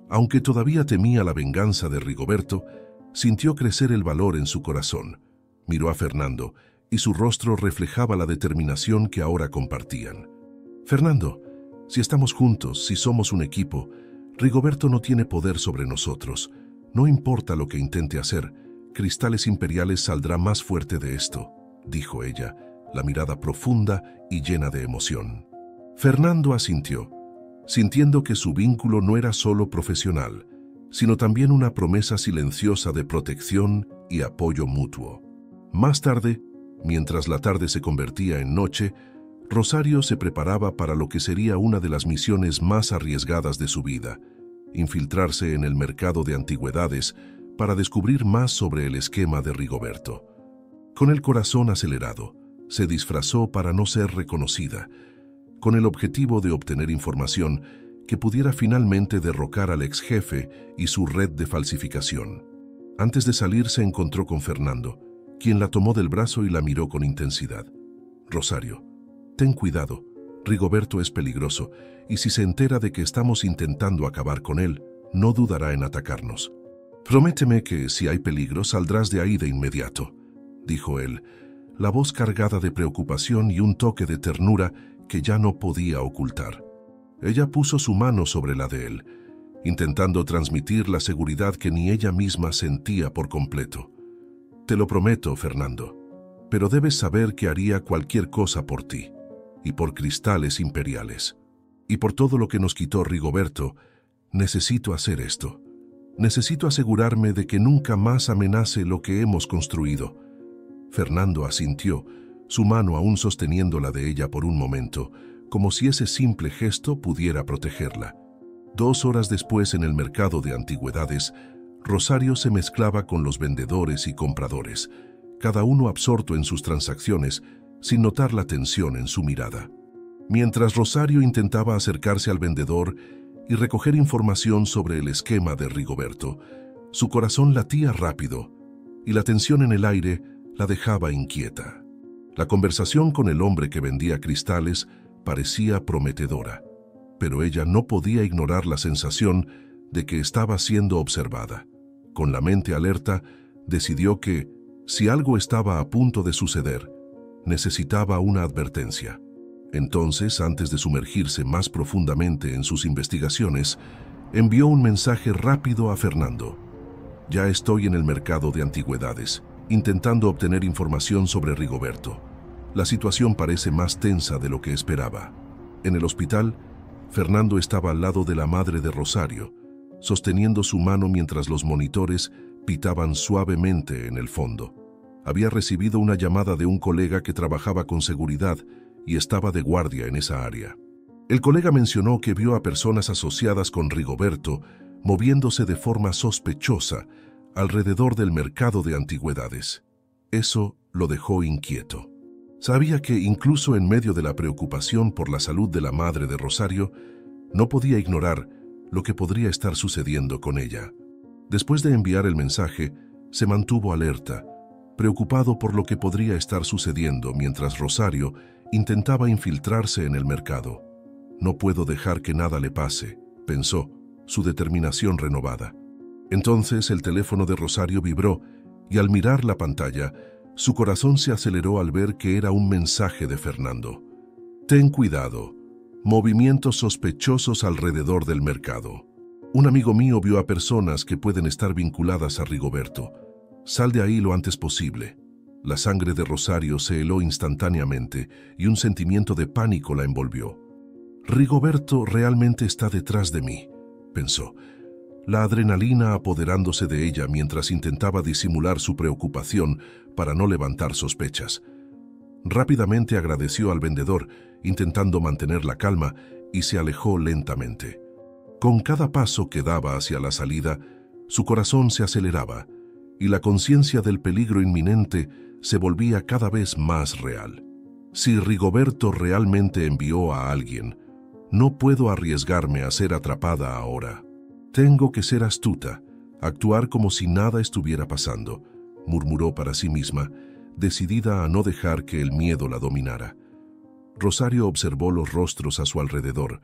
Aunque todavía temía la venganza de Rigoberto, sintió crecer el valor en su corazón. Miró a Fernando y su rostro reflejaba la determinación que ahora compartían. «Fernando, si estamos juntos, si somos un equipo, Rigoberto no tiene poder sobre nosotros. No importa lo que intente hacer, Cristales Imperiales saldrá más fuerte de esto», dijo ella, la mirada profunda y llena de emoción. Fernando asintió, sintiendo que su vínculo no era solo profesional, sino también una promesa silenciosa de protección y apoyo mutuo. Más tarde, mientras la tarde se convertía en noche, Rosario se preparaba para lo que sería una de las misiones más arriesgadas de su vida: infiltrarse en el mercado de antigüedades para descubrir más sobre el esquema de Rigoberto. Con el corazón acelerado, se disfrazó para no ser reconocida, con el objetivo de obtener información que pudiera finalmente derrocar al ex jefe y su red de falsificación. Antes de salir se encontró con Fernando, quien la tomó del brazo y la miró con intensidad. «Rosario, ten cuidado, Rigoberto es peligroso, y si se entera de que estamos intentando acabar con él, no dudará en atacarnos. Prométeme que, si hay peligro, saldrás de ahí de inmediato», dijo él, la voz cargada de preocupación y un toque de ternura que ya no podía ocultar. Ella puso su mano sobre la de él, intentando transmitir la seguridad que ni ella misma sentía por completo. «Te lo prometo, Fernando, pero debes saber que haría cualquier cosa por ti, y por Cristales Imperiales. Y por todo lo que nos quitó Rigoberto, necesito hacer esto. Necesito asegurarme de que nunca más amenace lo que hemos construido». Fernando asintió, su mano aún sosteniendo la de ella por un momento, como si ese simple gesto pudiera protegerla. Dos horas después, en el mercado de antigüedades, Rosario se mezclaba con los vendedores y compradores, cada uno absorto en sus transacciones, sin notar la tensión en su mirada. Mientras Rosario intentaba acercarse al vendedor y recoger información sobre el esquema de Rigoberto, su corazón latía rápido y la tensión en el aire la dejaba inquieta. La conversación con el hombre que vendía cristales parecía prometedora, pero ella no podía ignorar la sensación de que estaba siendo observada. Con la mente alerta, decidió que, si algo estaba a punto de suceder, necesitaba una advertencia. Entonces, antes de sumergirse más profundamente en sus investigaciones, envió un mensaje rápido a Fernando. «Ya estoy en el mercado de antigüedades, intentando obtener información sobre Rigoberto. La situación parece más tensa de lo que esperaba». En el hospital, Fernando estaba al lado de la madre de Rosario, sosteniendo su mano mientras los monitores pitaban suavemente en el fondo. Había recibido una llamada de un colega que trabajaba con seguridad y estaba de guardia en esa área. El colega mencionó que vio a personas asociadas con Rigoberto moviéndose de forma sospechosa alrededor del mercado de antigüedades. Eso lo dejó inquieto. Sabía que, incluso en medio de la preocupación por la salud de la madre de Rosario, no podía ignorar lo que podría estar sucediendo con ella. Después de enviar el mensaje, se mantuvo alerta, preocupado por lo que podría estar sucediendo mientras Rosario intentaba infiltrarse en el mercado. «No puedo dejar que nada le pase», pensó, su determinación renovada. Entonces el teléfono de Rosario vibró y al mirar la pantalla, su corazón se aceleró al ver que era un mensaje de Fernando. «Ten cuidado. Movimientos sospechosos alrededor del mercado. Un amigo mío vio a personas que pueden estar vinculadas a Rigoberto. Sal de ahí lo antes posible». La sangre de Rosario se heló instantáneamente y un sentimiento de pánico la envolvió. «Rigoberto realmente está detrás de mí», pensó, la adrenalina apoderándose de ella mientras intentaba disimular su preocupación para no levantar sospechas. Rápidamente agradeció al vendedor, intentando mantener la calma, y se alejó lentamente. Con cada paso que daba hacia la salida, su corazón se aceleraba, y la conciencia del peligro inminente se volvía cada vez más real. Si Rigoberto realmente envió a alguien, no puedo arriesgarme a ser atrapada ahora. Tengo que ser astuta, actuar como si nada estuviera pasando, murmuró para sí misma, decidida a no dejar que el miedo la dominara. Rosario observó los rostros a su alrededor,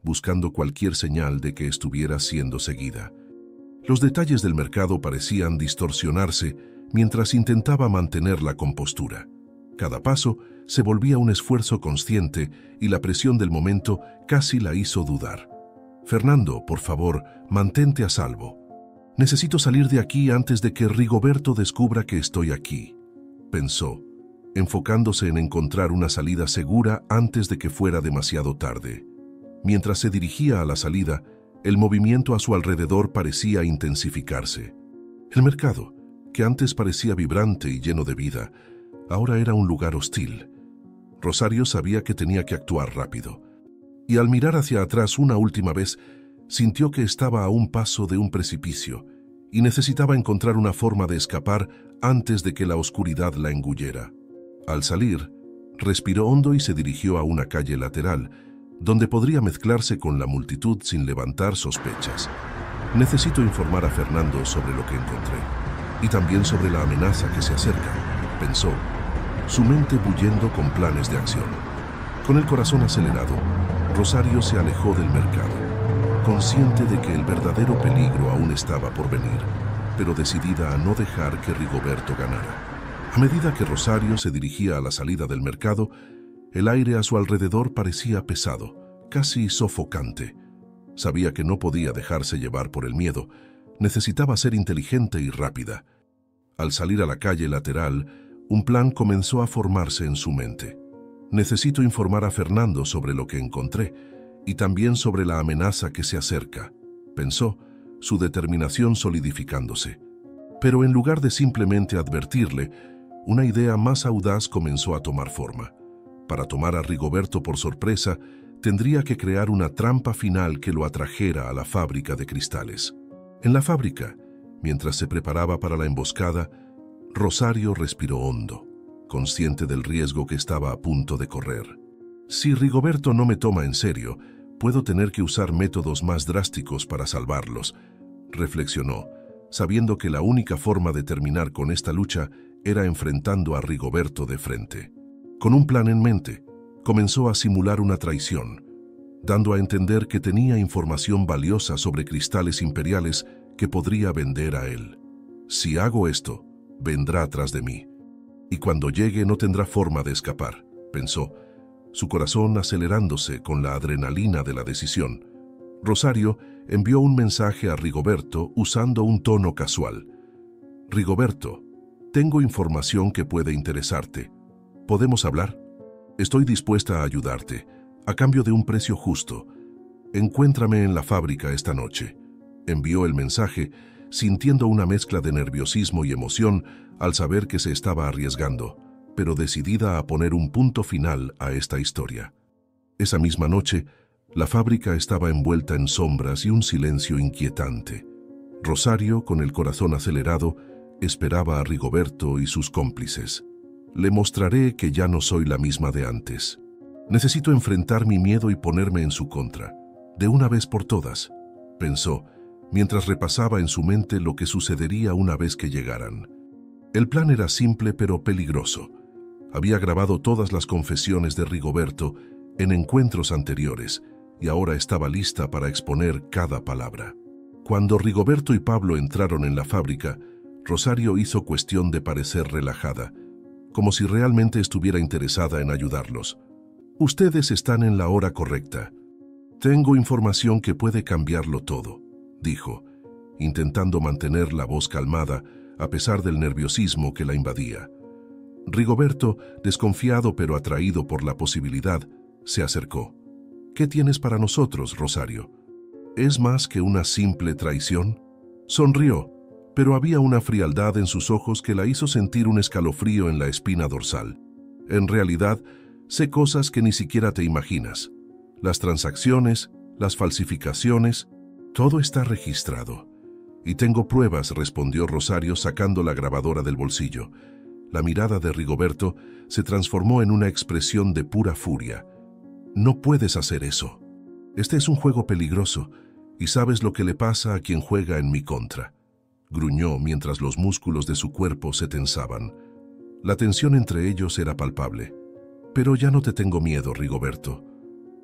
buscando cualquier señal de que estuviera siendo seguida. Los detalles del mercado parecían distorsionarse mientras intentaba mantener la compostura. Cada paso se volvía un esfuerzo consciente y la presión del momento casi la hizo dudar. «Fernando, por favor, mantente a salvo. Necesito salir de aquí antes de que Rigoberto descubra que estoy aquí», pensó, enfocándose en encontrar una salida segura antes de que fuera demasiado tarde. Mientras se dirigía a la salida, el movimiento a su alrededor parecía intensificarse. El mercado, que antes parecía vibrante y lleno de vida, ahora era un lugar hostil. Rosario sabía que tenía que actuar rápido, y al mirar hacia atrás una última vez, sintió que estaba a un paso de un precipicio y necesitaba encontrar una forma de escapar antes de que la oscuridad la engullera. Al salir, respiró hondo y se dirigió a una calle lateral, donde podría mezclarse con la multitud sin levantar sospechas. «Necesito informar a Fernando sobre lo que encontré, y también sobre la amenaza que se acerca», pensó, su mente bullendo con planes de acción. Con el corazón acelerado, Rosario se alejó del mercado, consciente de que el verdadero peligro aún estaba por venir, pero decidida a no dejar que Rigoberto ganara. A medida que Rosario se dirigía a la salida del mercado, el aire a su alrededor parecía pesado, casi sofocante. Sabía que no podía dejarse llevar por el miedo, necesitaba ser inteligente y rápida. Al salir a la calle lateral, un plan comenzó a formarse en su mente. «Necesito informar a Fernando sobre lo que encontré y también sobre la amenaza que se acerca», pensó, su determinación solidificándose. Pero en lugar de simplemente advertirle, una idea más audaz comenzó a tomar forma. Para tomar a Rigoberto por sorpresa, tendría que crear una trampa final que lo atrajera a la fábrica de cristales. En la fábrica, mientras se preparaba para la emboscada, Rosario respiró hondo, consciente del riesgo que estaba a punto de correr. «Si Rigoberto no me toma en serio, puedo tener que usar métodos más drásticos para salvarlos», reflexionó, sabiendo que la única forma de terminar con esta lucha era enfrentando a Rigoberto de frente. Con un plan en mente, comenzó a simular una traición, dando a entender que tenía información valiosa sobre cristales imperiales que podría vender a él. «Si hago esto, vendrá tras de mí, y cuando llegue no tendrá forma de escapar», pensó, su corazón acelerándose con la adrenalina de la decisión. Rosario envió un mensaje a Rigoberto usando un tono casual. «Rigoberto, tengo información que puede interesarte. ¿Podemos hablar? Estoy dispuesta a ayudarte, a cambio de un precio justo. Encuéntrame en la fábrica esta noche», envió el mensaje, sintiendo una mezcla de nerviosismo y emoción al saber que se estaba arriesgando, pero decidida a poner un punto final a esta historia. Esa misma noche, la fábrica estaba envuelta en sombras y un silencio inquietante. Rosario, con el corazón acelerado, esperaba a Rigoberto y sus cómplices. «Le mostraré que ya no soy la misma de antes. Necesito enfrentar mi miedo y ponerme en su contra, de una vez por todas», pensó, mientras repasaba en su mente lo que sucedería una vez que llegaran. El plan era simple pero peligroso. Había grabado todas las confesiones de Rigoberto en encuentros anteriores y ahora estaba lista para exponer cada palabra. Cuando Rigoberto y Pablo entraron en la fábrica, Rosario hizo cuestión de parecer relajada, como si realmente estuviera interesada en ayudarlos. «Ustedes están en la hora correcta. Tengo información que puede cambiarlo todo», dijo, intentando mantener la voz calmada a pesar del nerviosismo que la invadía. Rigoberto, desconfiado pero atraído por la posibilidad, se acercó. «¿Qué tienes para nosotros, Rosario? ¿Es más que una simple traición?». Sonrió, pero había una frialdad en sus ojos que la hizo sentir un escalofrío en la espina dorsal. «En realidad, sé cosas que ni siquiera te imaginas. Las transacciones, las falsificaciones, todo está registrado. Y tengo pruebas», respondió Rosario sacando la grabadora del bolsillo. La mirada de Rigoberto se transformó en una expresión de pura furia. «No puedes hacer eso. Este es un juego peligroso, y sabes lo que le pasa a quien juega en mi contra», gruñó mientras los músculos de su cuerpo se tensaban. La tensión entre ellos era palpable. «Pero ya no te tengo miedo, Rigoberto.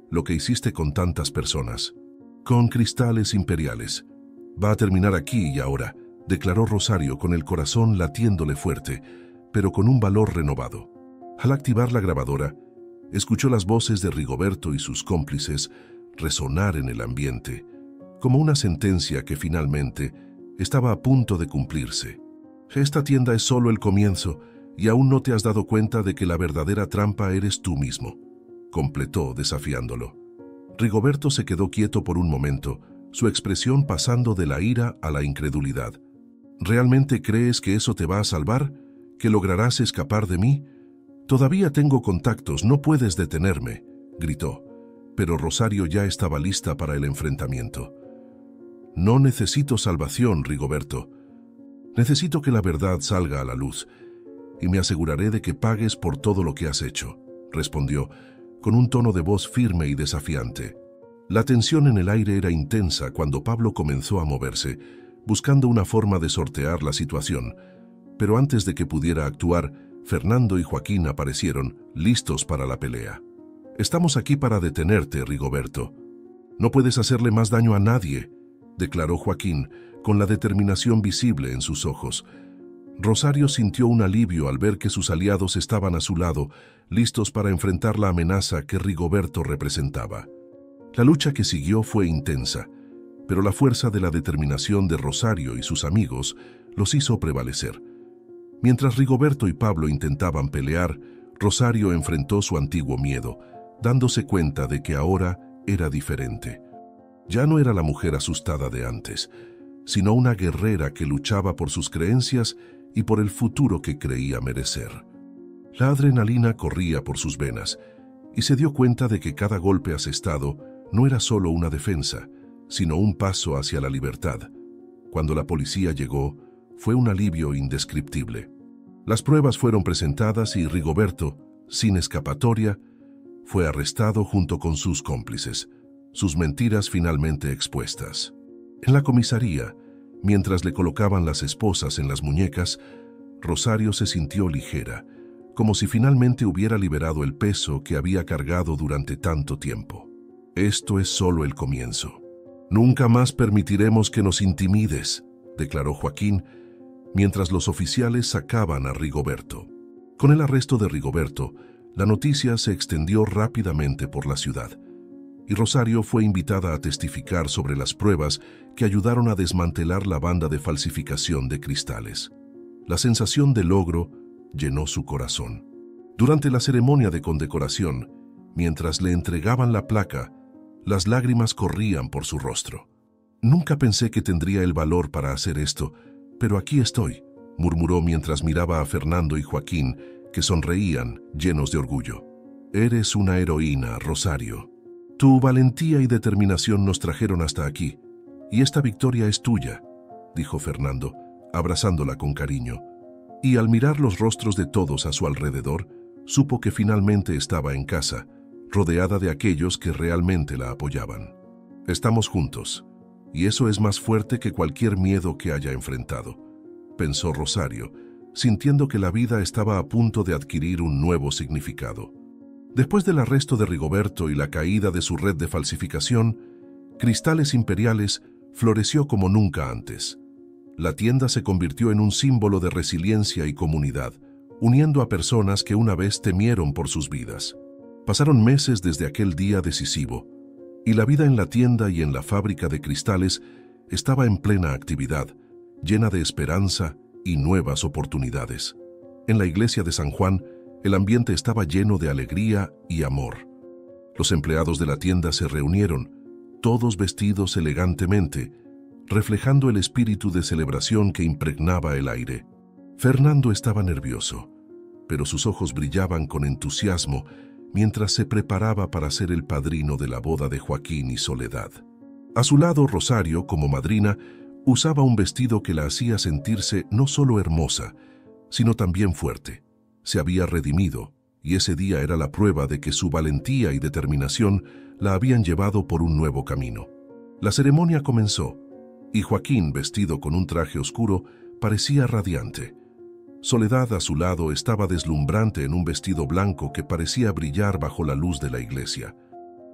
lo que hiciste con tantas personas. Con cristales imperiales. Va a terminar aquí y ahora, declaró Rosario con el corazón latiéndole fuerte, pero con un valor renovado. Al activar la grabadora, escuchó las voces de Rigoberto y sus cómplices resonar en el ambiente, como una sentencia que finalmente estaba a punto de cumplirse. Esta tienda es solo el comienzo y aún no te has dado cuenta de que la verdadera trampa eres tú mismo, completó desafiándolo. Rigoberto se quedó quieto por un momento, su expresión pasando de la ira a la incredulidad. ¿Realmente crees que eso te va a salvar? ¿Que lograrás escapar de mí? Todavía tengo contactos, no puedes detenerme, gritó, pero Rosario ya estaba lista para el enfrentamiento. No necesito salvación, Rigoberto. Necesito que la verdad salga a la luz, y me aseguraré de que pagues por todo lo que has hecho, respondió, con un tono de voz firme y desafiante. La tensión en el aire era intensa cuando Pablo comenzó a moverse, buscando una forma de sortear la situación, pero antes de que pudiera actuar, Fernando y Joaquín aparecieron, listos para la pelea. Estamos aquí para detenerte, Rigoberto. No puedes hacerle más daño a nadie, declaró Joaquín, con la determinación visible en sus ojos. Rosario sintió un alivio al ver que sus aliados estaban a su lado, listos para enfrentar la amenaza que Rigoberto representaba. La lucha que siguió fue intensa, pero la fuerza de la determinación de Rosario y sus amigos los hizo prevalecer. Mientras Rigoberto y Pablo intentaban pelear, Rosario enfrentó su antiguo miedo, dándose cuenta de que ahora era diferente. Ya no era la mujer asustada de antes, sino una guerrera que luchaba por sus creencias y por el futuro que creía merecer. La adrenalina corría por sus venas y se dio cuenta de que cada golpe asestado no era solo una defensa, sino un paso hacia la libertad. Cuando la policía llegó, fue un alivio indescriptible. Las pruebas fueron presentadas y Rigoberto, sin escapatoria, fue arrestado junto con sus cómplices, sus mentiras finalmente expuestas. En la comisaría, mientras le colocaban las esposas en las muñecas, Rosario se sintió ligera, como si finalmente hubiera liberado el peso que había cargado durante tanto tiempo. Esto es solo el comienzo. Nunca más permitiremos que nos intimides, declaró Joaquín, mientras los oficiales sacaban a Rigoberto. Con el arresto de Rigoberto, la noticia se extendió rápidamente por la ciudad, y Rosario fue invitada a testificar sobre las pruebas que ayudaron a desmantelar la banda de falsificación de cristales. La sensación de logro llenó su corazón. Durante la ceremonia de condecoración, mientras le entregaban la placa, las lágrimas corrían por su rostro. Nunca pensé que tendría el valor para hacer esto, pero aquí estoy, murmuró mientras miraba a Fernando y Joaquín, que sonreían, llenos de orgullo. Eres una heroína, Rosario. Tu valentía y determinación nos trajeron hasta aquí, y esta victoria es tuya, dijo Fernando, abrazándola con cariño. Y al mirar los rostros de todos a su alrededor, supo que finalmente estaba en casa, rodeada de aquellos que realmente la apoyaban. Estamos juntos, y eso es más fuerte que cualquier miedo que haya enfrentado, pensó Rosario, sintiendo que la vida estaba a punto de adquirir un nuevo significado. Después del arresto de Rigoberto y la caída de su red de falsificación, Cristales Imperiales floreció como nunca antes. La tienda se convirtió en un símbolo de resiliencia y comunidad, uniendo a personas que una vez temieron por sus vidas. Pasaron meses desde aquel día decisivo, y la vida en la tienda y en la fábrica de cristales estaba en plena actividad, llena de esperanza y nuevas oportunidades. En la iglesia de San Juan, el ambiente estaba lleno de alegría y amor. Los empleados de la tienda se reunieron, todos vestidos elegantemente, reflejando el espíritu de celebración que impregnaba el aire. Fernando estaba nervioso, pero sus ojos brillaban con entusiasmo mientras se preparaba para ser el padrino de la boda de Joaquín y Soledad. A su lado, Rosario, como madrina, usaba un vestido que la hacía sentirse no solo hermosa, sino también fuerte. Se había redimido, y ese día era la prueba de que su valentía y determinación la habían llevado por un nuevo camino. La ceremonia comenzó, y Joaquín, vestido con un traje oscuro, parecía radiante. Soledad a su lado estaba deslumbrante en un vestido blanco que parecía brillar bajo la luz de la iglesia.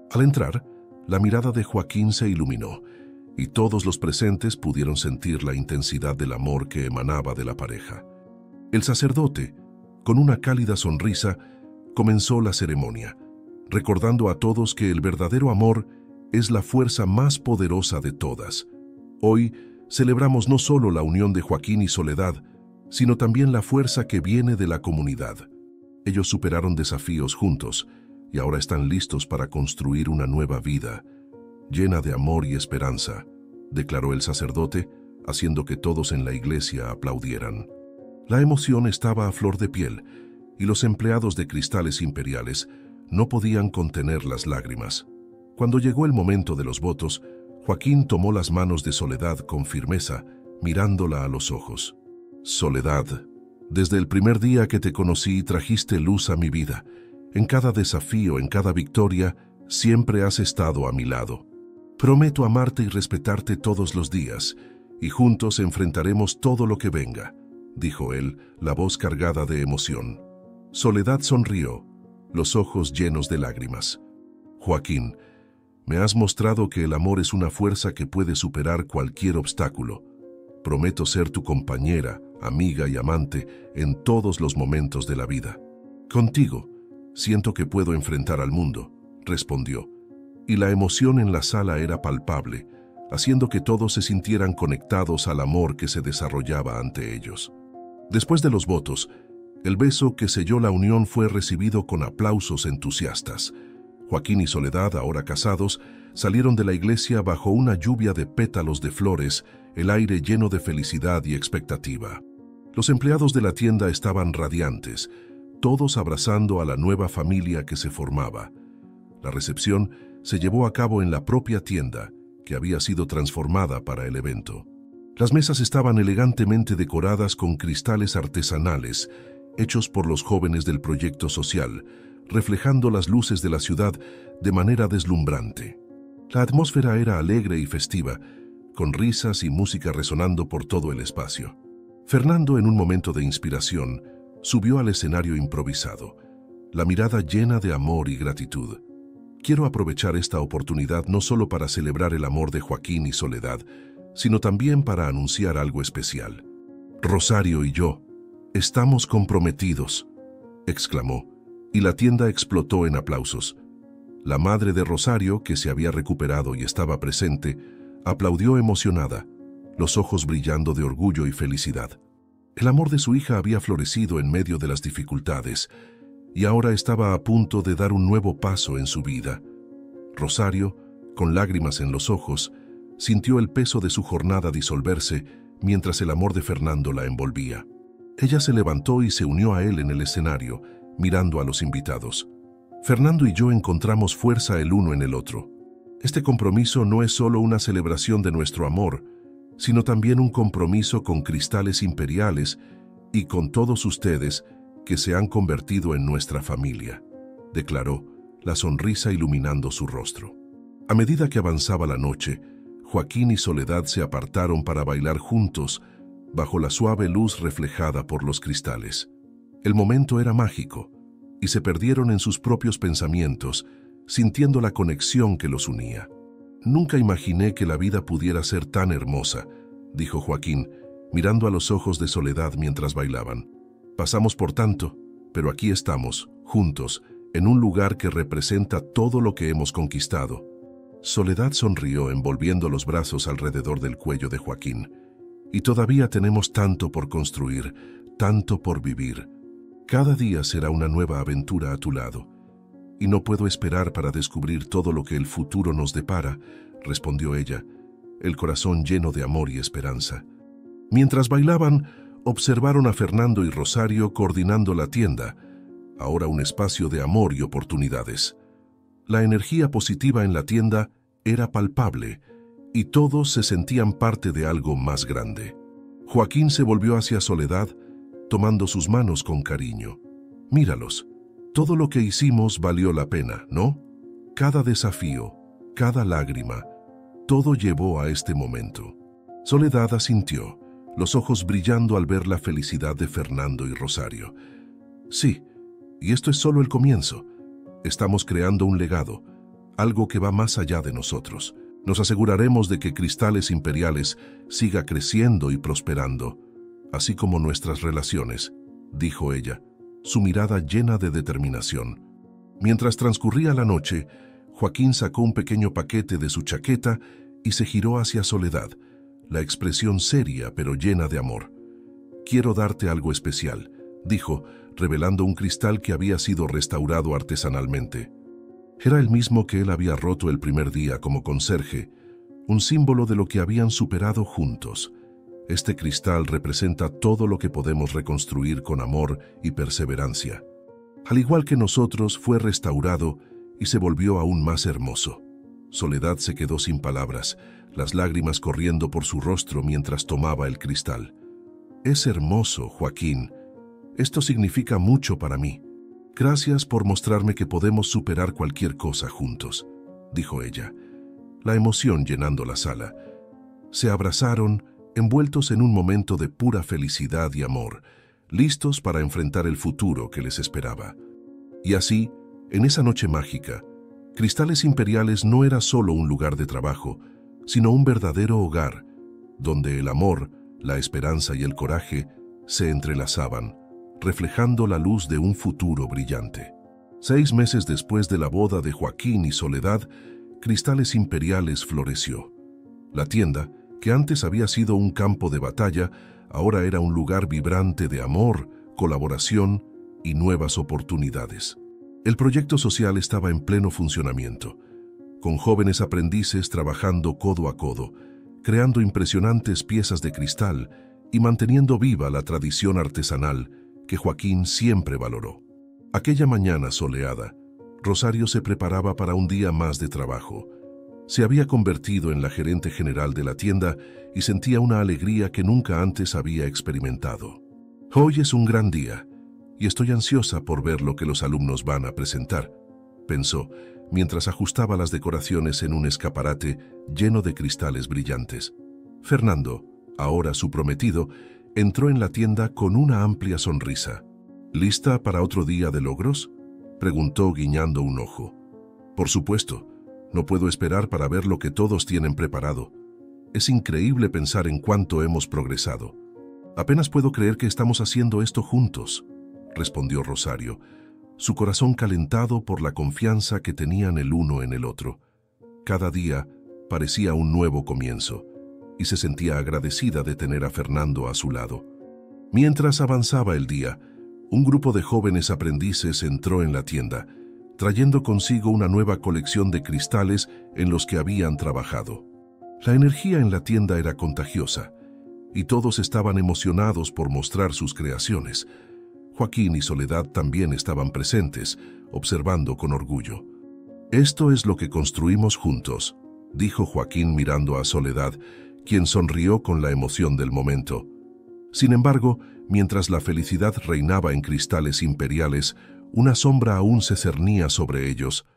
Al entrar, la mirada de Joaquín se iluminó y todos los presentes pudieron sentir la intensidad del amor que emanaba de la pareja. El sacerdote, con una cálida sonrisa, comenzó la ceremonia, recordando a todos que el verdadero amor es la fuerza más poderosa de todas. Hoy celebramos no solo la unión de Joaquín y Soledad, sino también la fuerza que viene de la comunidad. Ellos superaron desafíos juntos y ahora están listos para construir una nueva vida, llena de amor y esperanza, declaró el sacerdote, haciendo que todos en la iglesia aplaudieran. La emoción estaba a flor de piel y los empleados de Cristales Imperiales no podían contener las lágrimas. Cuando llegó el momento de los votos, Joaquín tomó las manos de Soledad con firmeza, mirándola a los ojos. Soledad, desde el primer día que te conocí trajiste luz a mi vida. En cada desafío, en cada victoria, siempre has estado a mi lado. Prometo amarte y respetarte todos los días, y juntos enfrentaremos todo lo que venga, dijo él, la voz cargada de emoción. Soledad sonrió, los ojos llenos de lágrimas. Joaquín, me has mostrado que el amor es una fuerza que puede superar cualquier obstáculo. Prometo ser tu compañera, amiga y amante en todos los momentos de la vida. Contigo, siento que puedo enfrentar al mundo, respondió, y la emoción en la sala era palpable, haciendo que todos se sintieran conectados al amor que se desarrollaba ante ellos. Después de los votos, el beso que selló la unión fue recibido con aplausos entusiastas. Joaquín y Soledad, ahora casados, salieron de la iglesia bajo una lluvia de pétalos de flores, el aire lleno de felicidad y expectativa. Los empleados de la tienda estaban radiantes, todos abrazando a la nueva familia que se formaba. La recepción se llevó a cabo en la propia tienda, que había sido transformada para el evento. Las mesas estaban elegantemente decoradas con cristales artesanales, hechos por los jóvenes del proyecto social, reflejando las luces de la ciudad de manera deslumbrante. La atmósfera era alegre y festiva, con risas y música resonando por todo el espacio. Fernando, en un momento de inspiración, subió al escenario improvisado, la mirada llena de amor y gratitud. Quiero aprovechar esta oportunidad no solo para celebrar el amor de Joaquín y Soledad, sino también para anunciar algo especial. Rosario y yo estamos comprometidos, exclamó, y la tienda explotó en aplausos. La madre de Rosario, que se había recuperado y estaba presente, aplaudió emocionada, los ojos brillando de orgullo y felicidad. El amor de su hija había florecido en medio de las dificultades y ahora estaba a punto de dar un nuevo paso en su vida. Rosario, con lágrimas en los ojos, sintió el peso de su jornada disolverse mientras el amor de Fernando la envolvía. Ella se levantó y se unió a él en el escenario, mirando a los invitados. Fernando y yo encontramos fuerza el uno en el otro. Este compromiso no es solo una celebración de nuestro amor, sino también un compromiso con Cristales Imperiales y con todos ustedes que se han convertido en nuestra familia, declaró, la sonrisa iluminando su rostro. A medida que avanzaba la noche, Joaquín y Soledad se apartaron para bailar juntos bajo la suave luz reflejada por los cristales. El momento era mágico y se perdieron en sus propios pensamientos, sintiendo la conexión que los unía. Nunca imaginé que la vida pudiera ser tan hermosa, dijo Joaquín, mirando a los ojos de Soledad mientras bailaban. Pasamos por tanto, pero aquí estamos, juntos, en un lugar que representa todo lo que hemos conquistado. Soledad sonrió envolviendo los brazos alrededor del cuello de Joaquín. Y todavía tenemos tanto por construir, tanto por vivir. Cada día será una nueva aventura a tu lado. Y no puedo esperar para descubrir todo lo que el futuro nos depara, respondió ella, el corazón lleno de amor y esperanza. Mientras bailaban, observaron a Fernando y Rosario coordinando la tienda, ahora un espacio de amor y oportunidades. La energía positiva en la tienda era palpable, y todos se sentían parte de algo más grande. Joaquín se volvió hacia Soledad, tomando sus manos con cariño. Míralos, todo lo que hicimos valió la pena, ¿no? Cada desafío, cada lágrima, todo llevó a este momento. Soledad asintió, los ojos brillando al ver la felicidad de Fernando y Rosario. Sí, y esto es solo el comienzo. Estamos creando un legado, algo que va más allá de nosotros. Nos aseguraremos de que Cristales Imperiales siga creciendo y prosperando, así como nuestras relaciones, dijo ella, su mirada llena de determinación. Mientras transcurría la noche, Joaquín sacó un pequeño paquete de su chaqueta y se giró hacia Soledad, la expresión seria pero llena de amor. «Quiero darte algo especial», dijo, revelando un cristal que había sido restaurado artesanalmente. Era el mismo que él había roto el primer día como conserje, un símbolo de lo que habían superado juntos. Este cristal representa todo lo que podemos reconstruir con amor y perseverancia. Al igual que nosotros, fue restaurado y se volvió aún más hermoso. Soledad se quedó sin palabras, las lágrimas corriendo por su rostro mientras tomaba el cristal. «Es hermoso, Joaquín. Esto significa mucho para mí. Gracias por mostrarme que podemos superar cualquier cosa juntos», dijo ella, la emoción llenando la sala. Se abrazaron, envueltos en un momento de pura felicidad y amor, listos para enfrentar el futuro que les esperaba. Y así, en esa noche mágica, Cristales Imperiales no era solo un lugar de trabajo, sino un verdadero hogar, donde el amor, la esperanza y el coraje se entrelazaban, reflejando la luz de un futuro brillante. Seis meses después de la boda de Joaquín y Soledad, Cristales Imperiales floreció. La tienda, que antes había sido un campo de batalla, ahora era un lugar vibrante de amor, colaboración y nuevas oportunidades. El proyecto social estaba en pleno funcionamiento, con jóvenes aprendices trabajando codo a codo, creando impresionantes piezas de cristal y manteniendo viva la tradición artesanal que Joaquín siempre valoró. Aquella mañana soleada, Rosario se preparaba para un día más de trabajo. Se había convertido en la gerente general de la tienda y sentía una alegría que nunca antes había experimentado. «Hoy es un gran día y estoy ansiosa por ver lo que los alumnos van a presentar», pensó, mientras ajustaba las decoraciones en un escaparate lleno de cristales brillantes. Fernando, ahora su prometido, entró en la tienda con una amplia sonrisa. «¿Lista para otro día de logros?», preguntó guiñando un ojo. «Por supuesto. No puedo esperar para ver lo que todos tienen preparado. Es increíble pensar en cuánto hemos progresado. Apenas puedo creer que estamos haciendo esto juntos», respondió Rosario, su corazón calentado por la confianza que tenían el uno en el otro. Cada día parecía un nuevo comienzo, y se sentía agradecida de tener a Fernando a su lado. Mientras avanzaba el día, un grupo de jóvenes aprendices entró en la tienda, trayendo consigo una nueva colección de cristales en los que habían trabajado. La energía en la tienda era contagiosa, y todos estaban emocionados por mostrar sus creaciones. Joaquín y Soledad también estaban presentes, observando con orgullo. «Esto es lo que construimos juntos», dijo Joaquín mirando a Soledad, quien sonrió con la emoción del momento. Sin embargo, mientras la felicidad reinaba en Cristales Imperiales, una sombra aún se cernía sobre ellos.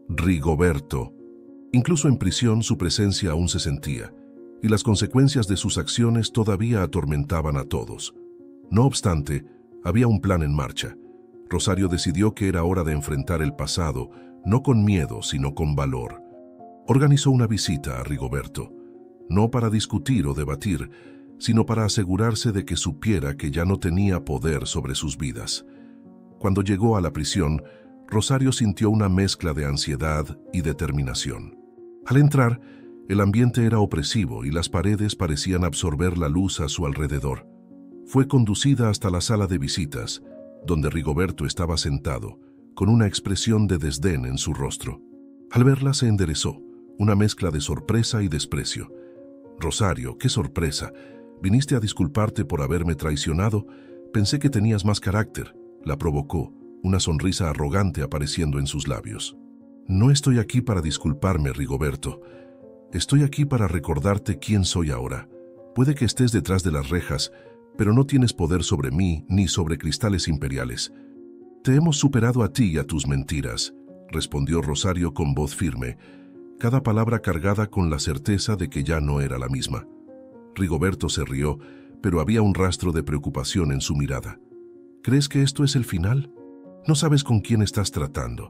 Rigoberto. Incluso en prisión su presencia aún se sentía, y las consecuencias de sus acciones todavía atormentaban a todos. No obstante, había un plan en marcha. Rosario decidió que era hora de enfrentar el pasado, no con miedo, sino con valor. Organizó una visita a Rigoberto, no para discutir o debatir, sino para asegurarse de que supiera que ya no tenía poder sobre sus vidas. Cuando llegó a la prisión, Rosario sintió una mezcla de ansiedad y determinación. Al entrar, el ambiente era opresivo y las paredes parecían absorber la luz a su alrededor. Fue conducida hasta la sala de visitas, donde Rigoberto estaba sentado, con una expresión de desdén en su rostro. Al verla se enderezó, una mezcla de sorpresa y desprecio. «Rosario, qué sorpresa. ¿Viniste a disculparte por haberme traicionado? Pensé que tenías más carácter», la provocó, una sonrisa arrogante apareciendo en sus labios. «No estoy aquí para disculparme, Rigoberto. Estoy aquí para recordarte quién soy ahora. Puede que estés detrás de las rejas, pero no tienes poder sobre mí ni sobre Cristales Imperiales. Te hemos superado a ti y a tus mentiras», respondió Rosario con voz firme, cada palabra cargada con la certeza de que ya no era la misma. Rigoberto se rió, pero había un rastro de preocupación en su mirada. «¿Crees que esto es el final? No sabes con quién estás tratando.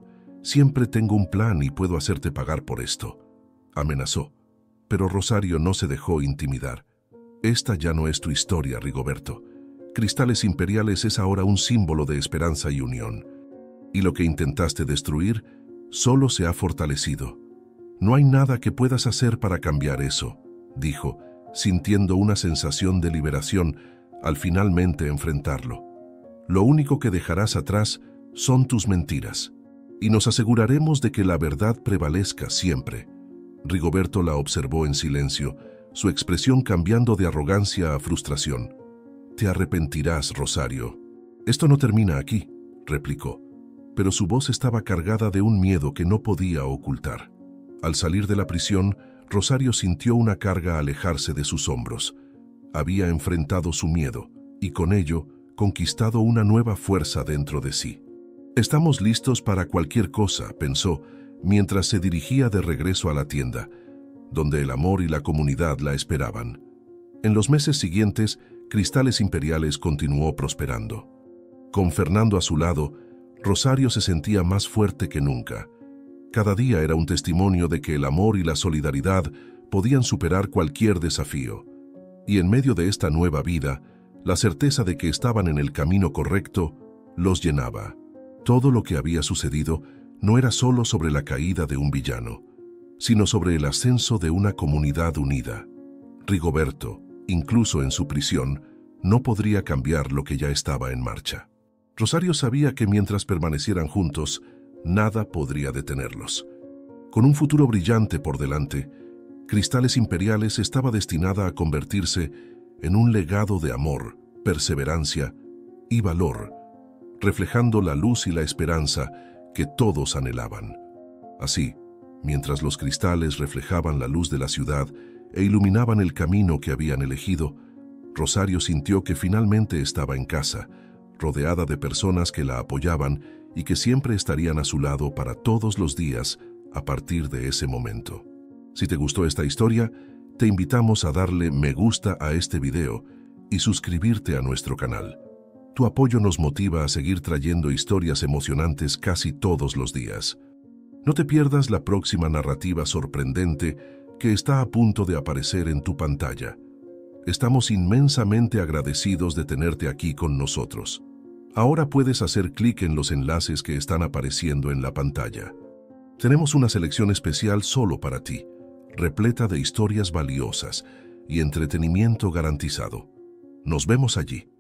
Siempre tengo un plan y puedo hacerte pagar por esto, amenazó. Pero Rosario no se dejó intimidar. Esta ya no es tu historia, Rigoberto. Cristales Imperiales es ahora un símbolo de esperanza y unión. Y lo que intentaste destruir solo se ha fortalecido. No hay nada que puedas hacer para cambiar eso, dijo, sintiendo una sensación de liberación al finalmente enfrentarlo. Lo único que dejarás atrás son tus mentiras, y nos aseguraremos de que la verdad prevalezca siempre. Rigoberto la observó en silencio, su expresión cambiando de arrogancia a frustración. Te arrepentirás, Rosario. Esto no termina aquí, replicó, pero su voz estaba cargada de un miedo que no podía ocultar. Al salir de la prisión, Rosario sintió una carga alejarse de sus hombros. Había enfrentado su miedo y con ello conquistado una nueva fuerza dentro de sí. Estamos listos para cualquier cosa, pensó, mientras se dirigía de regreso a la tienda, donde el amor y la comunidad la esperaban. En los meses siguientes, Cristales Imperiales continuó prosperando. Con Fernando a su lado, Rosario se sentía más fuerte que nunca. Cada día era un testimonio de que el amor y la solidaridad podían superar cualquier desafío. Y en medio de esta nueva vida, la certeza de que estaban en el camino correcto los llenaba. Todo lo que había sucedido no era solo sobre la caída de un villano, sino sobre el ascenso de una comunidad unida. Rigoberto, incluso en su prisión, no podría cambiar lo que ya estaba en marcha. Rosario sabía que mientras permanecieran juntos, nada podría detenerlos. Con un futuro brillante por delante, Cristales Imperiales estaba destinada a convertirse en un legado de amor, perseverancia y valor, reflejando la luz y la esperanza que todos anhelaban. Así, mientras los cristales reflejaban la luz de la ciudad e iluminaban el camino que habían elegido, Rosario sintió que finalmente estaba en casa, rodeada de personas que la apoyaban y que siempre estarían a su lado para todos los días a partir de ese momento. Si te gustó esta historia, te invitamos a darle me gusta a este video y suscribirte a nuestro canal. Tu apoyo nos motiva a seguir trayendo historias emocionantes casi todos los días. No te pierdas la próxima narrativa sorprendente que está a punto de aparecer en tu pantalla. Estamos inmensamente agradecidos de tenerte aquí con nosotros. Ahora puedes hacer clic en los enlaces que están apareciendo en la pantalla. Tenemos una selección especial solo para ti, repleta de historias valiosas y entretenimiento garantizado. Nos vemos allí.